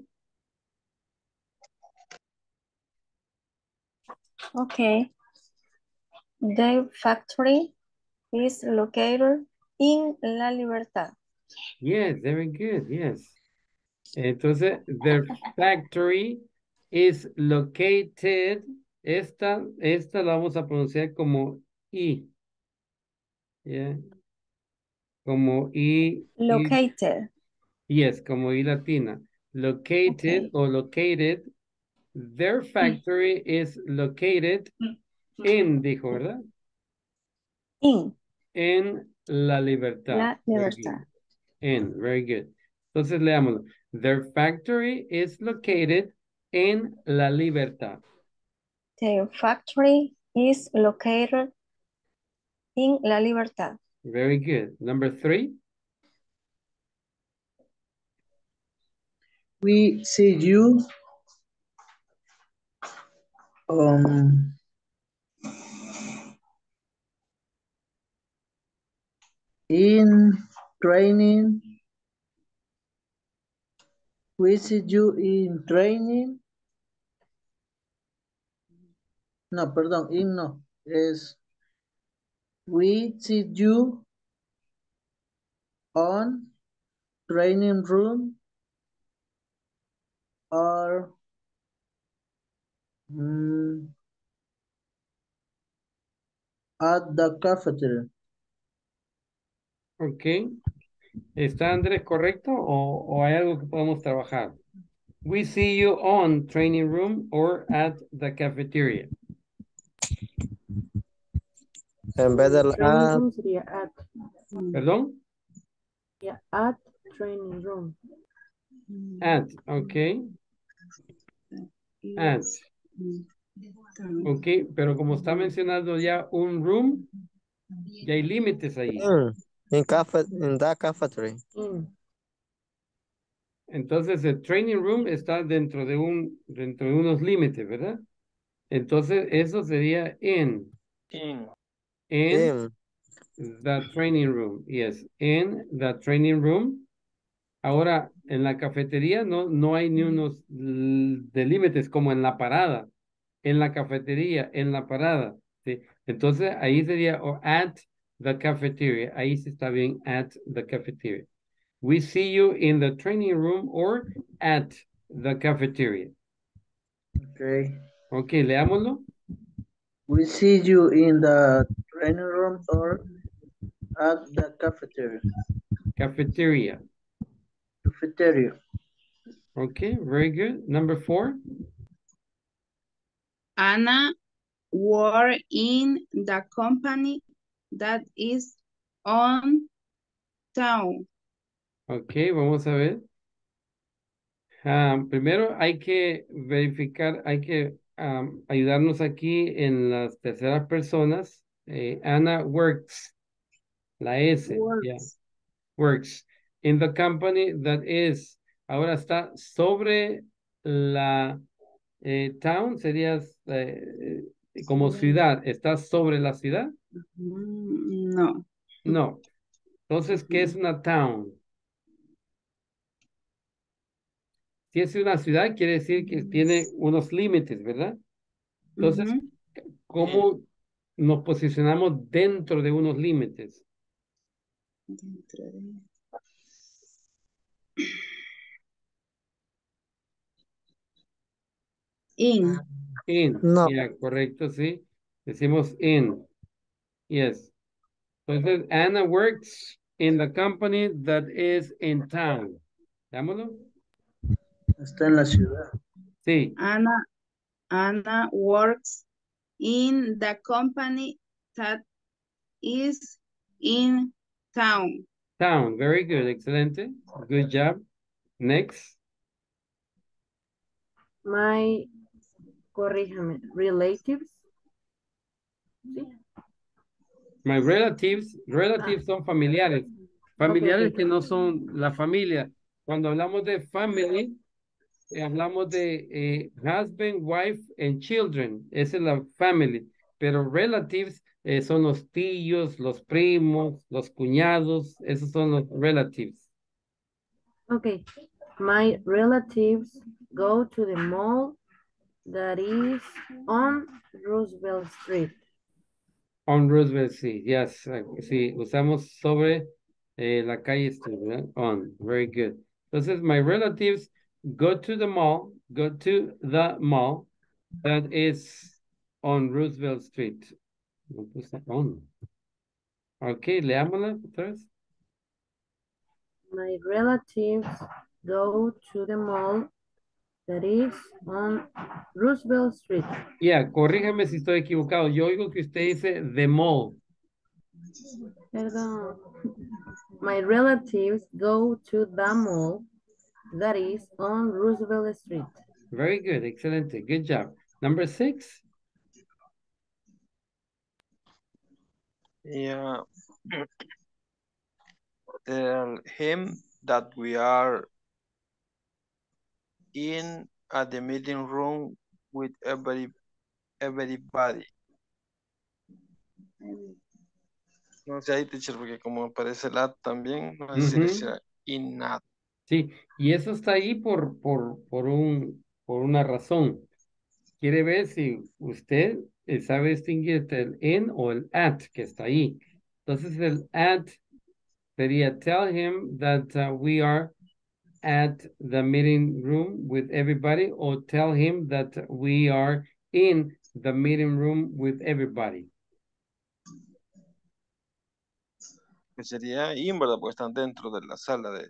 Okay. The factory is located in La Libertad. Yes, very good, yes. Entonces, the factory is located. Esta, esta la vamos a pronunciar como I. Yeah. Como I. I Located. yes, como I latina. Located Okay. o located. Their factory is located in, dijo, ¿verdad? In En La Libertad. La Very Libertad. good. In, very good. Entonces leámoslo. Their factory is located en La Libertad. The factory is located in La Libertad. Very good. Number three. We see you um, in training. We see you in training. No, perdón, in no. Es we see you on training room or mm, at the cafeteria. Ok. ¿Está Andrés correcto o, o hay algo que podemos trabajar? We see you on training room or at the cafeteria. En vez del Training at, room sería at. Mm, ¿Perdón? yeah, at training room. At, ok. At. Ok, pero como está mencionando ya un room, ya hay límites ahí. in, in, cafe, in the cafetery. In. Entonces el training room está dentro de un, dentro de unos límites, ¿verdad? Entonces eso sería in. In. En In. the training room. Yes, in the training room. Ahora, en la cafetería no, no hay ni unos l- de límites como en la parada. En la cafetería, en la parada. ¿sí? Entonces, ahí sería o at the cafeteria. Ahí sí está bien, at the cafeteria. We see you in the training room or at the cafeteria. Okay. Ok, leámoslo. We see you in the training room or at the cafeteria. Cafeteria. Cafeteria. Okay, very good. Number four. Anna work in the company that is on town. Ok, vamos a ver. Ah, primero hay que verificar, hay que am, ayudarnos aquí en las terceras personas. Eh, Anna works, la S, yeah, Works. works in the company that is. Ahora está sobre la eh, town, sería eh, como Sí. ciudad. ¿Está sobre la ciudad? Mm, No. No. Entonces, ¿qué es una town? Si es una ciudad, quiere decir que tiene unos límites, ¿verdad? Entonces, Ujú. ¿cómo nos posicionamos dentro de unos límites? Dentro de- In. In, No, ya, correcto, sí. Decimos in, yes. Entonces, Anna works in the company that is in town. ¿Dámoslo? Está en la ciudad. Sí, Anna, Anna works in the company that is in town. town, very good, excelente. Good job. Next, My, corríjame, relatives. ¿Sí? my relatives, Ah, relatives son familiares. ok, Familiares ok. que no son la familia. Cuando hablamos de family, eh, hablamos de eh, husband, wife and children. Esa es la family. Pero relatives eh, son los tíos, los primos, los cuñados. Esos son los relatives. Okay. My relatives go to the mall that is on Roosevelt Street. On Roosevelt, sí. Yes. eh, Sí, usamos sobre eh, la calle Street, ¿verdad? On. Very good. Entonces, my relatives go to the mall, go to the mall that is on Roosevelt Street. No puse on. Ok, leámosla otra vez. My relatives go to the mall that is on Roosevelt Street. Ya, corrígeme si estoy equivocado. Yo oigo que usted dice the mall. Perdón. My relatives go to the mall that is on Roosevelt Street. Very good, excelente. Good job. Number six. Yeah. Tell him that we are in at the meeting room with every everybody. No sé ahí, teacher, porque como aparece el at también, no sé si Ujú. decía in at. Sí, y eso está ahí por, por, por un, por una razón. Quiere ver si usted eh, sabe distinguir entre el in o el at que está ahí. Entonces el at sería tell him that uh, we are at the meeting room with everybody or tell him that we are in the meeting room with everybody. Que sería in, ¿verdad? Porque están dentro de la sala de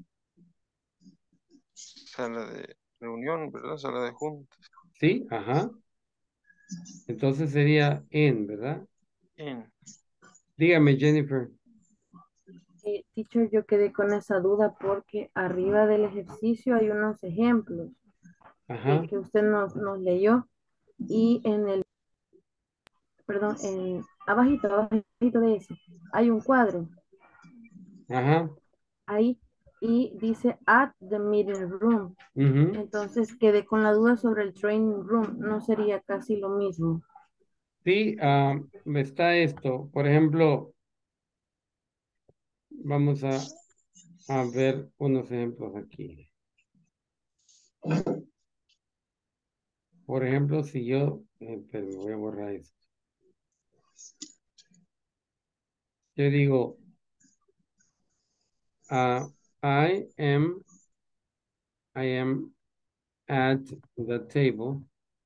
sala de reunión, ¿verdad? Sala de juntas. ¿Sí? Ajá. Entonces sería in, ¿verdad? In. Dígame, Jennifer. Eh, teacher, yo quedé con esa duda porque arriba del ejercicio hay unos ejemplos Ajá. que, que usted nos, nos leyó y en el, perdón, en, abajito, abajito de ese, hay un cuadro Ajá. ahí y dice at the meeting room. Ujú. Entonces quedé con la duda sobre el training room, no sería casi lo mismo. Sí, ah, está esto. Por ejemplo, vamos a, a ver unos ejemplos aquí. Por ejemplo, si yo, eh, pero me voy a borrar esto. Yo digo, uh, I am, I am at the table,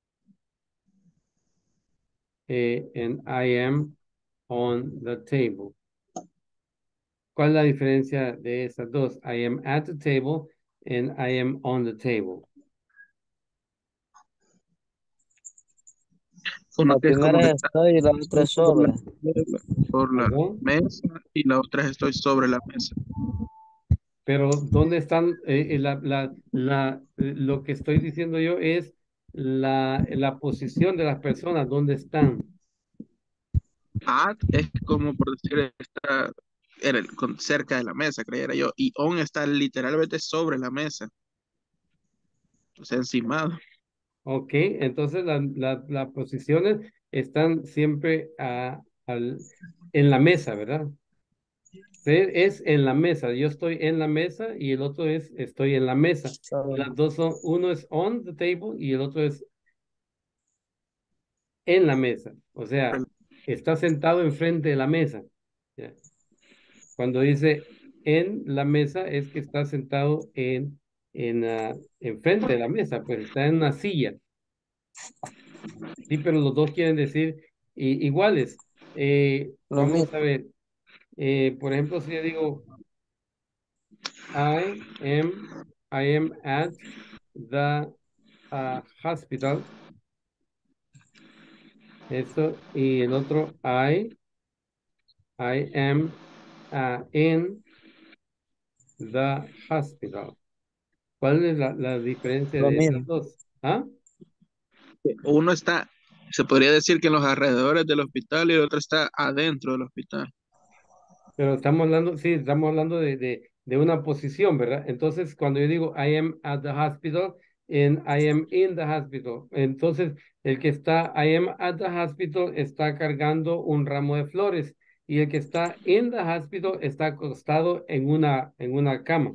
eh, and I am on the table. ¿Cuál es la diferencia de esas dos? I am at the table and I am on the table. Uno La que es como primera que es está estoy y la otra es por la, sobre. por la Perdón. mesa y la otra es estoy sobre la mesa. Pero ¿dónde están? eh, eh, la, la, la, eh, lo que estoy diciendo yo es la, la posición de las personas, ¿dónde están? At es como por decir está en el- con- cerca de la mesa, creyera yo. Y on está literalmente sobre la mesa. O sea, encimado. Ok, entonces la- la- las posiciones están siempre a- al, en la mesa, ¿verdad? Se- Es en la mesa, yo estoy en la mesa y el otro es estoy en la mesa. Sobre. Las dos son, uno es on the table y el otro es en la mesa. O sea, está sentado enfrente de la mesa. ¿Ya? Cuando dice en la mesa es que está sentado en, en, ah, enfrente de la mesa, pues está en una silla. Sí, pero los dos quieren decir i- iguales. Eh, Lo vamos a mismo. ver, eh, por ejemplo, si yo digo I am, I am at the uh, hospital, eso, y el otro I, I am uh, in the hospital. ¿Cuál es la, la diferencia Lo de esas mismo. dos? ¿Ah? Uno está, se podría decir que en los alrededores del hospital y el otro está adentro del hospital. Pero estamos hablando, sí, estamos hablando de, de, de una posición, ¿verdad? Entonces, cuando yo digo I am at the hospital and I am in the hospital, entonces el que está I am at the hospital está cargando un ramo de flores y el que está in the hospital está acostado en una, en una cama.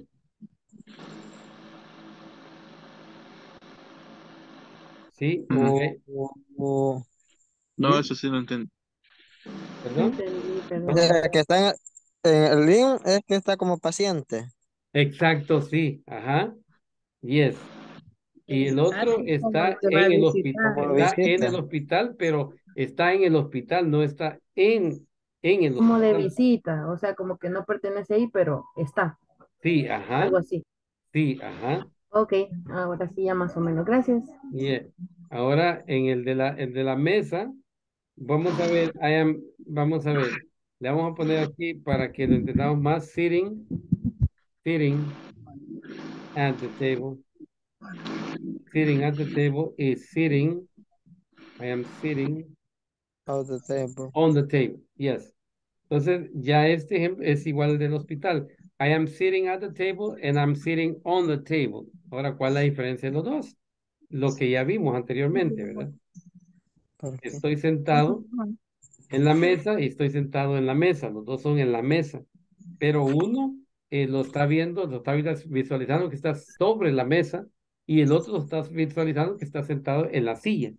¿Sí? Ujú. O, Ok. o- o- No, ¿Mm? eso sí no entendí. No ¿Perdón? entendí, o perdón. sea, que está en, en el link es que está como paciente. Exacto, sí. Ajá. Yes. Y el Así otro como el está que va a en el hospital, visitar. Como está en el visita. hospital, pero está en el hospital, no está en, en el Como de hospital. visita, o sea, como que no pertenece ahí, pero está, Sí, ajá, algo así. sí, ajá. Ok, ahora sí ya más o menos. Gracias. Yeah. Ahora en el de la, el de la mesa, vamos a ver, I am, vamos a ver, le vamos a poner aquí para que lo entendamos más, sitting, sitting at the table, sitting at the table is sitting, I am sitting Of the table. on the table, yes. Entonces, ya este ejemplo es igual al del hospital. I am sitting at the table and I'm sitting on the table. Ahora, ¿cuál es la diferencia de los dos? Lo que ya vimos anteriormente, ¿verdad? ¿Por qué? Estoy sentado en la mesa y estoy sentado en la mesa. Los dos son en la mesa. Pero uno eh, lo está viendo, lo está visualizando que está sobre la mesa y el otro lo está visualizando que está sentado en la silla.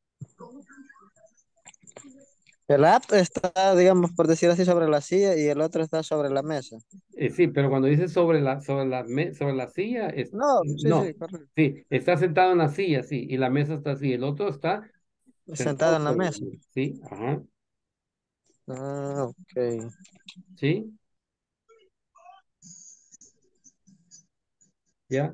El app está, digamos, por decir así, sobre la silla y el otro está sobre la mesa. Eh, sí, pero cuando dice sobre la, sobre la, me- sobre la silla, es, No, sí, no, sí, correcto. sí, está sentado en la silla, sí, y la mesa está así, el otro está Sentado sentado en la sobre la mesa. mesa, sí, ajá, Ah, ok. sí, ya,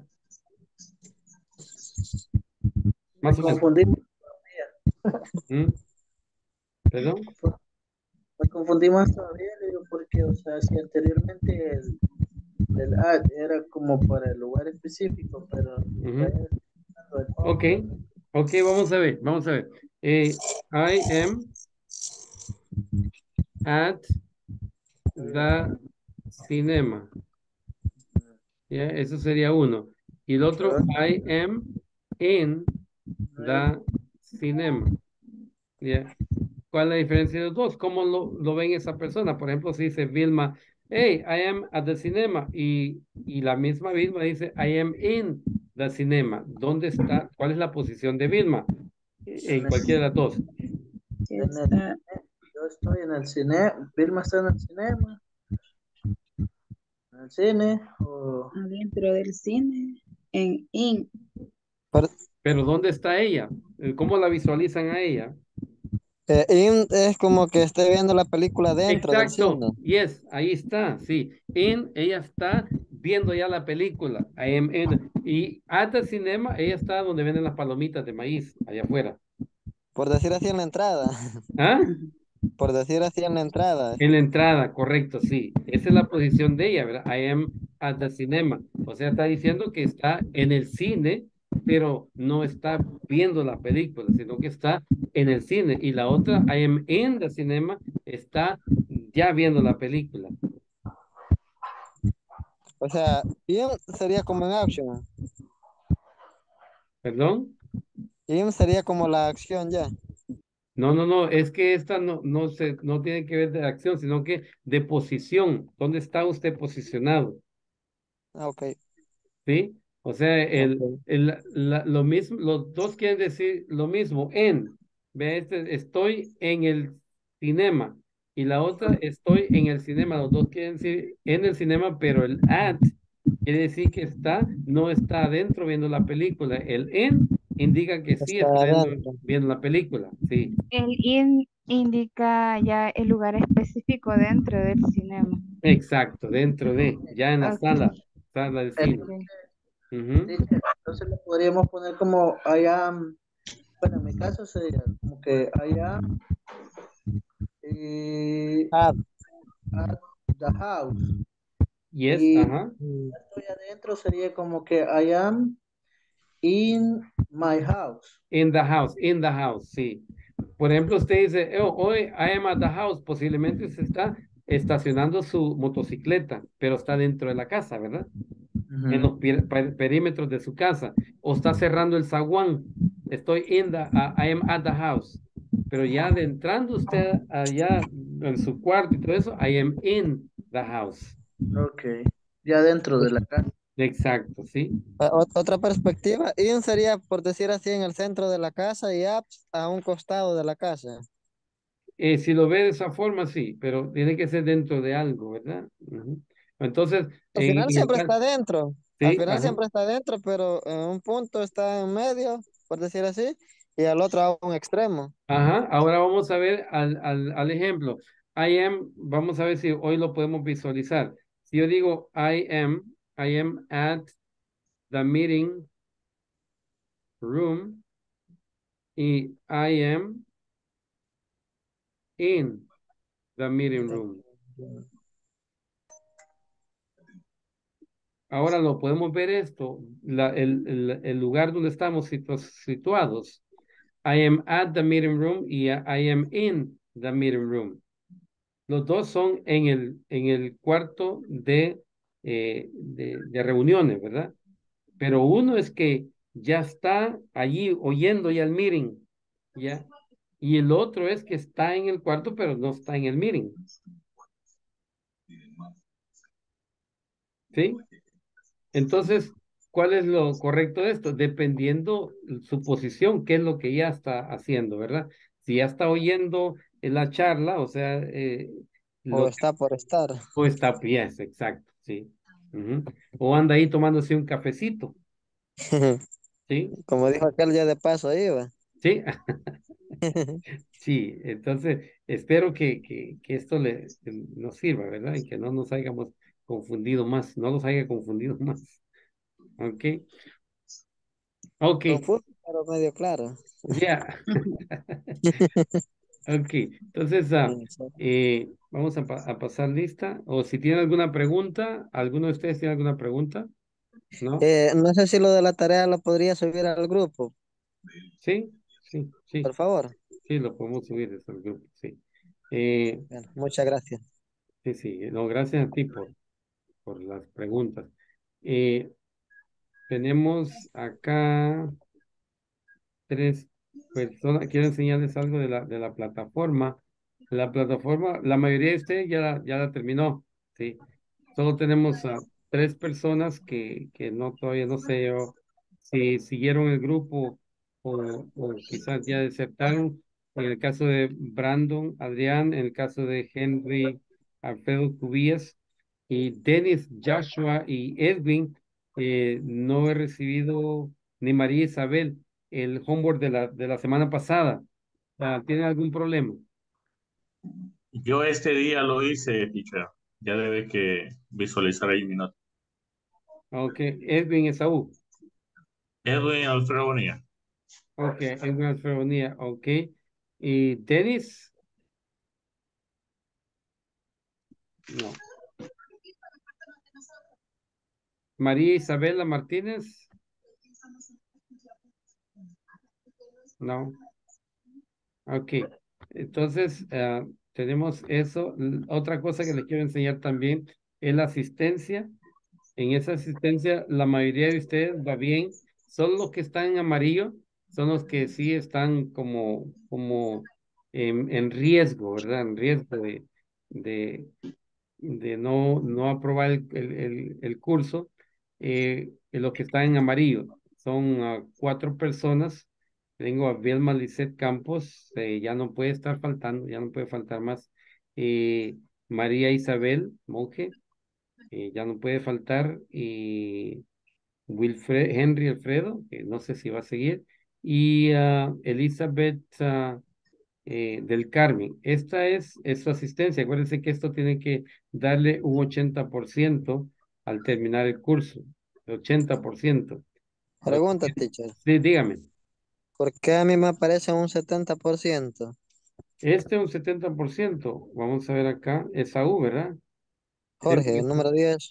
Me más o menos. confundí, ¿Mm? ¿Perdón? me confundí más todavía, le digo, porque, o sea, si anteriormente el, el ad era como para el lugar específico, pero ya Ujú. es de todo. Ok, ok, vamos a ver, vamos a ver. Eh, I am at the cinema, ya, eso sería uno. Y el otro, I am in the cinema, ya. ¿Cuál es la diferencia de los dos? ¿Cómo lo, lo ven esa persona? Por ejemplo, si dice Vilma, hey, I am at the cinema. Y, y la misma Vilma dice, I am in the cinema. ¿Dónde está? ¿Cuál es la posición de Vilma? En En el, cualquiera de las dos. en el cine. Yo estoy en el cine. Vilma está en el cinema. En el cine. O Adentro del cine. En in. Pero ¿dónde está ella? Eh, ¿Cómo la visualizan a ella? Eh, in es como que esté viendo la película dentro del Exacto, cine. yes, ahí está, sí. In, ella está viendo ya la película. I am in. Y at the cinema, ella está donde venden las palomitas de maíz, allá afuera. Por decir así en la entrada. ¿Ah? Por decir así en la entrada. En la entrada, correcto, sí. Esa es la posición de ella, ¿verdad? I am at the cinema. O sea, está diciendo que está en el cine, pero no está viendo la película, sino que está en el cine. Y la otra, I am in the cinema, está ya viendo la película. O sea, in sería como en action. ¿Perdón? In sería como la acción ya. No, no, no, es que esta no, no se, no tiene que ver de acción, sino que de posición. ¿Dónde está usted posicionado? Ah, ok. ¿Sí? O sea, el, Ok. el, la- lo mismo, los dos quieren decir lo mismo. En, ve, este, estoy en el cinema. Y la otra, estoy en el cinema. Los dos quieren decir en el cinema, pero el at quiere decir que está, no está adentro viendo la película. El en indica que sí Está está viendo, adentro. viendo la película. Sí. El in indica ya el lugar específico dentro del cinema. Exacto, dentro de, ya en la Ok, sala, sala del cine. ok. Ujú. sí, entonces le podríamos poner como I am. Bueno, en mi caso sería como que I am eh, Ah, at the house. Yes, Y ajá. estoy adentro sería como que I am in my house. In the house, in the house, sí. Por ejemplo, usted dice, oh, hoy I am at the house, posiblemente se está estacionando su motocicleta, pero está dentro de la casa, ¿verdad? En Ujú. los peri- per- perímetros de su casa. O está cerrando el zaguán. Estoy in the, uh, I am at the house. Pero ya adentrando usted allá en su cuarto y todo eso, I am in the house. Ok, ya dentro de la casa. Exacto, sí. o- otra perspectiva. In sería, por decir así, en el centro de la casa y apps a un costado de la casa. Eh, si lo ve de esa forma, sí, pero tiene que ser dentro de algo, ¿verdad? Ujú. Entonces, Al en, final en el siempre caso, está dentro. Al sí, final ajá, siempre está dentro, pero en un punto está en medio, por decir así, y al otro a un extremo. ajá. Ahora vamos a ver al, al, al ejemplo. I am, vamos a ver si hoy lo podemos visualizar. Si yo digo I am, I am at the meeting room y I am in the meeting room. Ahora lo podemos ver esto, la, el, el, el lugar donde estamos situ- situados. I am at the meeting room y I am in the meeting room. Los dos son en el, en el cuarto de, eh, de, de reuniones, ¿verdad? Pero uno es que ya está allí oyendo ya el meeting, ¿ya? Y el otro es que está en el cuarto, pero no está en el meeting, ¿sí? Entonces, ¿cuál es lo correcto de esto? Dependiendo su posición, qué es lo que ya está haciendo, ¿verdad? Si ya está oyendo en la charla, o sea, eh, O lo que, está por estar. o está, yes, exacto, sí. Ujú. O anda ahí tomándose un cafecito, ¿sí? Como dijo aquel día de paso ahí, va. Sí, sí. Entonces, espero que, que, que esto le, que nos sirva, ¿verdad? Y que no nos hayamos confundido más, no los haya confundido más. ¿Ok? Ok, Confuso, pero medio claro. ya. Ok, entonces ah, Sí, sí. eh, vamos a, pa- a pasar lista. O si tiene alguna pregunta, ¿alguno de ustedes tiene alguna pregunta? ¿No? Eh, no sé si lo de la tarea lo podría subir al grupo, Sí, sí, por sí, favor. sí, lo podemos subir desde el grupo, sí. Eh, Bueno, muchas gracias. sí, sí, no, gracias a ti por, por las preguntas. Eh, tenemos acá tres personas. Quiero enseñarles algo de la, de la plataforma. La plataforma, la mayoría de ustedes ya, la- ya la terminó. Sí, solo tenemos a tres personas que, que no, todavía no sé yo si siguieron el grupo o, o quizás ya desertaron. En el caso de Brandon, Adrián, en el caso de Henry, Alfredo Cubillas y Dennis, Joshua y Edwin, eh, no he recibido ni María Isabel el homework de la, de la semana pasada. Ah, ¿tienen algún problema? Yo este día lo hice, teacher. Ya debe que visualizar ahí mi nota. Ok, Edwin Esaú. Edwin Alfredo Bonilla. Ok, Edwin Alfredo Bonilla, ok. ¿Y Dennis? No. María Isabela Martínez? No. Ok. Entonces, ah, tenemos eso. L- Otra cosa que les quiero enseñar también es la asistencia. En esa asistencia, la mayoría de ustedes va bien. Solo los que están en amarillo son los que sí están como, como en, en riesgo, ¿verdad? En riesgo de, de, de no, no aprobar el, el, el- el curso. Eh, los que están en amarillo son ah, cuatro personas. Tengo a Vilma Lisset Campos, eh, ya no puede estar faltando, ya no puede faltar más. Eh, María Isabel Monge, eh, ya no puede faltar. Y Wilfred, Henry Alfredo, que no sé si va a seguir. Y ah, Elizabeth ah, eh, del Carmen. Esta es, es su asistencia. Acuérdense que esto tiene que darle un ochenta por ciento al terminar el curso. Ochenta por ciento. Lo que Pregunta, tiene- teacher. Sí, dígame. ¿Por qué a mí me aparece un setenta por ciento? Este es un setenta por ciento. Vamos a ver acá. Esaú, ¿verdad? Jorge, Edwin- el número diez.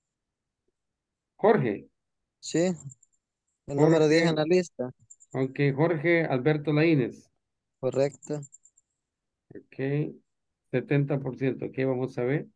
Jorge. Sí, el número diez en Jorge. la lista. Ok, Jorge Alberto Laínez. Correcto. Ok. Setenta por ciento. Ok, vamos a ver.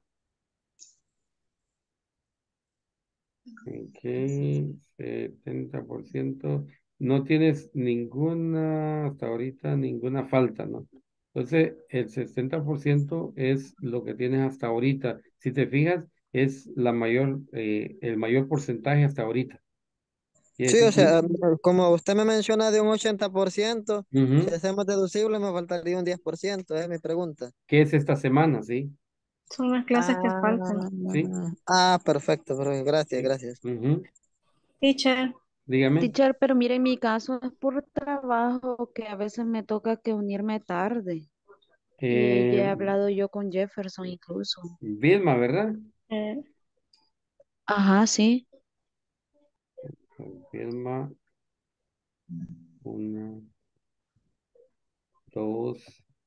Ok, setenta por ciento. No tienes ninguna, hasta ahorita, ninguna falta, ¿no? Entonces, el sesenta por ciento es lo que tienes hasta ahorita. Si te fijas, es la mayor, eh, el mayor porcentaje hasta ahorita. Quiere Sí, o decir que- sea, como usted me menciona de un ochenta por ciento, si Ujú. hacemos deducible me faltaría un diez por ciento, es mi pregunta. ¿Qué es esta semana? Sí, Son las clases que faltan. sí. Ah, perfecto, pero gracias, Sí. gracias. Ujú. Teacher, Dígame. Teacher, pero mire, en mi caso es por trabajo que a veces me toca que unirme tarde. Y ya he Eh, hablado yo con Jefferson incluso. Vilma, ¿verdad? eh, Ajá, sí. Vilma, una, dos.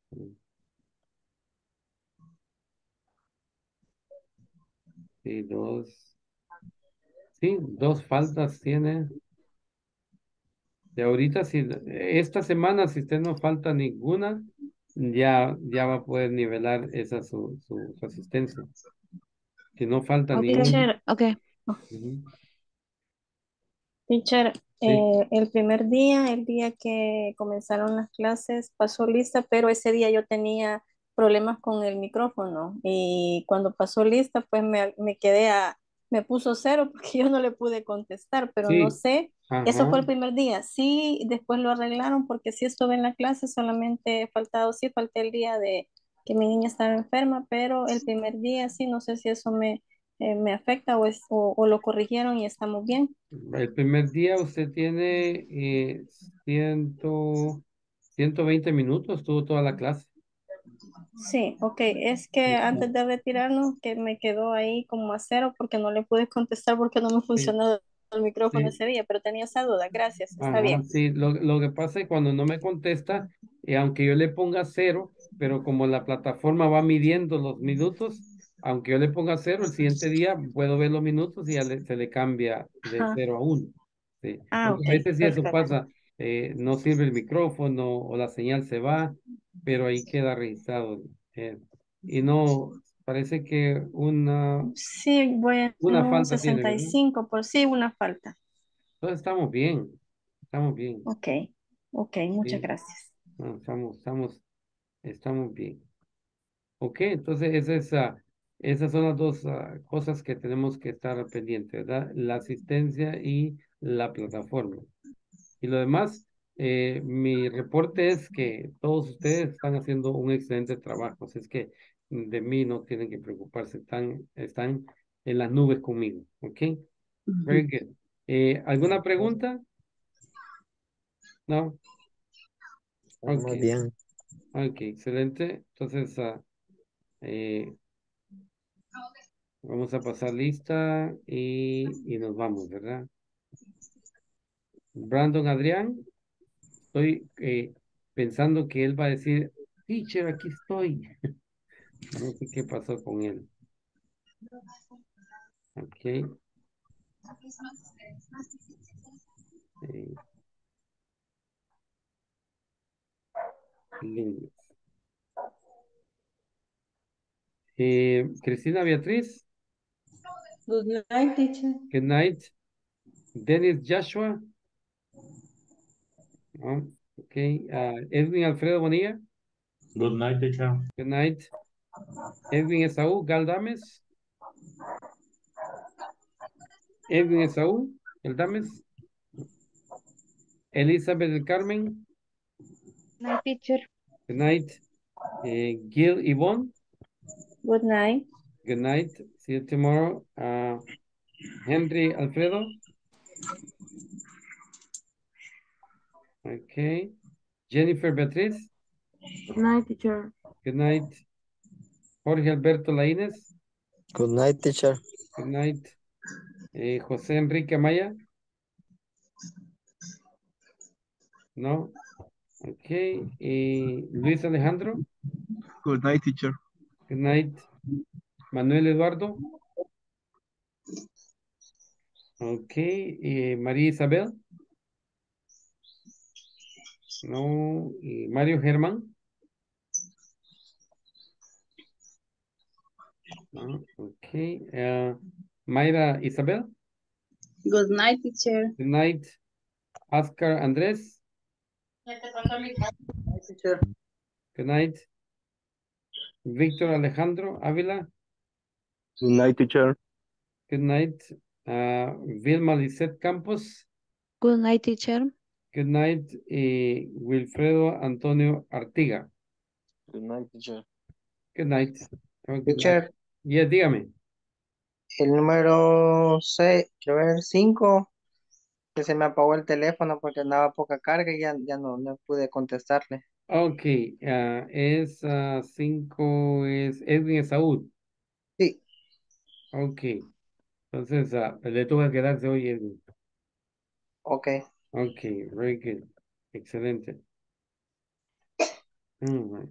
Sí, dos. Sí, dos faltas tiene. De ahorita, si esta semana, si usted no falta ninguna, ya, ya va a poder nivelar esa su, su, su asistencia. Si no falta Ok, ninguna. teacher, ok. Ujú. teacher, Sí, eh, el primer día, el día que comenzaron las clases, pasó lista, pero ese día yo tenía problemas con el micrófono y cuando pasó lista, pues me, me quedé a, me puso cero porque yo no le pude contestar, pero no sí, sé, eso ajá. fue el primer día. Sí, después lo arreglaron porque sí estuve en la clase, solamente he faltado, sí, falté el día de que mi niña estaba enferma, pero el primer día sí, no sé si eso me, eh, me afecta o, es, o, o lo corrigieron y estamos bien. El primer día usted tiene eh, ciento, ciento veinte minutos, tuvo toda la clase. Sí, ok, es que Sí, antes de retirarnos, que me quedó ahí como a cero porque no le pude contestar porque no me sí, funcionó el micrófono sí. ese día, pero tenía esa duda, gracias, está Ajá, bien. sí, lo, lo que pasa es que cuando no me contesta, eh, aunque yo le ponga cero, pero como la plataforma va midiendo los minutos, aunque yo le ponga cero, el siguiente día puedo ver los minutos y ya le- se le cambia de Ajá. cero a uno. Sí. Ah, Porque ok, a veces sí eso perfecto. pasa, eh, no sirve el micrófono o la señal se va, pero ahí queda registrado. eh, y no, parece que una, Sí, voy en una un falta tiene, sesenta y ¿verdad? cinco por sí, una falta. Entonces estamos bien, estamos bien. Ok, ok, muchas Sí. gracias. No, estamos, estamos, estamos bien. Ok, entonces esa es, ah, Esas son las dos ah, cosas que tenemos que estar al pendiente, ¿verdad? La asistencia y la plataforma. Y lo demás, eh, mi reporte es que todos ustedes están haciendo un excelente trabajo, así es que mm, de mí no tienen que preocuparse, están, están en las nubes conmigo, ¿ok? Very good. Eh, ¿alguna pregunta? No. Ok, Muy bien. ok, excelente. Entonces, ah, eh, vamos a pasar lista y, y nos vamos, ¿verdad? Brandon Adrián, estoy eh, pensando que él va a decir, teacher, aquí estoy. No sé qué pasó con él. Ok. eh, Linux. Eh, Cristina Beatriz, Good night, teacher. good night. Dennis Joshua, no, ok. ah, Edwin Alfredo Bonilla, Good night, teacher. good night. Edwin Esaú Galdames, Edwin Esaú Galdames, Elizabeth del Carmen, Night, teacher. good night. Eh, Gil Yvonne, Good night. good night. See you tomorrow. Ah, Henry Alfredo, ok. Jennifer Beatriz, Good night, teacher. good night. Jorge Alberto Laínez, Good night, teacher. good night. Eh, José Enrique Amaya, no, ok. Eh, Luis Alejandro, Good night, teacher. good night. Manuel Eduardo, ok. Eh, María Isabel, no. Eh, Mario Germán, no, ok. Eh, Mayra Isabel, Good night, teacher. good night. Oscar Andrés, Teacher. good night. Víctor Alejandro Ávila, Good night, teacher. good night. Ah, Vilma Lisset Campos, Good night, teacher. good night. Y Wilfredo Antonio Artiga, Good night, teacher. good night. Have a good night. Teacher, Yes, dígame. el número seis, quiero ver, cinco, que se me apagó el teléfono porque andaba a poca carga y ya, ya no, no pude contestarle. Ok, ah, es ah, cinco, es Edwin Saúl. Sí. Ok, entonces ah, le toca quedarse hoy, Edwin. Ok. Ok, very good. Excelente. All right.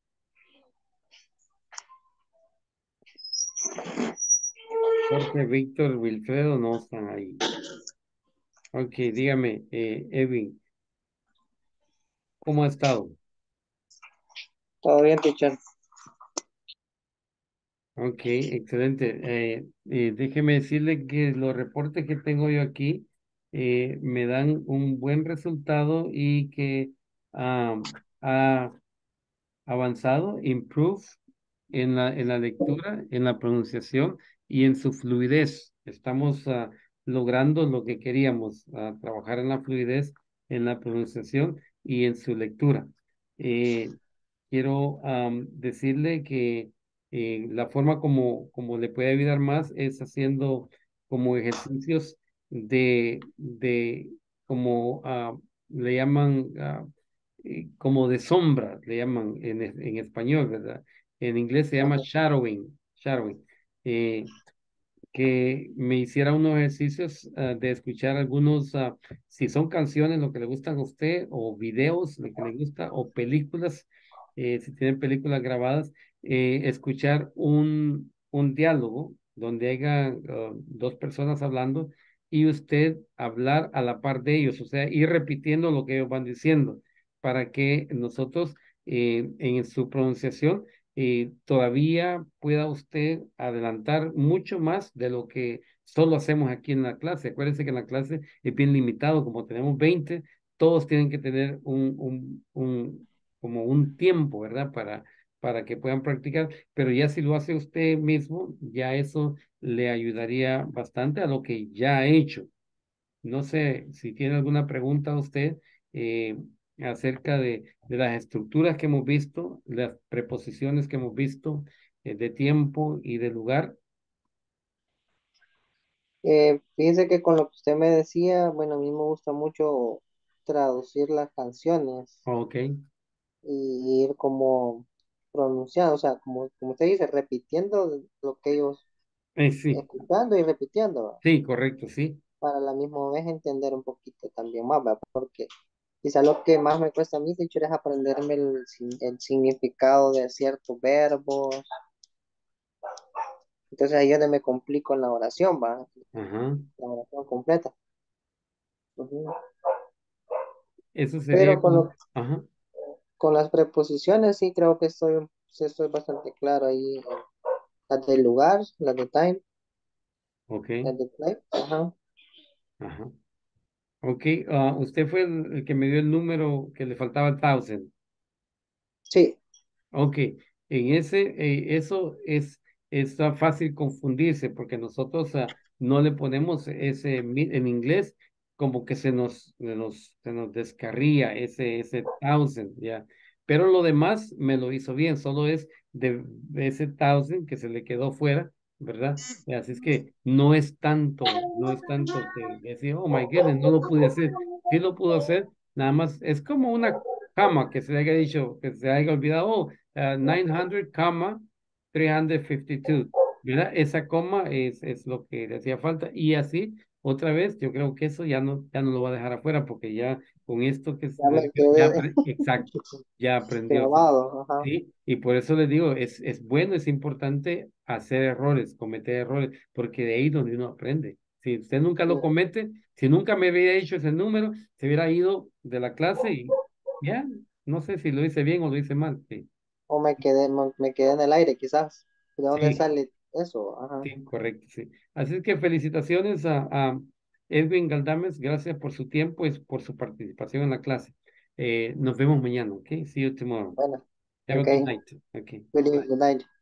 Jorge, Víctor, Wilfredo no están ahí. Ok, dígame, eh, Edwin, ¿cómo ha estado? Todo bien, teacher. Ok, excelente. Eh, eh, déjeme decirle que los reportes que tengo yo aquí eh, me dan un buen resultado y que ah, ha avanzado, improve en la, en la lectura, en la pronunciación y en su fluidez. Estamos ah, logrando lo que queríamos, ah, trabajar en la fluidez, en la pronunciación y en su lectura. Eh, quiero am, decirle que eh, la forma como, como le puede ayudar más es haciendo como ejercicios de, de como ah, le llaman, ah, eh, como de sombra, le llaman en, es- en español, ¿verdad? En inglés se llama shadowing, shadowing. Eh, que me hiciera unos ejercicios ah, de escuchar algunos, ah, si son canciones, lo que le gustan a usted, o videos, lo que le gusta, o películas, eh, si tienen películas grabadas, eh, escuchar un, un diálogo donde haya ah, dos personas hablando y usted hablar a la par de ellos, o sea, ir repitiendo lo que ellos van diciendo para que nosotros eh, en su pronunciación eh, todavía pueda usted adelantar mucho más de lo que solo hacemos aquí en la clase. Acuérdense que en la clase es bien limitado, como tenemos veinte, todos tienen que tener un, un, un como un tiempo, ¿verdad? Para, para que puedan practicar, pero ya si lo hace usted mismo, ya eso le ayudaría bastante a lo que ya ha hecho. No sé si tiene alguna pregunta usted eh, acerca de, de las estructuras que hemos visto, las preposiciones que hemos visto, eh, de tiempo y de lugar. Eh, fíjese que con lo que usted me decía, bueno, a mí me gusta mucho traducir las canciones Ok, y ir como pronunciando, o sea, como, como usted dice, repitiendo lo que ellos eh, sí, escuchando y repitiendo, ¿va? sí, correcto, sí. Para la misma vez entender un poquito también más, ¿va? Porque quizá lo que más me cuesta a mí, teacher, es aprenderme el, sin- el significado de ciertos verbos. Entonces ahí es donde me complico en la oración, ¿va? Ajá. La oración completa. Ujú. Eso sería Pero con como, lo, ajá, con las preposiciones sí creo que estoy, sí estoy bastante claro ahí. eh, Las del lugar, las de time, ok, las de place. Ajá. ajá. Ok, ah, usted fue el, el que me dio el número que le faltaba el thousand. Sí, Ok, en ese, eh, eso es, está fácil confundirse porque nosotros ah, no le ponemos ese, mi- en inglés como que se nos, se nos, se nos descarría ese, ese thousand, ya. Pero lo demás me lo hizo bien, solo es de, de ese thousand que se le quedó fuera, ¿verdad? Y así es que no es tanto, no es tanto que decir, oh my goodness, no lo pude hacer. Sí lo pudo hacer, nada más es como una cama que se le haya dicho, que se haya olvidado, oh, uh, nine hundred, comma, three hundred fifty-two, ¿verdad? Esa coma es, es lo que le hacía falta. Y así, otra vez, yo creo que eso ya no, ya no lo va a dejar afuera, porque ya con esto que se ya me le- ya, quedé apre- exacto, ya aprendió. grabado. Ajá. Sí, y por eso les digo, es, es bueno, es importante hacer errores, cometer errores, porque de ahí donde uno aprende. Si usted nunca Sí. lo comete, si nunca me hubiera hecho ese número, se hubiera ido de la clase y ya, no sé si lo hice bien o lo hice mal. Sí, O me quedé, me, me quedé en el aire, quizás. ¿De dónde sí, sale eso? Ajá. sí, correcto, sí. Así es que felicitaciones a, a Edwin Galdames, gracias por su tiempo y por su participación en la clase. Eh, nos vemos mañana, ¿ok? See you tomorrow. Bueno, Have a ok. good night. Okay. Good, Bye. good night.